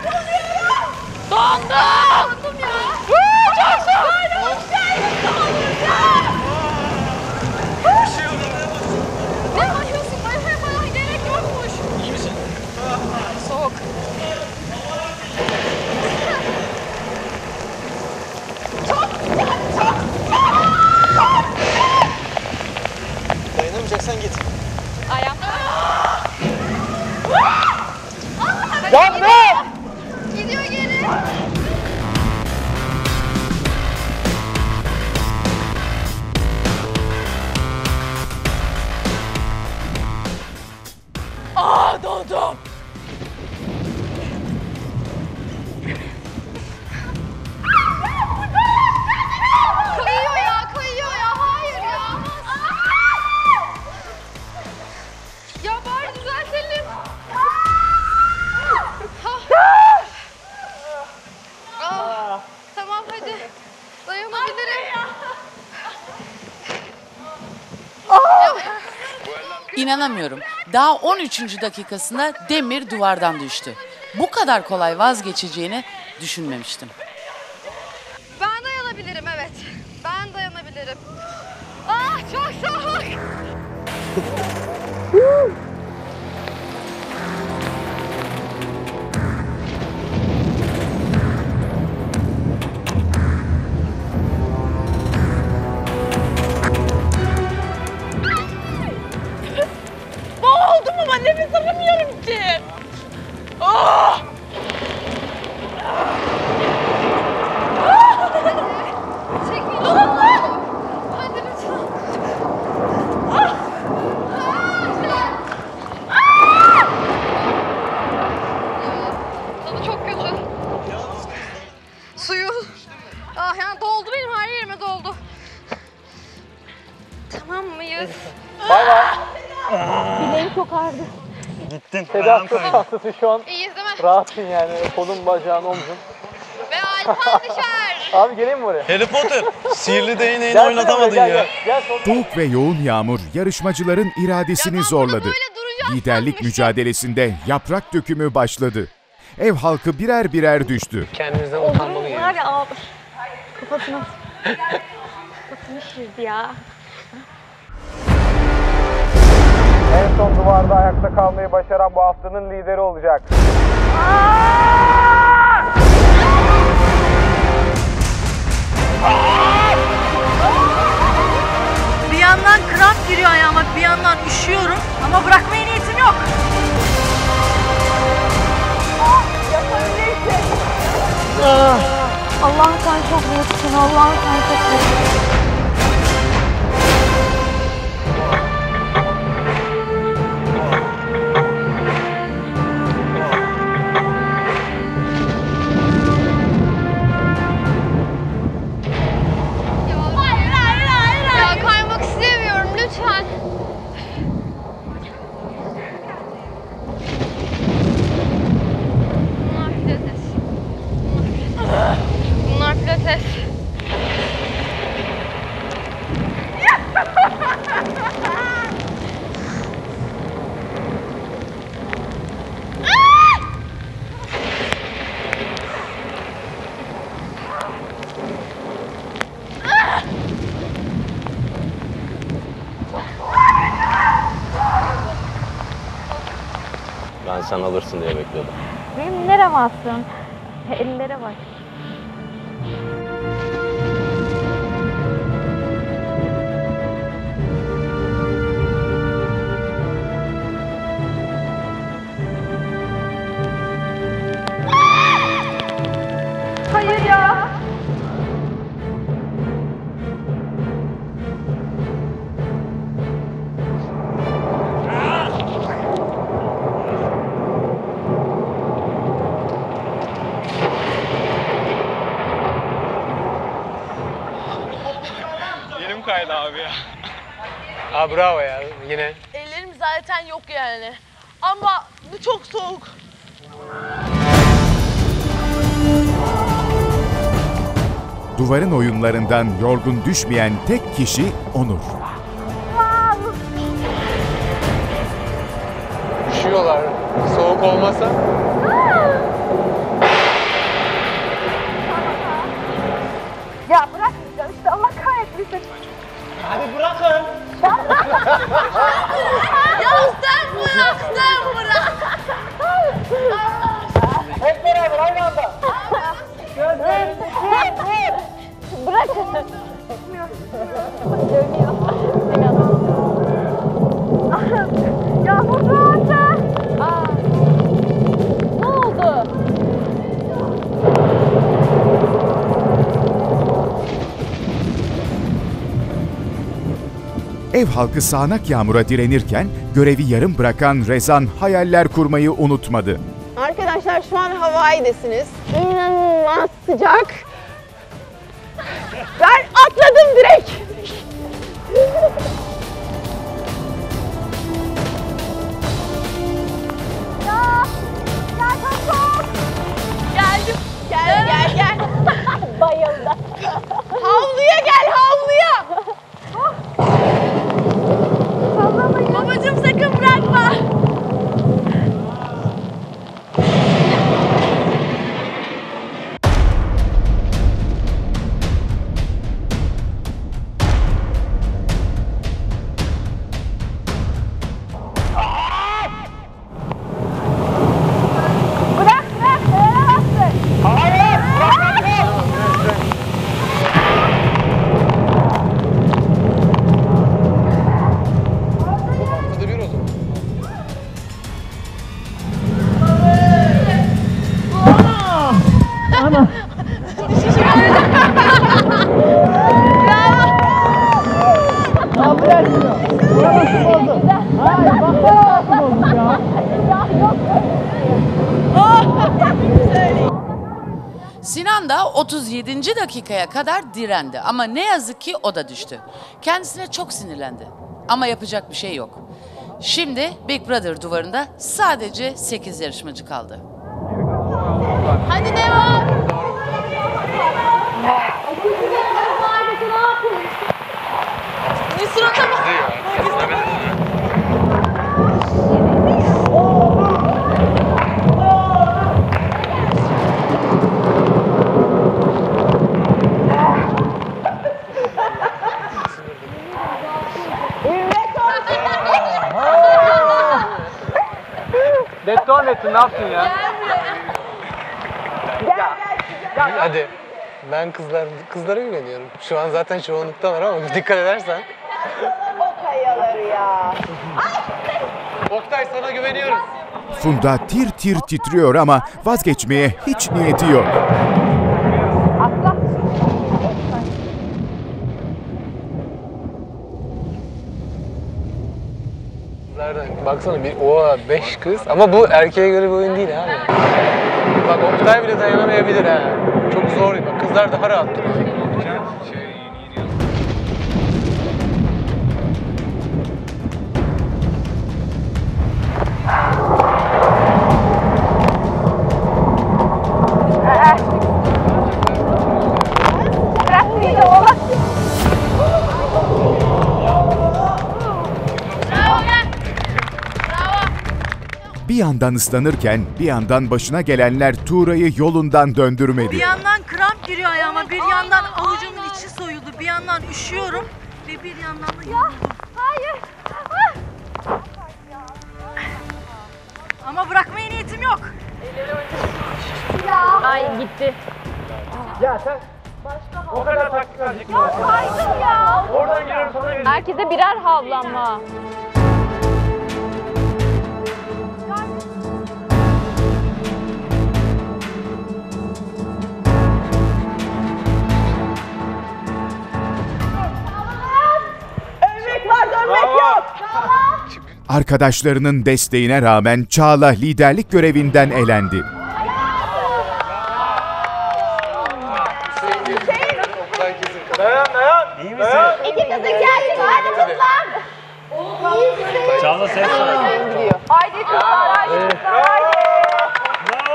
Dondum ya. Çok soğuk. Ne yapıyorsun? Bayılmaya gerek yokmuş. İyi misin? Soğuk. Dayanamayacaksan git. Ayağım. Yandım! Gidiyor geri. Dondum. Kayıyor ya. Hayır ya. Ya bari düzeltelim. Tamam hadi. Dayanabilirim. İnanamıyorum. Daha 13. dakikasında Demir duvardan düştü. Bu kadar kolay vazgeçeceğini düşünmemiştim. Ben dayanabilirim evet. Ben dayanabilirim. Çok soğuk. Boğuldum ama nefes alamıyorum ki. Çekil. Hadi lütfen. Tadı çok kötü. Suyu. Yani doldu benim her yerime doldu. Tamam mıyız? Bay bay. Bileğim çok ağrıdı. Gittin. Seda çok şanslısın şu an. İyiyiz değil mi? Rahatsın yani. Kolun, bacağın, omzun. Ve Alpan düşer. Abi geleyim mi oraya? Harry Potter. Sihirli değneğini Gelsene oynatamadın buraya, ya. Gel. Soğuk ve yoğun yağmur yarışmacıların iradesini zorladı. Liderlik mücadelesinde yaprak dökümü başladı. Ev halkı birer birer düştü. Kendimizden utanmalıyız. Var ya abi. Kafasına şişirdi ya. En son duvarda ayakta kalmayı başaran bu haftanın lideri olacak. Bir yandan kramp giriyor ayağıma, bir yandan üşüyorum ama bırakmaya niyetim yok. Allah'ım sen çok büyüksün. Allah'ım sen çok büyüksün. Ya kaymak istemiyorum lütfen. Bunlar pilates. Ben sen alırsın diye bekliyordum. Benim nerem alsın? Ellere bak. Hayır ya. Yerim kaydı abi ya. Aa bravo ya yine. Ellerimiz zaten yok yani. Ama bu çok soğuk. Duvarın oyunlarından yorgun düşmeyen tek kişi Onur. Üşüyorlar. Soğuk olmasa. Ya bırakmayacağım işte Allah kahretmesin. Hadi bırakın. Ya sen bırak, sen bırak. Hep beraber aynı anda. Bırakın. Yağmur durdu. Ne oldu? Ev halkı sağanak yağmura direnirken görevi yarım bırakan Rezan hayaller kurmayı unutmadı. Arkadaşlar şu an Hawaii'desiniz. İnanılmaz sıcak. Ben atladım direkt. Ya çok soğuk. Geldim. Gel. Bayıldım. Havluya gel, havluya. Babacığım sakın bırakma. Bırak. Dayanamazsın. Hayır. Haftada bir o zaman. Ana. Ya bırak şunu. Buna nasıl oldu? Hayır baksana nasıl oldu ya. Sinan da 37. dakikaya kadar direndi ama ne yazık ki o da düştü. Kendisine çok sinirlendi ama yapacak bir şey yok. Şimdi Big Brother duvarında sadece 8 yarışmacı kaldı. Hadi devam. Ne surata bak. Deton ettin, ne yaptın ya? Hadi. Ben kızlara güveniyorum. Şu an zaten çoğunluktalar ama dikkat edersen. O kayaları ya. Oktay sana güveniyoruz. Funda tir tir titriyor ama vazgeçmeye hiç niyeti yok. Kızlardan baksana bir oha 5 kız ama bu erkeğe göre bir oyun değil abi. Bak Oktay bile dayanamayabilir ha. Çok zor. Bak kızlar daha rahat duruyor. Bir yandan ıslanırken bir yandan başına gelenler Tuğra'yı yolundan döndürmedi. Bir yandan kramp giriyor ayağıma, bir yandan avucumun içi soyuldu, bir yandan üşüyorum ve bir yandan da yoruldum. Hayır. Ama bırakmaya niyetim yok. Ay gitti. Ya sen o kadar taktik vereceksin. Ya kaydım ya. Oradan girer sana verir. Herkese birer havlanma. Ölmek var, dönmek yok. Arkadaşlarının desteğine rağmen Çağla liderlik görevinden elendi. Dayan. İyi misin? İki kızın kendini hadi kızlar. Çağla ses ver. Haydi kızlar, haydi kızlar, haydi. Bravo.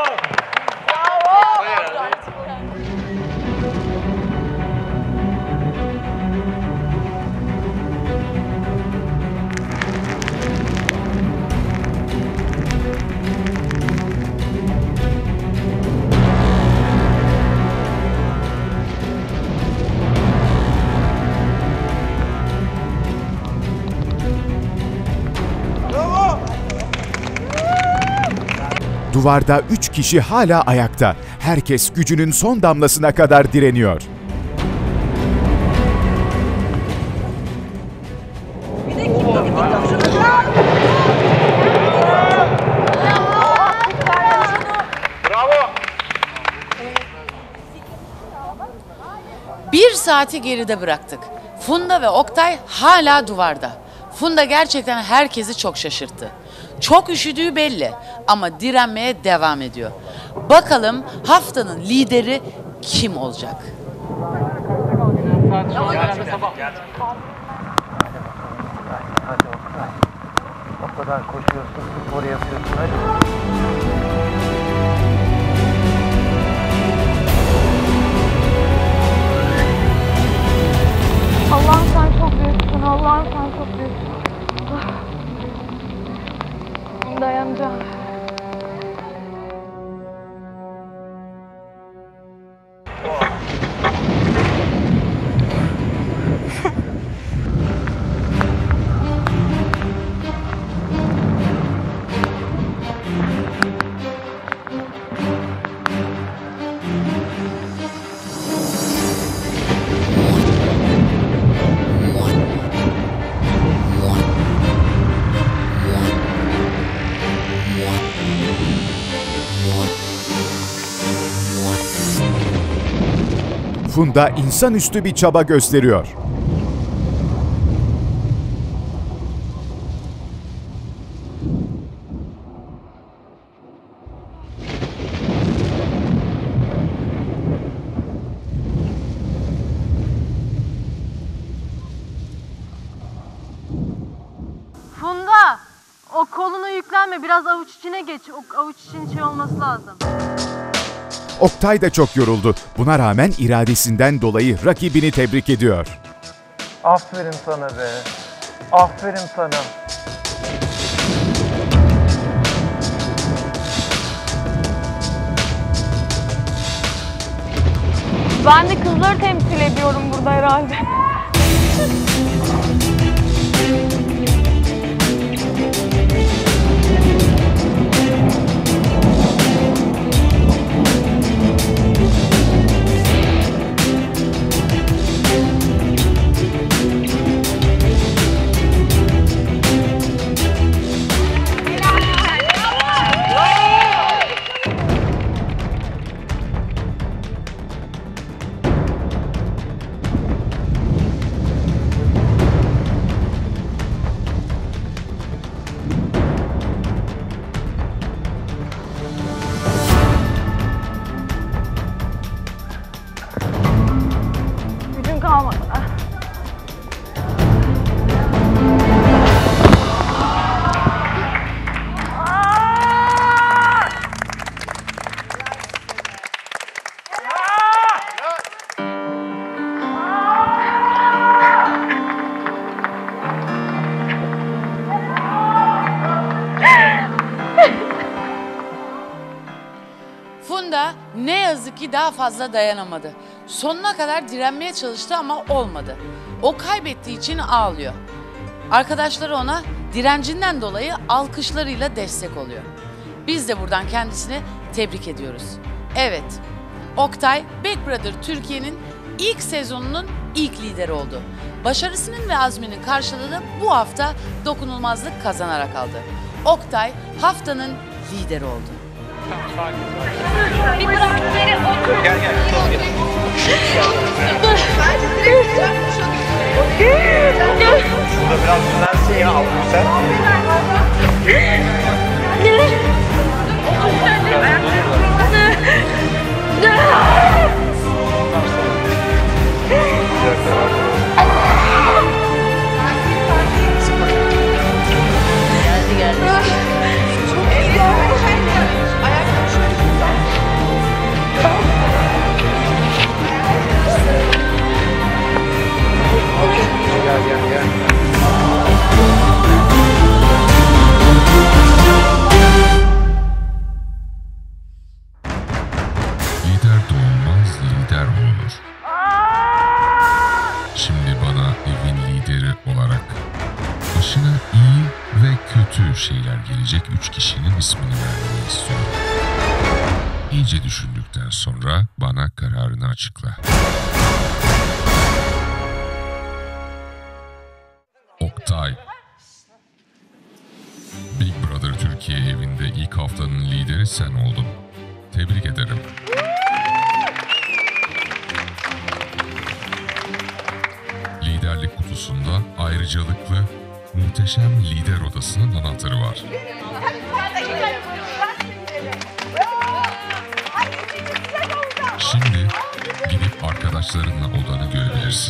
Duvarda 3 kişi hala ayakta. Herkes gücünün son damlasına kadar direniyor. Bravo. 1 saati geride bıraktık. Funda ve Oktay hala duvarda. Funda gerçekten herkesi çok şaşırttı. Çok üşüdüğü belli ama direnmeye devam ediyor. Bakalım haftanın lideri kim olacak? O kadar koşuyorsun, spor yapıyorsun. Hadi. Allah'ım sen çok büyüksün, Allah'ım sen çok büyüksün. Dayanacağım. Funda insanüstü bir çaba gösteriyor. Funda, o koluna yüklenme. Biraz avuç içine geç. O avuç için şey olması lazım. Oktay da çok yoruldu. Buna rağmen iradesinden dolayı rakibini tebrik ediyor. Aferin sana be. Aferin sana. Ben de kızları temsil ediyorum burada herhalde. Gücüm kalmadı. Funda ne yazık ki daha fazla dayanamadı. Sonuna kadar direnmeye çalıştı ama olmadı. O kaybettiği için ağlıyor. Arkadaşları ona direncinden dolayı alkışlarıyla destek oluyor. Biz de buradan kendisini tebrik ediyoruz. Evet, Oktay, Big Brother Türkiye'nin ilk sezonunun ilk lideri oldu. Başarısının ve azminin karşılığını bu hafta dokunulmazlık kazanarak aldı. Oktay haftanın lideri oldu. Bir bırak geri otur. Gel gel. Şurada biraz dinlensin ya Abdülsen. şeyler gelecek 3 kişinin ismini vermeni istiyorum. İyice düşündükten sonra bana kararını açıkla. Oktay. Big Brother Türkiye evinde ilk haftanın lideri sen oldun. Tebrik ederim. Liderlik kutusunda ayrıcalıklı muhteşem lider odasının anahtarı var. Şimdi gidip arkadaşlarınla odanı görebilirsin.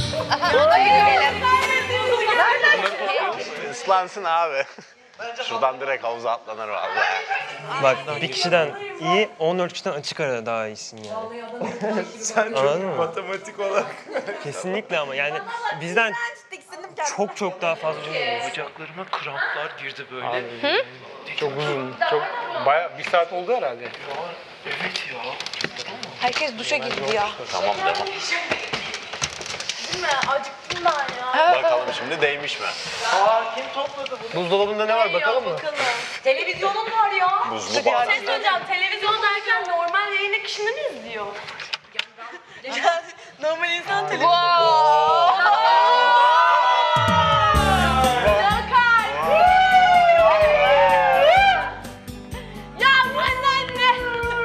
Islansın abi. Şuradan direkt havuza atlanır vallahi. Bak bir kişiden iyi, 14 kişiden açık arada daha iyisin yani. Sen çok matematik olarak. Kesinlikle ama yani bizden çok daha fazla oynuyoruz. Bacaklarıma kramplar girdi böyle. Abi, çok uzun, bayağı 1 saat oldu herhalde. Evet ya. Herkes duşa gitti ya. Tamam devam. Değil mi? Acıktım ben ya. Bakalım şimdi değmiş mi? Kim topladı bunu? Buzdolabında ne var bakalım mı? Televizyonun var ya. Buzlu Bir bağlı. şey söyleyeceğim. Televizyon derken normal yayındaki kişini mi izliyor? Normal insan televizyonu. Ya bu ne?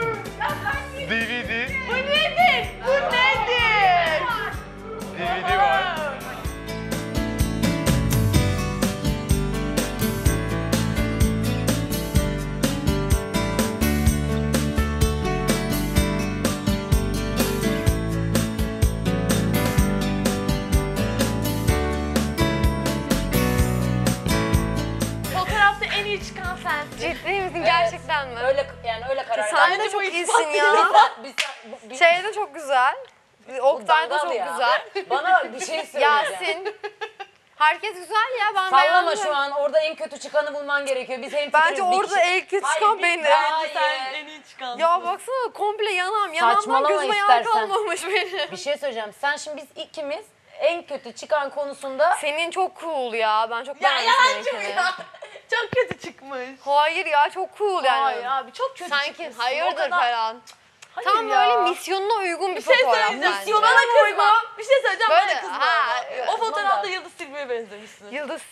DVD. Bu nedir? Bu nedir? DVD var. Fotoğrafta en iyi çıkan sensin. Ciddi misin gerçekten mi? Öyle karar Sen de çok iyisin ya. Şey de çok güzel. Oktay da çok güzel. Bana bir şey söyle. Yasin. Herkes güzel ya, ben Sallama beğendim. şu an. Orada en kötü çıkanı bulman gerekiyor. Biz hem Bence orada en kötü çıkan benim. Sen en iyi çıkan. Ya baksana komple yanağımdan Saçmalama gözüme yağ istersen. kalmamış benim. Bir şey söyleyeceğim. Sen şimdi biz ikimiz en kötü çıkan konusunda... Senin çok cool ya. Ben çok Ya beğendim yalancı seninkini. ya. Çok kötü çıkmış. Hayır ya, çok cool yani. Hayır abi çok kötü Sanki çıkmışsın. hayırdır O kadar- falan. Hayır Tam ya. böyle misyonuna uygun bir Bir şey fotoğraf söyleyeceğim. bence. Bana kızma. Bir şey söyleyeceğim. Böyle, Bana kızma. ha, O fotoğrafta Yıldız Tilbe'ye benzemişsin. Yıldız...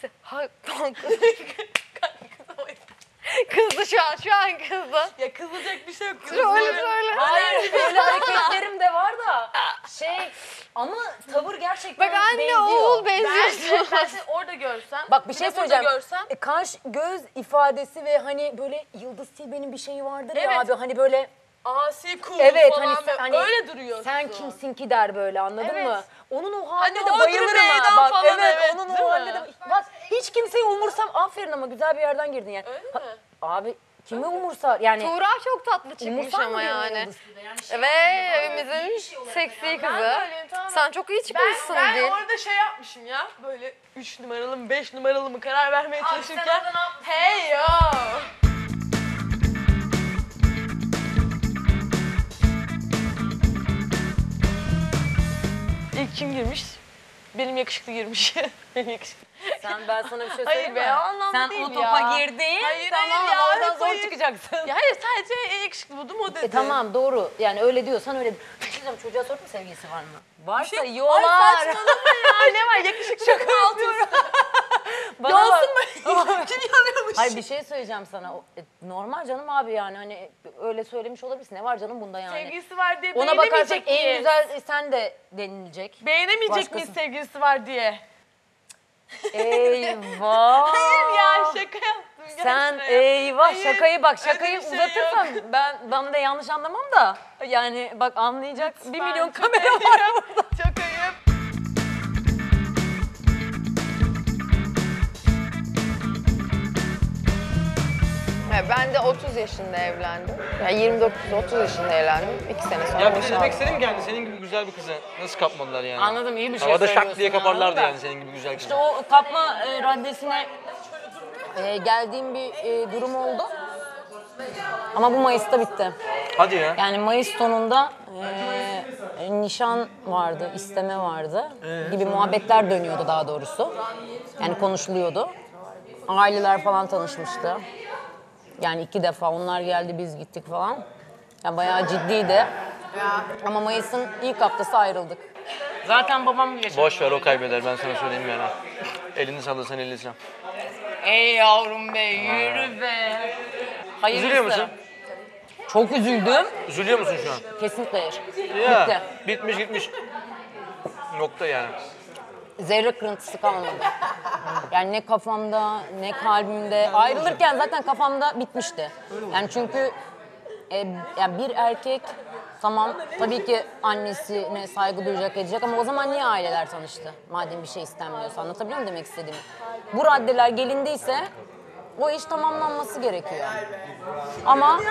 Kızdı şu an kızdı. Ya kızılacak bir şey yok. Söyle. Hayır, böyle hareketlerim de var da ama tavır gerçekten Bak anne benziyor. oğul benziyorsun. Ben seni orada görsem. Bak bir şey de burada söyleyeceğim. Görsem, Kaş, göz ifadesi ve hani böyle Yıldız Tilbe'nin bir şeyi vardır Evet. ya abi hani böyle asi, cool evet falan. hani öyle duruyorsun. sen kimsin ki der böyle anladın Evet. mı? Onun o Hani haline de Ödül bayılırım Bey'den ha. Bak falan, evet, evet, onun değil o mi? haline de bak hiç kimseyi umursam aferin ama güzel bir yerden girdin yani. Öyle Ha, mi? abi kimi umursar yani Tuğra çok tatlı çıkmış umursar mı ama diyorum yani. Yıldız Tilbe? Yani Ve evimizin seksi kızı. Sen çok iyi çıkmışsın Ben Dil. orada şey yapmışım ya. Böyle 3 numaralı mı 5 numaralı mı karar vermeye sen çalışırken. orada ne yapmışsın? Hey yo. İlk kim girmiş? Benim yakışıklı girmiş. Benim yakışıklı. Ben sana bir şey Hayır söyleyeyim be, mi? o anlamda Sen değil o topa ya. girdin. Hayır, tamam hayır ya, oradan zor hayır. çıkacaksın. Ya hayır sadece en yakışıklı buldum o dedi. Tamam doğru. Yani öyle diyorsan öyle. Bir şey diyeceğim, çocuğa sordum sevgilisi var mı? Varsa Ay yolar. saçmalama ya. Ne var yakışıklı şaka yapıyorum. Yolsun mu? Kim yanıyormuş? Hayır bir şey söyleyeceğim sana. Normal canım abi yani hani öyle söylemiş olabilirsin. Ne var canım bunda yani? Sevgilisi var diye Ona bakarsak beğenemeyecek en miyiz? güzel sen de denilecek. Beğenemeyecek Başkası. miyiz sevgilisi var diye? Eyvah. Hayır ya şaka yaptım. Gel Sen şuraya. eyvah Hayır, şakayı bak öyle şakayı bir şey uzatırsan yok. bana da yanlış anlamam da yani bak anlayacak bir Lütfen, milyon çok kamera ayıp. var burada. Çok ayıp. Ben de 30 yaşında evlendim. Yani 29-30 yaşında evlendim. 2 sene sonra Ya bir de boşandım. demek istedim ki yani senin gibi güzel bir kızı nasıl kapmadılar yani? Anladım, iyi bir şey Havada şak söylüyorsun, diye kaparlardı anladın yani mı? senin gibi güzel kızı. İşte o kapma raddesine geldiğim bir durum oldu. Ama bu Mayıs'ta bitti. Hadi ya. Yani Mayıs sonunda nişan vardı, isteme vardı gibi muhabbetler dönüyordu daha doğrusu. Yani konuşuluyordu. aileler falan tanışmıştı. Yani 2 defa onlar geldi, biz gittik falan. Yani bayağı ciddiydi. Ama Mayıs'ın ilk haftası ayrıldık. Zaten babam yaşadı. Boş ver, o kaybeder, ben sana söyleyeyim yani. Elini sallarsan elini sıçram. Ey yavrum be, yürü be. Hayırlısı. Üzülüyor musun? Çok üzüldüm. Üzülüyor musun şu an? Kesinlikle hayır. Ya, Bitti. bitmiş gitmiş. Nokta yani. Zerre kırıntısı kalmadı. Yani ne kafamda, ne kalbimde. Ayrılırken zaten kafamda bitmişti. Yani çünkü yani bir erkek tamam tabii ki annesine saygı duyacak edecek ama o zaman niye aileler tanıştı? Madem bir şey istenmiyorsa, anlatabiliyor muyum demek istediğimi? Bu raddeler gelindiyse o iş tamamlanması gerekiyor. Ama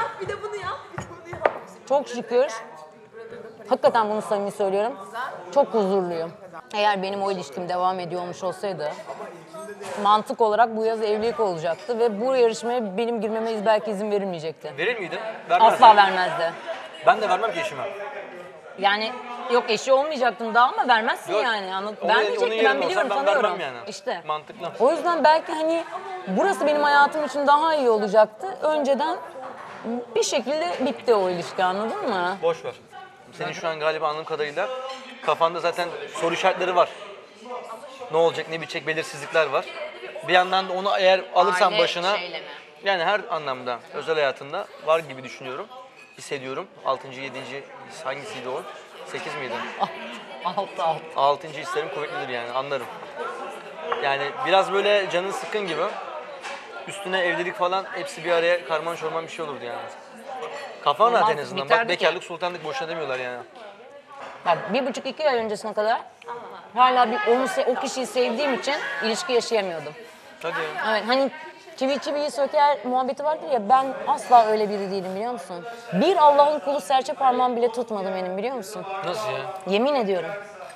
çok şükür, hakikaten bunu samimi söylüyorum, çok huzurluyum. Eğer benim o ilişkim devam ediyor olmuş olsaydı, mantık olarak bu yaz evlilik olacaktı ve bu yarışmaya benim girmeme belki izin verilmeyecekti. Verir miydi? Vermez Asla mi? vermezdi. Ben de vermem ki eşime. Yani yok eşi olmayacaktın daha ama vermezsin Yok, yani. onun- Ben onun diyecektim, yerinde ben biliyorum, olsam ben tanıyorum. vermem yani. İşte. Mantıklı. O yüzden belki hani burası benim hayatım için daha iyi olacaktı. Önceden bir şekilde bitti o ilişki, anladın mı? Boş ver. Senin şu an galiba anladığım kadarıyla kafanda zaten soru işaretleri var. Ne olacak, ne bitecek belirsizlikler var. Bir yandan da onu eğer alırsan Aile başına, şeyleme. yani her anlamda özel hayatında var gibi düşünüyorum, hissediyorum. 6. 7. hangisiydi o? 8 miydi? 6. 6. hislerim kuvvetlidir yani, anlarım. Yani biraz böyle canın sıkkın gibi. Üstüne evlilik falan hepsi bir araya karman çorman bir şey olurdu yani. Kafan rahat en Olmaz, azından. Bak biterdi ki. bekarlık sultanlık boşuna demiyorlar yani. Yani 1,5-2 ay öncesine kadar hala o kişiyi sevdiğim için ilişki yaşayamıyordum. Hadi ya. Evet, hani çivi çiviyi söker muhabbeti vardır ya, ben asla öyle biri değilim, biliyor musun? Bir Allah'ın kulu serçe parmağım bile tutmadı benim, biliyor musun? Nasıl ya? Yemin ediyorum.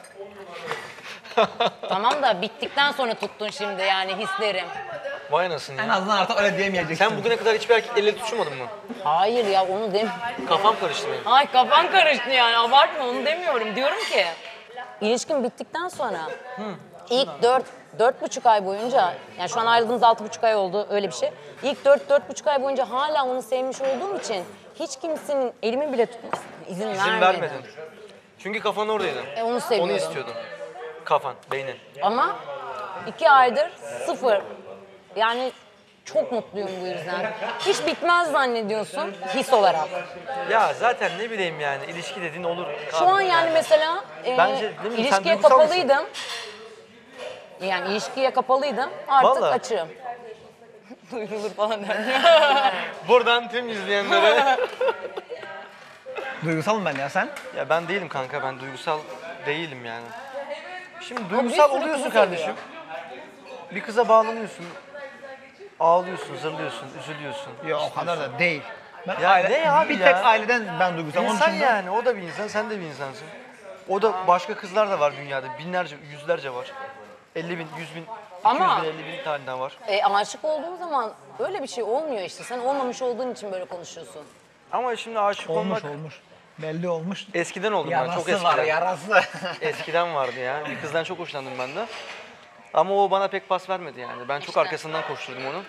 Tamam da bittikten sonra tuttun şimdi yani hislerim. Vay anasını ya. En azından artık öyle diyemeyeceksin. Sen bugüne kadar hiçbir erkekle elle tutuşmadın mı? Hayır ya, onu dem. Kafam karıştı benim. Ay kafan karıştı yani, abartma, onu demiyorum. Diyorum ki ilişkin bittikten sonra ilk 4,5 ay boyunca, yani şu an ayrıldığımız 6,5 ay oldu, öyle bir şey. İlk 4,5 ay boyunca hala onu sevmiş olduğum için hiç kimsenin elimi bile tutmasına izin vermedim. vermedin. Çünkü kafan oradaydı. Onu seviyordum. Onu istiyordun. Kafan, beynin. Ama 2 aydır sıfır. Yani çok mutluyum bu yüzden. Hiç bitmez zannediyorsun his olarak. Ya zaten ne bileyim yani, ilişki dediğin olur. Şu an yani mesela Bence, değil mi? Sen ilişkiye duygusal kapalıydım. Yani ilişkiye kapalıydım. Artık Vallahi. açığım. Duyurulur falan der. Buradan tüm izleyenlere... Duygusal mı ben ya, sen? Ya ben değilim kanka, ben duygusal değilim yani. Şimdi Ama duygusal bir sürü oluyorsun kızı kardeşim. seviyor. Bir kıza bağlanıyorsun. Ağlıyorsun, zırlıyorsun, üzülüyorsun. Ya o kadar da değil. Ben Ya ne abi bir ya? tek aileden ben duygusal. Onun İnsan dışında- yani, o da bir insan, sen de bir insansın. O da başka kızlar da var dünyada, binlerce, yüzlerce var. 50 bin, 100 bin, 200 Ama- bin, 50 bin tane daha var. Aşık olduğun zaman öyle bir şey olmuyor işte. Sen olmamış olduğun için böyle konuşuyorsun. Ama şimdi aşık olmak... Olmuş. Belli olmuş. Eskiden oldum ben, çok Yarası eskiden. var, yarası. Eskiden vardı ya. Bir kızdan çok hoşlandım ben de. Ama o bana pek pas vermedi yani. Ben çok arkasından koşturdum onu.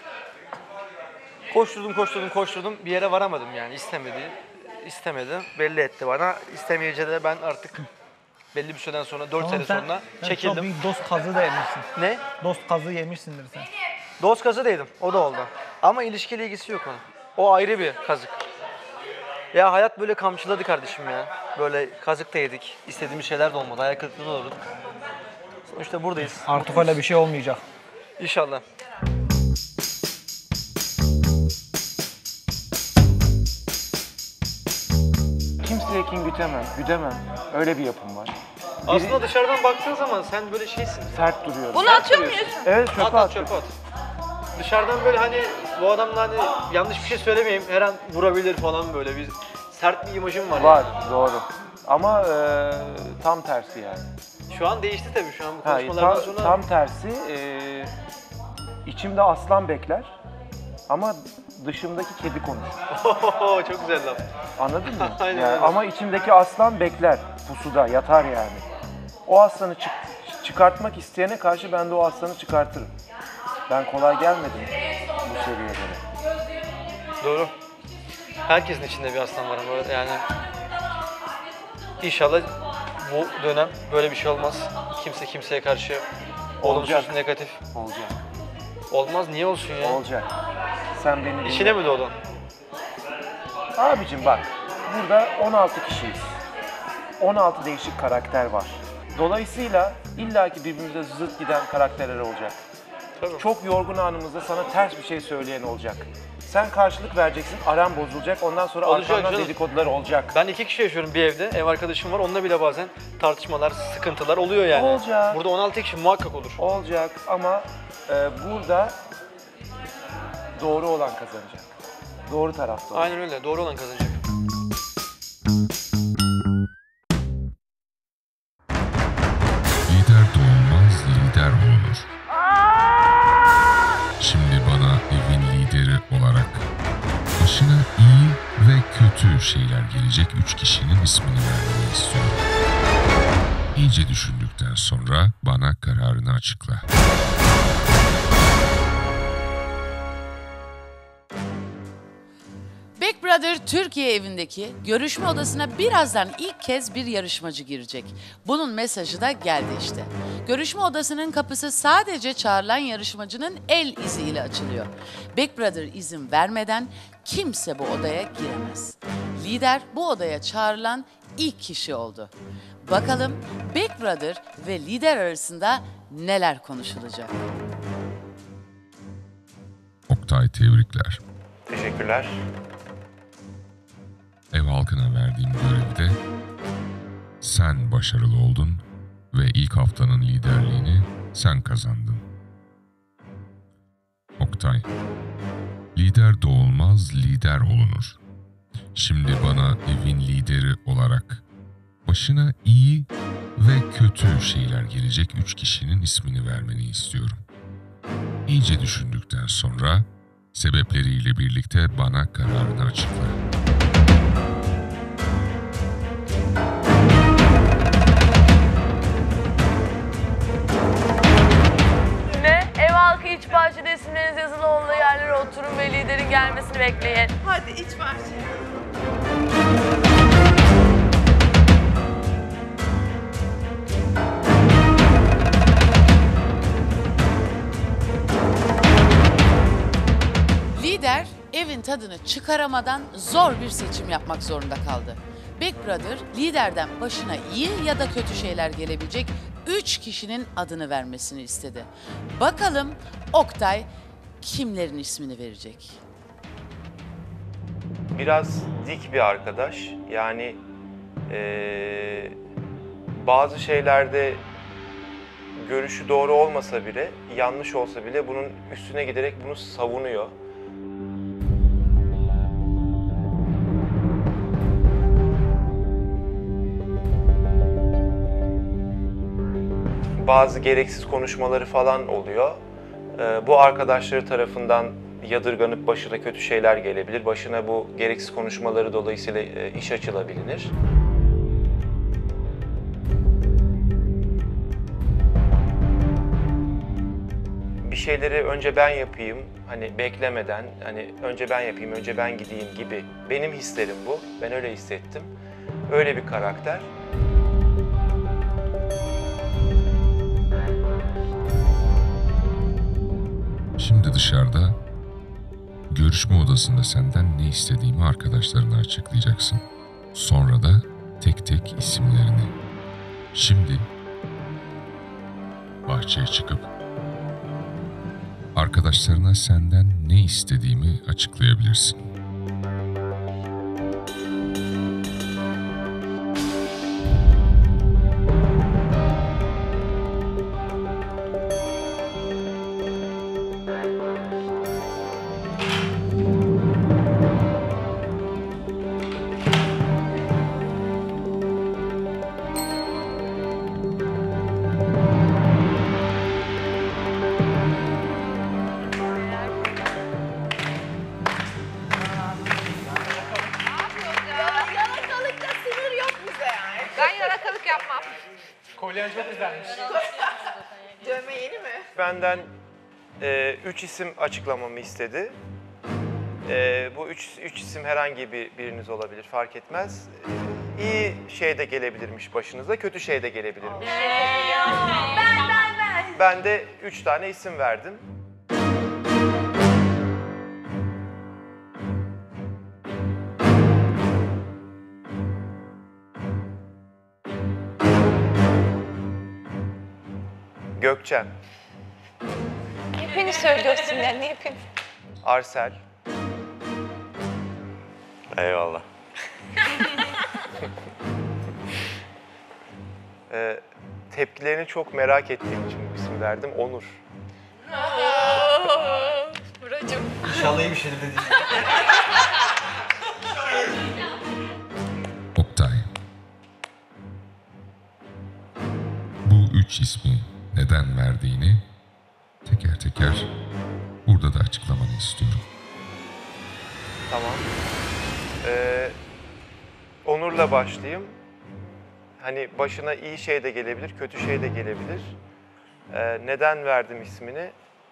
Koşturdum. Bir yere varamadım yani. İstemedi. Belli etti bana. İstemeyince de ben artık belli bir süreden sonra, 4 sene sonra Sen çekildim. çok büyük dost kazığı da yemişsin. Ne? Dost kazığı yemişsindir sen. Dost kazı değildim. O da oldu. Ama ilişkiyle ilgisi yok onun. O ayrı bir kazık. Ya hayat böyle kamçıladı kardeşim ya. Böyle kazık da yedik. İstediğimiz şeyler de olmadı. Hayal kırıklığına uğradık. Sonuçta buradayız. Artık öyle bir şey olmayacak. İnşallah. Kimseye kin güdemem. Öyle bir yapım var. Aslında dışarıdan baktığın zaman sen böyle şeysin. Sert duruyorum. Bunu atıyor muyuz? Evet, çöpe at. Dışarıdan böyle hani bu adamla hani yanlış bir şey söylemeyeyim, her an vurabilir falan, böyle bir sert bir imajım var. Var, yani. doğru. Ama tam tersi yani. Şu an değişti tabii, şu an bu Hayır, konuşmalardan sonra. tam tersi. İçimde aslan bekler ama dışımdaki kedi konuşur. Çok güzel laf. Anladın mı? Aynen Yani öyle. ama içimdeki aslan bekler, pusuda, yatar yani. O aslanı çıkartmak isteyene karşı ben de o aslanı çıkartırım. Ben kolay gelmedim bu seviyelere. Doğru. Herkesin içinde bir aslan var ama yani inşallah bu dönem böyle bir şey olmaz. Kimse kimseye karşı olumsuz, negatif. Olacak. Olmaz, niye olsun ya? Olacak. Sen beni İşine mi doğdun? Abicim bak, burada 16 kişiyiz. 16 değişik karakter var. Dolayısıyla illaki birbirimize zıt giden karakterler olacak. Tabii. Çok yorgun anımızda sana ters bir şey söyleyen olacak. Sen karşılık vereceksin, aran bozulacak, ondan sonra arkandan dedikodular olacak. Ben 2 kişi yaşıyorum bir evde, ev arkadaşım var, onunla bile bazen tartışmalar, sıkıntılar oluyor yani. Olacak. Burada 16 kişi muhakkak olur. Olacak ama burada doğru olan kazanacak. Doğru tarafta olan. Aynen öyle, doğru olan kazanacak. Lider doğulmaz, lider olunur. Şimdi bana evin lideri olarak başına iyi ve kötü şeyler gelecek 3 kişinin ismini vermeni istiyorum. İyice düşündükten sonra bana kararını açıkla. Big Brother Türkiye evindeki görüşme odasına birazdan ilk kez bir yarışmacı girecek. Bunun mesajı da geldi işte. Görüşme odasının kapısı sadece çağrılan yarışmacının el iziyle açılıyor. Big Brother izin vermeden kimse bu odaya giremez. Lider bu odaya çağrılan ilk kişi oldu. Bakalım Big Brother ve lider arasında neler konuşulacak? Oktay, tebrikler. Teşekkürler. Ev halkına verdiğim görevde sen başarılı oldun ve ilk haftanın liderliğini sen kazandın. Oktay, lider doğulmaz, lider olunur. Şimdi bana evin lideri olarak başına iyi ve kötü şeyler gelecek 3 kişinin ismini vermeni istiyorum. İyice düşündükten sonra sebepleriyle birlikte bana kararını açıkla. Ev halkı iç bahçede isimleriniz yazılı olduğu yerlere oturun ve liderin gelmesini bekleyin. Hadi iç bahçeye. Lider evin tadını çıkaramadan zor bir seçim yapmak zorunda kaldı. Big Brother liderden başına iyi ya da kötü şeyler gelebilecek 3 kişinin adını vermesini istedi. Bakalım Oktay kimlerin ismini verecek? Biraz dik bir arkadaş. Yani bazı şeylerde görüşü doğru olmasa bile, yanlış olsa bile bunun üstüne giderek bunu savunuyor. Bazı gereksiz konuşmaları falan oluyor. Bu arkadaşları tarafından yadırganıp başına kötü şeyler gelebilir. Başına bu gereksiz konuşmaları dolayısıyla iş açılabilir. Bir şeyleri önce ben yapayım, hani beklemeden, hani önce ben yapayım, önce ben gideyim gibi. Benim hislerim bu. Ben öyle hissettim. Öyle bir karakter. Şimdi dışarıda, görüşme odasında senden ne istediğimi arkadaşlarına açıklayacaksın. Sonra da tek tek isimlerini. Şimdi bahçeye çıkıp arkadaşlarına senden ne istediğimi açıklayabilirsin. Yalakalıkta sınır yok bize yani. Ben yalakalık yapmam. Kolyen çok güzelmiş. Dövme yeni mi? Benden 3 isim açıklamamı istedi. Bu üç isim herhangi biriniz olabilir, fark etmez. İyi şey de gelebilirmiş başınıza, kötü şey de gelebilirmiş. Ben de 3 tane isim verdim. Gökçen, Niye beni söylüyorsun ya? Niye beni? Arsel. Eyvallah. Tepkilerini çok merak ettiğim için bu ismi verdim. Onur. Buracığım. İnşallah iyi bir şeydir dedi. Oktay. Bu 3 ismi neden verdiğini teker teker burada da açıklamanı istiyorum. Tamam. Onur'la başlayayım. Hani başına iyi şey de gelebilir, kötü şey de gelebilir. Neden verdim ismini?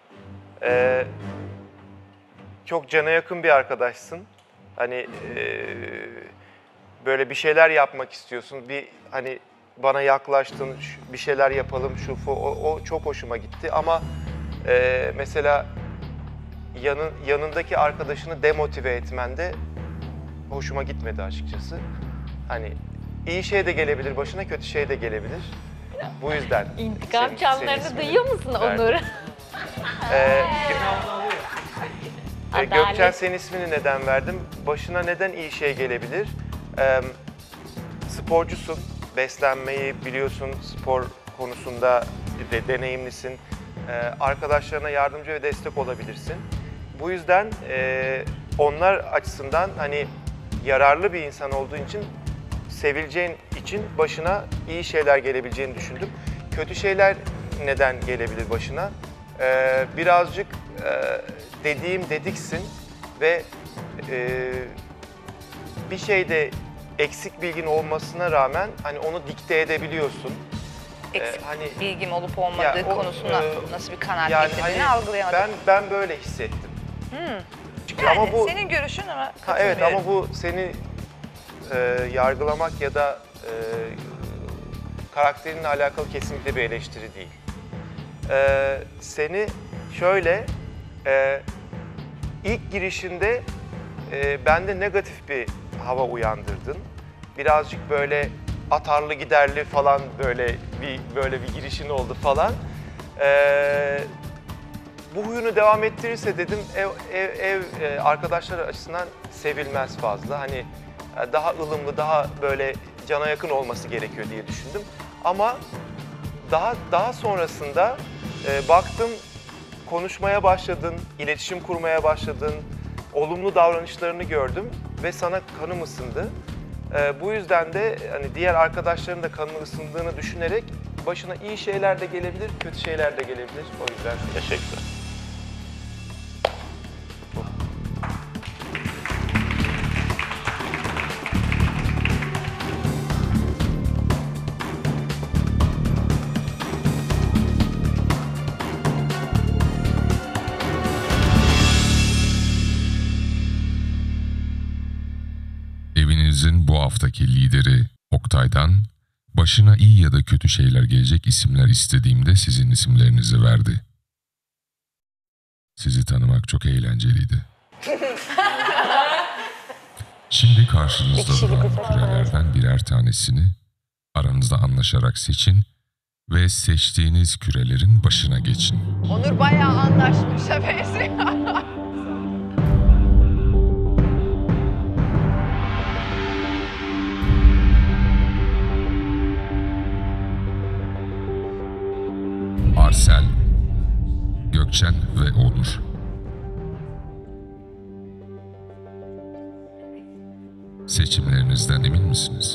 Çok cana yakın bir arkadaşsın. Hani böyle bir şeyler yapmak istiyorsun. Hani bana yaklaştın, bir şeyler yapalım, o çok hoşuma gitti. Ama mesela yanındaki arkadaşını demotive etmen de hoşuma gitmedi açıkçası. Hani iyi şey de gelebilir başına, kötü şey de gelebilir. Bu yüzden. İntikam çanlarını duyuyor musun Onur? Gökçen, senin ismini neden verdim? Başına neden iyi şey gelebilir? Sporcusun, beslenmeyi biliyorsun, spor konusunda deneyimlisin. Arkadaşlarına yardımcı ve destek olabilirsin. Bu yüzden onlar açısından hani yararlı bir insan olduğu için, sevileceğin için başına iyi şeyler gelebileceğini düşündüm. Kötü şeyler neden gelebilir başına? Birazcık dediksin ve bir şeyde eksik bilgin olmasına rağmen hani onu dikte edebiliyorsun. Eksik Hani bilgim olup olmadığı konusunda nasıl bir kanaat getirdiğini hani algılayamadım. ben böyle hissettim. Yani ama bu senin görüşün ama evet, ama bu seni yargılamak ya da karakterinle alakalı kesinlikle bir eleştiri değil. Seni şöyle ilk girişinde bende negatif bir hava uyandırdın. Birazcık böyle atarlı giderli falan böyle bir girişin oldu falan. Bu huyunu devam ettirirse dedim ev arkadaşlar açısından sevilmez fazla. Hani daha ılımlı, daha böyle cana yakın olması gerekiyor diye düşündüm. Ama daha sonrasında baktım, konuşmaya başladın, iletişim kurmaya başladın, olumlu davranışlarını gördüm ve sana kanım ısındı. Bu yüzden de hani diğer arkadaşların da kanını ısındığını düşünerek başına iyi şeyler de gelebilir, kötü şeyler de gelebilir. O yüzden teşekkürler. Evinizin bu haftaki lideri Oktay'dan başına iyi ya da kötü şeyler gelecek isimler istediğimde sizin isimlerinizi verdi. Sizi tanımak çok eğlenceliydi. Şimdi karşınızda duran kürelerden birer tanesini aranızda anlaşarak seçin ve seçtiğiniz kürelerin başına geçin. Onur bayağı anlaşmışa benziyor. Arsel, Gökçen ve Onur. Seçimlerinizden emin misiniz?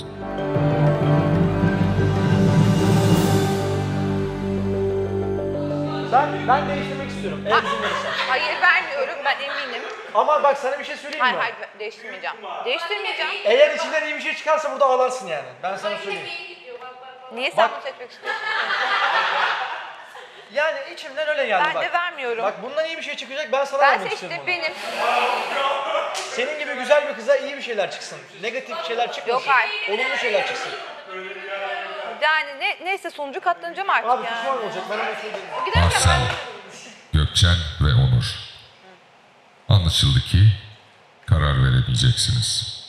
Ben değiştirmek istiyorum. Eğer izin verirsen. Hayır vermiyorum, ben eminim. Ama bak sana bir şey söyleyeyim mi? Hayır değiştirmeyeceğim. Değiştirmeyeceğim. Eğer içinden iyi bir şey çıkarsa burada ağlarsın yani. Ben sana söyleyeyim. Niye sen bunu seçmek istiyorsun? Yani içimden öyle geldi Ben bak. de vermiyorum. Bak bundan iyi bir şey çıkacak, ben sana Ben vermek istiyorum seçtim, onu. benim. Senin gibi güzel bir kıza iyi bir şeyler çıksın. Negatif şeyler çıkmasın. Yok, hayır. Olumlu şeyler çıksın. Yani neyse sonucu katlanacağım artık Abi yani. pişman olacak, ben ona söyleyeyim. Arsel, Gökçen ve Onur. Anlaşıldı ki karar veremeyeceksiniz.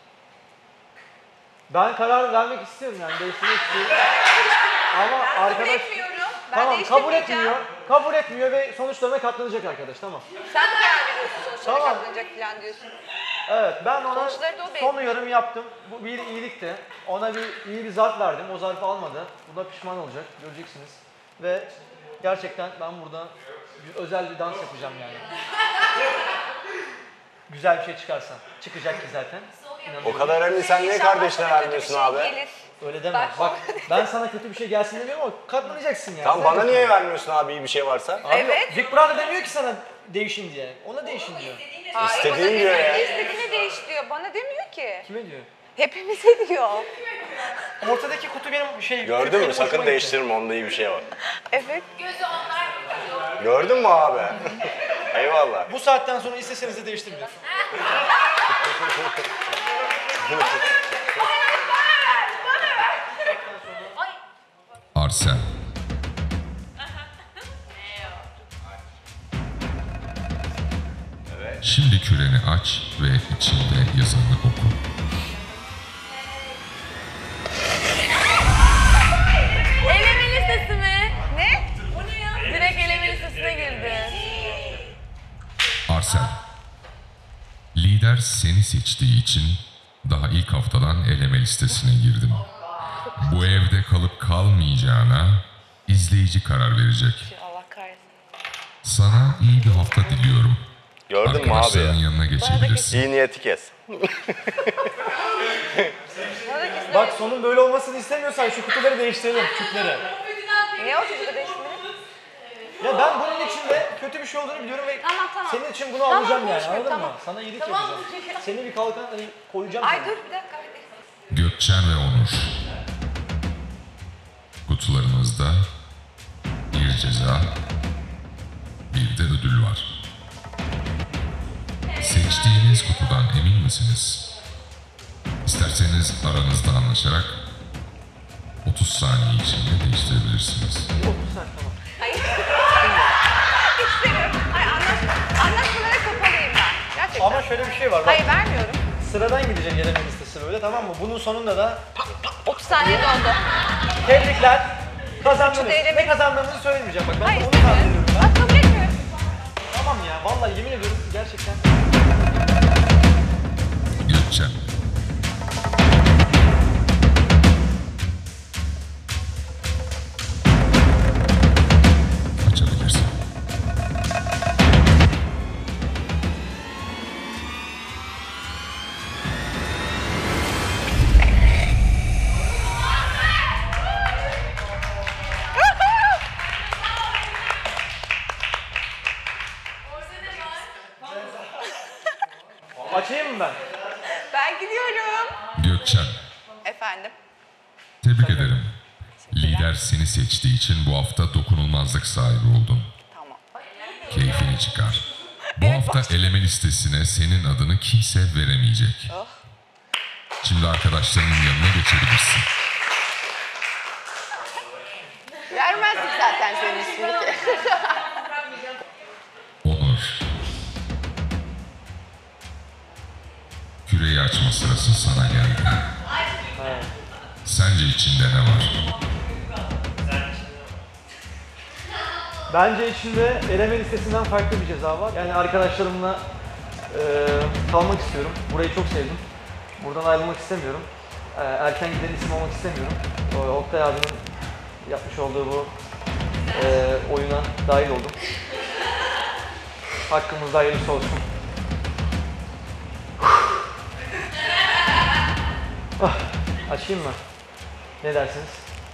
Ben karar vermek istiyorum yani, değiştirmek istiyorum. Ama arkadaş... etmiyorum. Ben Tamam, kabul değiştirmeyeceğim. etmiyor. Kabul etmiyor ve sonuçlarına katlanacak arkadaş, tamam. Sen karar veriyorsun sonuçlara Tamam. katlanacak falan diyorsun. Evet, ben ona Sonuçları da o son belli. uyarımı yaptım. Bu bir iyilikti. Ona iyi bir zarf verdim. O zarfı almadı. Bu da pişman olacak. Göreceksiniz. Ve gerçekten ben burada özel bir dans yapacağım yani. Güzel bir şey çıkarsa. Çıkacak ki zaten. O kadar önemli, sen niye kardeşine vermiyorsun abi? Öyle deme. Bak ben sana kötü bir şey gelsin demiyorum ama katlanacaksın yani. Tamam, Sen bana de- niye vermiyorsun abi iyi bir şey varsa? Abi, Big Brother demiyor ki sana değişin diye. Ona değişin diyor. Hayır, İstediğin bana diyor demiyor ya. ki, İstediğine değiş diyor. Bana demiyor ki. Kime diyor? Hepimize diyor. Ortadaki kutu benim şey... Gördün benim mü? hoşuma Sakın gitti. değiştirme, onda iyi bir şey var. Evet. Gördün mü abi? Eyvallah. Bu saatten sonra isteseniz de değiştirmeyin. Arsel. Şimdi küreni aç ve içinde yazanı oku. Eleme listesi mi? Ne? O ne ya? Direkt eleme listesine girdi. Arsel. Lider seni seçtiği için daha ilk haftadan eleme listesine girdim. Bu evde kalıp kalmayacağına izleyici karar verecek. Allah kahretsin. Sana iyi bir hafta diliyorum. Gördün mü abi ya? Arkadaşlarının yanına geçebilirsin. İyi niyeti kes. Bak sonun böyle olmasını istemiyorsan şu kutuları değiştirelim, küpleri. Ne o çocukta değiştirmeli? Ya ben bunun içinde kötü bir şey olduğunu biliyorum ve Tamam. senin için bunu Tamam, alacağım yani, konuşma, anladın tamam. mı? Sana iyilik Tamam. yapacağım. Seni bir kalkan hani koyacağım Ay sana. dur bir dakika. Gökçen ve Onur. Kutularınızda bir ceza, bir de ödül var. Seçtiğiniz kutudan emin misiniz? İsterseniz aranızda anlaşarak 30 saniye içinde değiştirebilirsiniz. 30 saniye tamam. Hayır. İstemiyorum. Hayır anlaşmalara kapalıyım ben. Gerçekten. Ama şöyle bir şey var bak. Hayır vermiyorum. Sıradan gidecek eleme listesi böyle, tamam mı? Bunun sonunda da 30 saniye doldu. tebrikler, kazandınız. Üçte eleme- Ne kazandığınızı söylemeyeceğim bak, ben Hayır onu istemiyorum. kandırıyorum ben. Bak kabul etmiyorum. Tamam ya, vallahi yemin ediyorum gerçekten. Gökçen. Açabilirsin. Açayım mı ben? Ben gidiyorum. Gökçen. Efendim. Tebrik ederim. Lider seni seçtiği için bu hafta dokunulmazlık sahibi oldun. Tamam. Keyfini çıkar. Bu hafta eleme listesine senin adını kimse veremeyecek. Oh. Şimdi arkadaşlarının yanına geçebilirsin. Vermezdik zaten senin ismini ki. Onur. Küreyi açma sırası sana geldi. Sence içinde ne var? Bence içinde eleme listesinden farklı bir ceza var. Yani arkadaşlarımla kalmak istiyorum. Burayı çok sevdim. Buradan ayrılmak istemiyorum. Erken giden isim olmak istemiyorum. Oktay abinin yapmış olduğu bu oyuna dahil oldum. Hakkımızda hayırlısı olsun. Açayım mı? Ne dersiniz?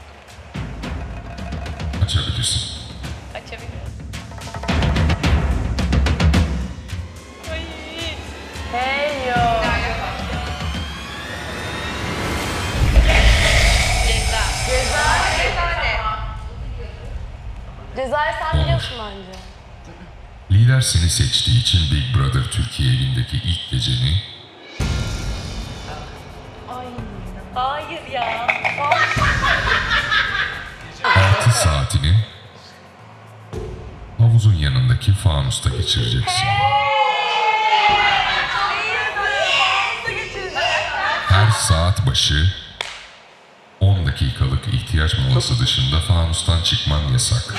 Açabilirsin. Açabilirim. Hey yo. Ceza. Ceza ne? Cezayı sen biliyorsun bence. Lider seni seçtiği için Big Brother Türkiye evindeki ilk geceni Hayır ya. 6 saatini havuzun yanındaki fanusta geçireceksin. Her saat başı 10 dakikalık ihtiyaç molası dışında fanustan çıkman yasak.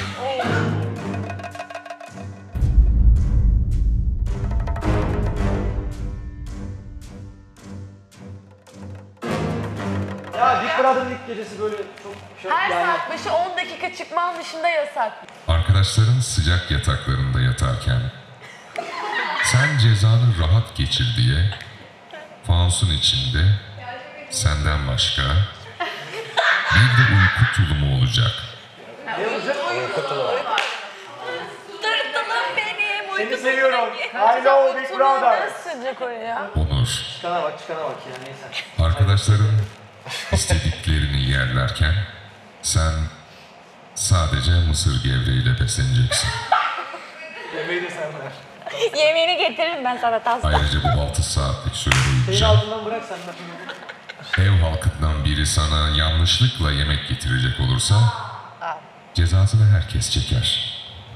Ya Big Brother'ın ilk gecesi böyle çok Her saat başı 10 dakika çıkman dışında yasak. Arkadaşların sıcak yataklarında yatarken sen cezanı rahat geçir diye fanusun içinde senden başka bir de uyku tulumu olacak. Ne olacak? Uyku tulumu. Tırtılım benim. Seni seviyorum. I know Big Brother. Nasıl sığacak oraya? Onur, Çıkana bak ya neyse. arkadaşların istediklerini yerlerken sen sadece mısır gevreğiyle besleneceksin. Yemeği de sen ver. Yemeğini getiririm ben sana tasla. Ayrıca bu 6 saatlik süre Senin boyunca altından bırak sen de. ev halkından biri sana yanlışlıkla yemek getirecek olursa cezasını herkes çeker.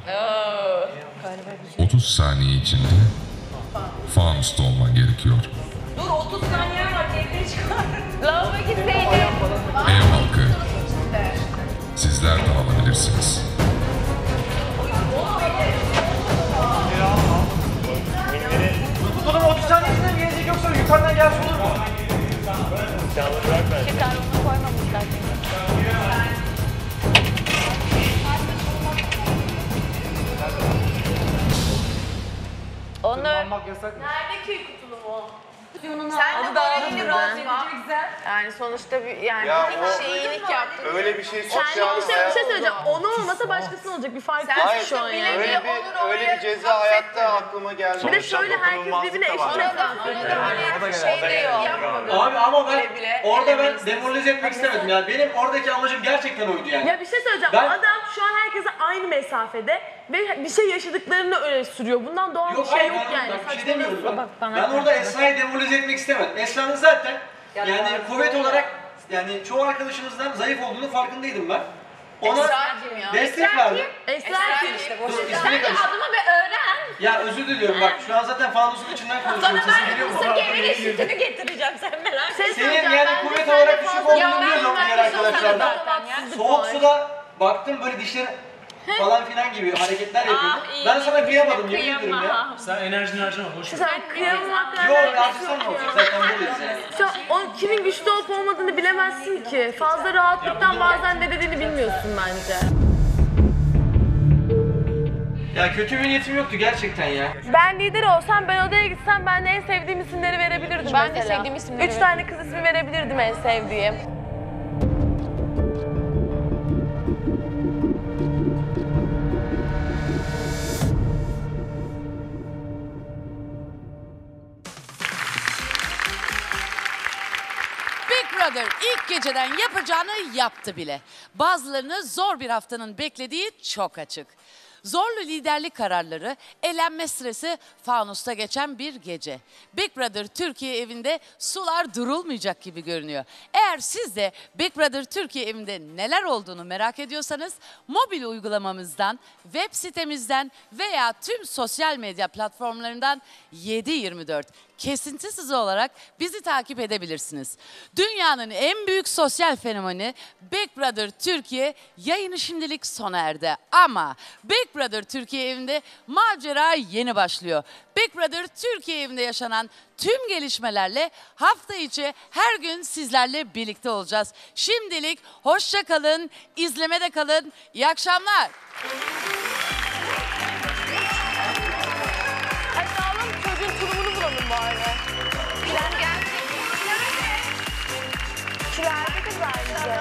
30 saniye içinde fanusta olman gerekiyor. Dur 30 saniye var. Keyfini çıkar. Lavaboya gitseydim. Ev halkı, sizler de alabilirsiniz. Uyku tulumu 30 saniyesinde mi gelecek yoksa yukarıdan gelse olur mu? Çıkar onu koymamışlar. Onur. Nerede köy kutulumu? Sen Sen de böyle bozma. Yani sonuçta bir yani Ya bir o- kişiye iyilik yaptın. Öyle bir şey Sen çıkacağını bir şey hayatımda- söyleyeceğim. Onu olmasa başkasının olacak. Bir fark yok Hayır, şu an yani. öyle bir ceza hayatta aklıma gelmedi. Bir de şöyle herkes birbirine eşit Şey diyor. Abi ama ben orada demoralize etmek istemedim yani. Benim oradaki amacım gerçekten oydu yani. Ya bir şey söyleyeceğim. Ben- Adam şu an herkese aynı mesafede ve bir şey yaşadıklarını öyle sürüyor. Bundan doğal bir şey yok yani. Ben bir şey demiyorum ben. Bak, bana Ben orada Esra'yı demoralize etmek istemedim. Esra'nın zaten yani kuvvet olarak yani çoğu arkadaşınızdan zayıf olduğunu farkındaydım ben. Ona Esra kim ya? destek verdim. Esra kim? işte Dur, boş ver. ismini karıştır. Adımı bir öğren. Ya özür diliyorum bak şu an zaten fanusun içinden konuşuyorum. Sana Sesin ben geliyor mu? mısır gevreği sütünü getireceğim sen merak etme. Senin yani kuvvet olarak düşük olduğunu biliyordum diğer arkadaşlardan. Soğuk suda baktım böyle dişleri falan filan gibi hareketler yapıyordun. Ben sana kıyamadım yemin ederim ya. Sen enerjini harcama boş ver. Sen kıyamazsın. Yok artırsan ne olacak zaten buradayız yani. Şu an o kimin güçlü olup olmadığını bilemezsin ki. Fazla rahatlıktan bazen ne dediğini bilmiyorsun bence. Ya kötü bir niyetim yoktu gerçekten ya. Ben lider olsam, ben odaya gitsem ben de en sevdiğim isimleri verebilirdim Ben de mesela. sevdiğim isimleri 3 tane kız ismi verebilirdim en sevdiğim. Big Brother ilk geceden yapacağını yaptı bile. Bazılarını zor bir haftanın beklediği çok açık. Zorlu liderlik kararları, elenme stresi fanusta geçen bir gece. Big Brother Türkiye evinde sular durulmayacak gibi görünüyor. Eğer siz de Big Brother Türkiye evinde neler olduğunu merak ediyorsanız mobil uygulamamızdan, web sitemizden veya tüm sosyal medya platformlarından 7/24 kesintisiz olarak bizi takip edebilirsiniz. Dünyanın en büyük sosyal fenomeni Big Brother Türkiye yayını şimdilik sona erdi. Ama Big Brother Türkiye evinde macera yeni başlıyor. Big Brother Türkiye evinde yaşanan tüm gelişmelerle hafta içi her gün sizlerle birlikte olacağız. Şimdilik hoşça kalın, izlemede kalın. İyi akşamlar. Hadi alalım çocuğun tulumunu bulalım bari. İrem geldi. Şurada kız bence.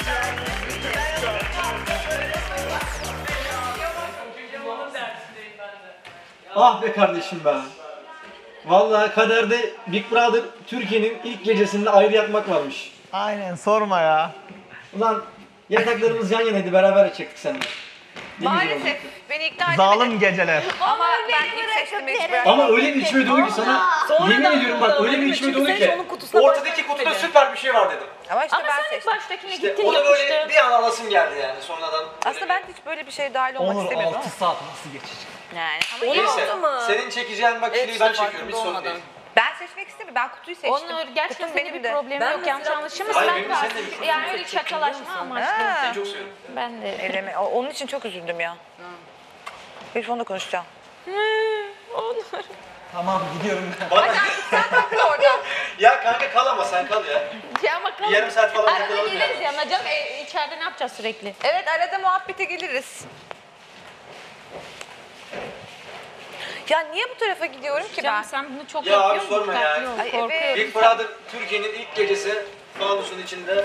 Ah be kardeşim be. Vallahi kaderde Big Brother Türkiye'nin ilk gecesinde ayrı yatmak varmış. Aynen sorma ya. Ulan yataklarımız yan yanaydı beraber yatacaktık seninle. Maalesef beni ikna edemedin. Zalim geceler. Ama ben ilk seçtim hiç bırakmadım. Ama öyle bir içime doğdu ki sana, yemin ediyorum bak öyle bir içime doğdu ki ortadaki kutuda süper bir şey var dedim. Ama işte Ama ben sen ilk seçtim. baştakine İşte gittin o da böyle yapıştın. bir an alasım geldi yani sonradan. Aslında ben hiç böyle bir şeye dahil olmak istemiyordum. 6 saat nasıl geçecek? Yani. Neyse, senin çekeceğin bak şeyi ben çekiyorum hiç sorun değil. Ben seçmek istemiyorum. Ben kutuyu seçtim. Onur gerçekten Kutum senin benim bir de. problemin Ben yok yanlış anlaşılmasın. Hayır, Ben benim de seninle bir aslında yani öyle şakalaşma amaçlı. Seni çok seviyorum. Ben de. Eleme. Onun için çok üzüldüm ya. Telefonda konuşacağım. Onur. Tamam gidiyorum ben. Bana... Sen bakma orada. Ya kanka kal ama sen kal ya. Ya bakalım. Yarım saat falan Arada takılalım geliriz yani. yanına canım. İçeride ne yapacağız sürekli? Evet arada muhabbete geliriz. Ya niye bu tarafa gidiyorum ki Canım ben? sen bunu çok Ya abi yapıyorsun. sorma ya. Dikkatli ol. Ay, Korkuyorum. evet. Big Brother Türkiye'nin ilk gecesi fanusun içinde.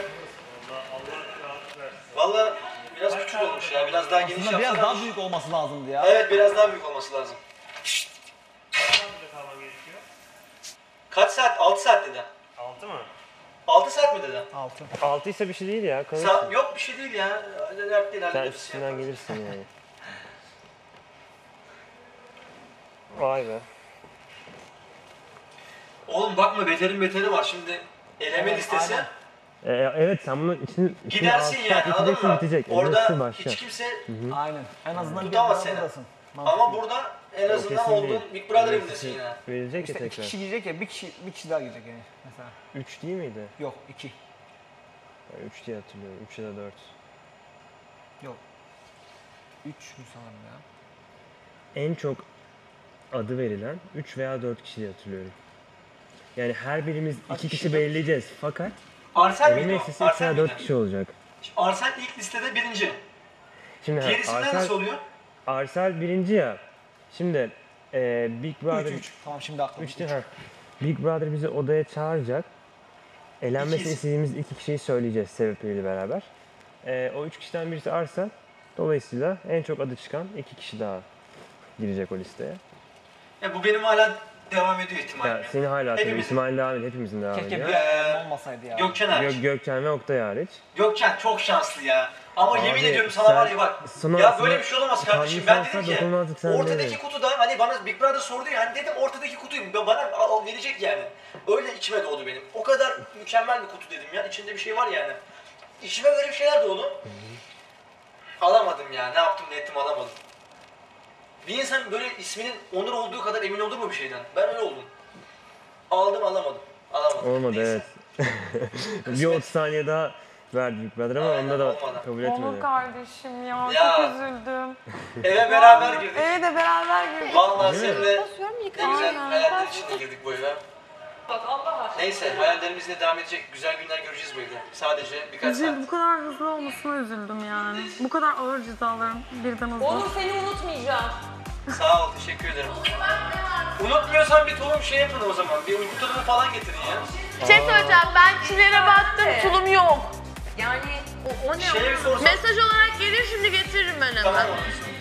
Valla biraz küçük olmuş ya. Biraz daha geniş Aslında biraz yapsalar. daha büyük olması lazımdı ya. Evet biraz daha büyük olması lazım. Kaç saat? 6 saat dedi. 6 mı? 6 saat mi dedi? 6. 6 ise bir şey değil ya. Yok bir şey değil ya. Dert değil Sen hallederiz. üstünden gelirsin yani. Vay be. Oğlum bakma beterin beteri var şimdi. Eleme Evet, listesi. aynen. Evet sen bunun için Gidersin yani anladın mı? Orada hiç kimse Aynen. En azından tutamaz seni. Ama burada en azından kesin olduğun değil. Big Brother Evet, evindesin kesin. yani. Verecek ya İşte 2 tekrar. kişi girecek ya, bir kişi daha girecek yani mesela. 3 değil miydi? Yok 2. 3 diye hatırlıyorum. 3 ya da 4. Yok. 3 mü sanırım ya? En çok adı verilen 3 veya 4 kişi diye hatırlıyorum. Yani her birimiz 2 kişi belirleyeceğiz fakat Arsel eleme miydi o? listesi 2 Arsel veya 4 miydi? kişi olacak. Arsel ilk listede birinci. Şimdi Gerisinden nasıl oluyor? Arsel birinci ya. Şimdi Big Brother 3. Tamam şimdi aklım. 3 değil ha. Big Brother bizi odaya çağıracak. Elenmesini İkiz. istediğimiz 2 kişiyi söyleyeceğiz sebepleriyle beraber. O 3 kişiden birisi Arsel. Dolayısıyla en çok adı çıkan 2 kişi daha girecek o listeye. Ya bu benim hala devam ediyor ihtimalim. Yani seni hala tabii Hepimizin. ihtimalle devam ediyor. Hepimizin devam Keşke ediyor. bir ayarım olmasaydı ya. Gökçen hariç. Gökçen ve Oktay hariç. Gökçen çok şanslı ya. Ama Abi, yemin ediyorum sana sen var ya bak. sana Ya aslında böyle bir şey olamaz kardeşim. Ben dedim ki dokunulmazlık sen ortadaki değil. kutuda hani bana Big Brother sordu ya hani dedim ortadaki kutuyu bana verecek yani. Öyle içime doğdu benim. O kadar mükemmel bir kutu dedim ya. İçinde bir şey var yani. İçime böyle bir şeyler doğdu. Alamadım ya. Ne yaptım ne ettim alamadım. Bir insan böyle isminin Onur olduğu kadar emin olur mu bir şeyden? Ben öyle oldum. Aldım alamadım. Olmadı Neyse. evet. Bir 30 saniye daha verdi Big Brother ama onda da kabul etmedi. Onur kardeşim ya, Ya. çok üzüldüm. Eve beraber girdik. Eve de beraber girdik. Vallahi Değil mi? seninle Basıyorum, ne yıkayın. güzel Aynen. hayaller içinde girdik bu eve. Neyse hayallerimizle devam edecek güzel günler göreceğiz bu evde. Sadece birkaç saat. Bu kadar hızlı olmasına üzüldüm yani. Bu kadar ağır cezaların birden hızlı. Onur seni unutmayacağım. Sağ ol teşekkür ederim. Unutmuyorsan bir tulum şey yapın o zaman. Bir uyku tulumu falan getirin ya. Bir şey söyleyeceğim. Ben çilere baktım. Tulum yok. Yani o ne? Şeye bir sorsam. Mesaj olarak gelir şimdi getiririm ben hemen. Tamam.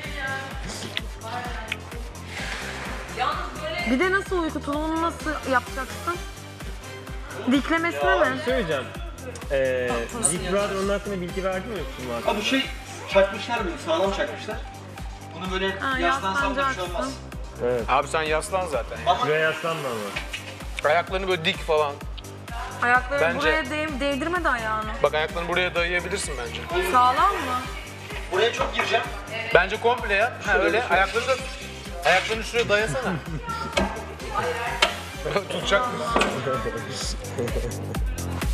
Bir de nasıl uyku tulumunu nasıl yapacaksın? Diklemesine mi? Söyleyeceğim. Big Brother onun hakkında bilgi verdi mi yoksa mu? Ha bu şey çakmışlar böyle sağlam çakmışlar. Bunu böyle yaslansam da bir şey olmaz. Evet. Abi sen yaslan zaten. Şuraya yaslanma ama. Ayaklarını böyle dik falan. Ayakları Bence- buraya değdirme de ayağını. Bak ayaklarını buraya dayayabilirsin bence. Sağlam mı? Buraya çok gireceğim. Bence komple yap. Ha öyle. Ayaklarını şuraya dayasana. Tutacak mı?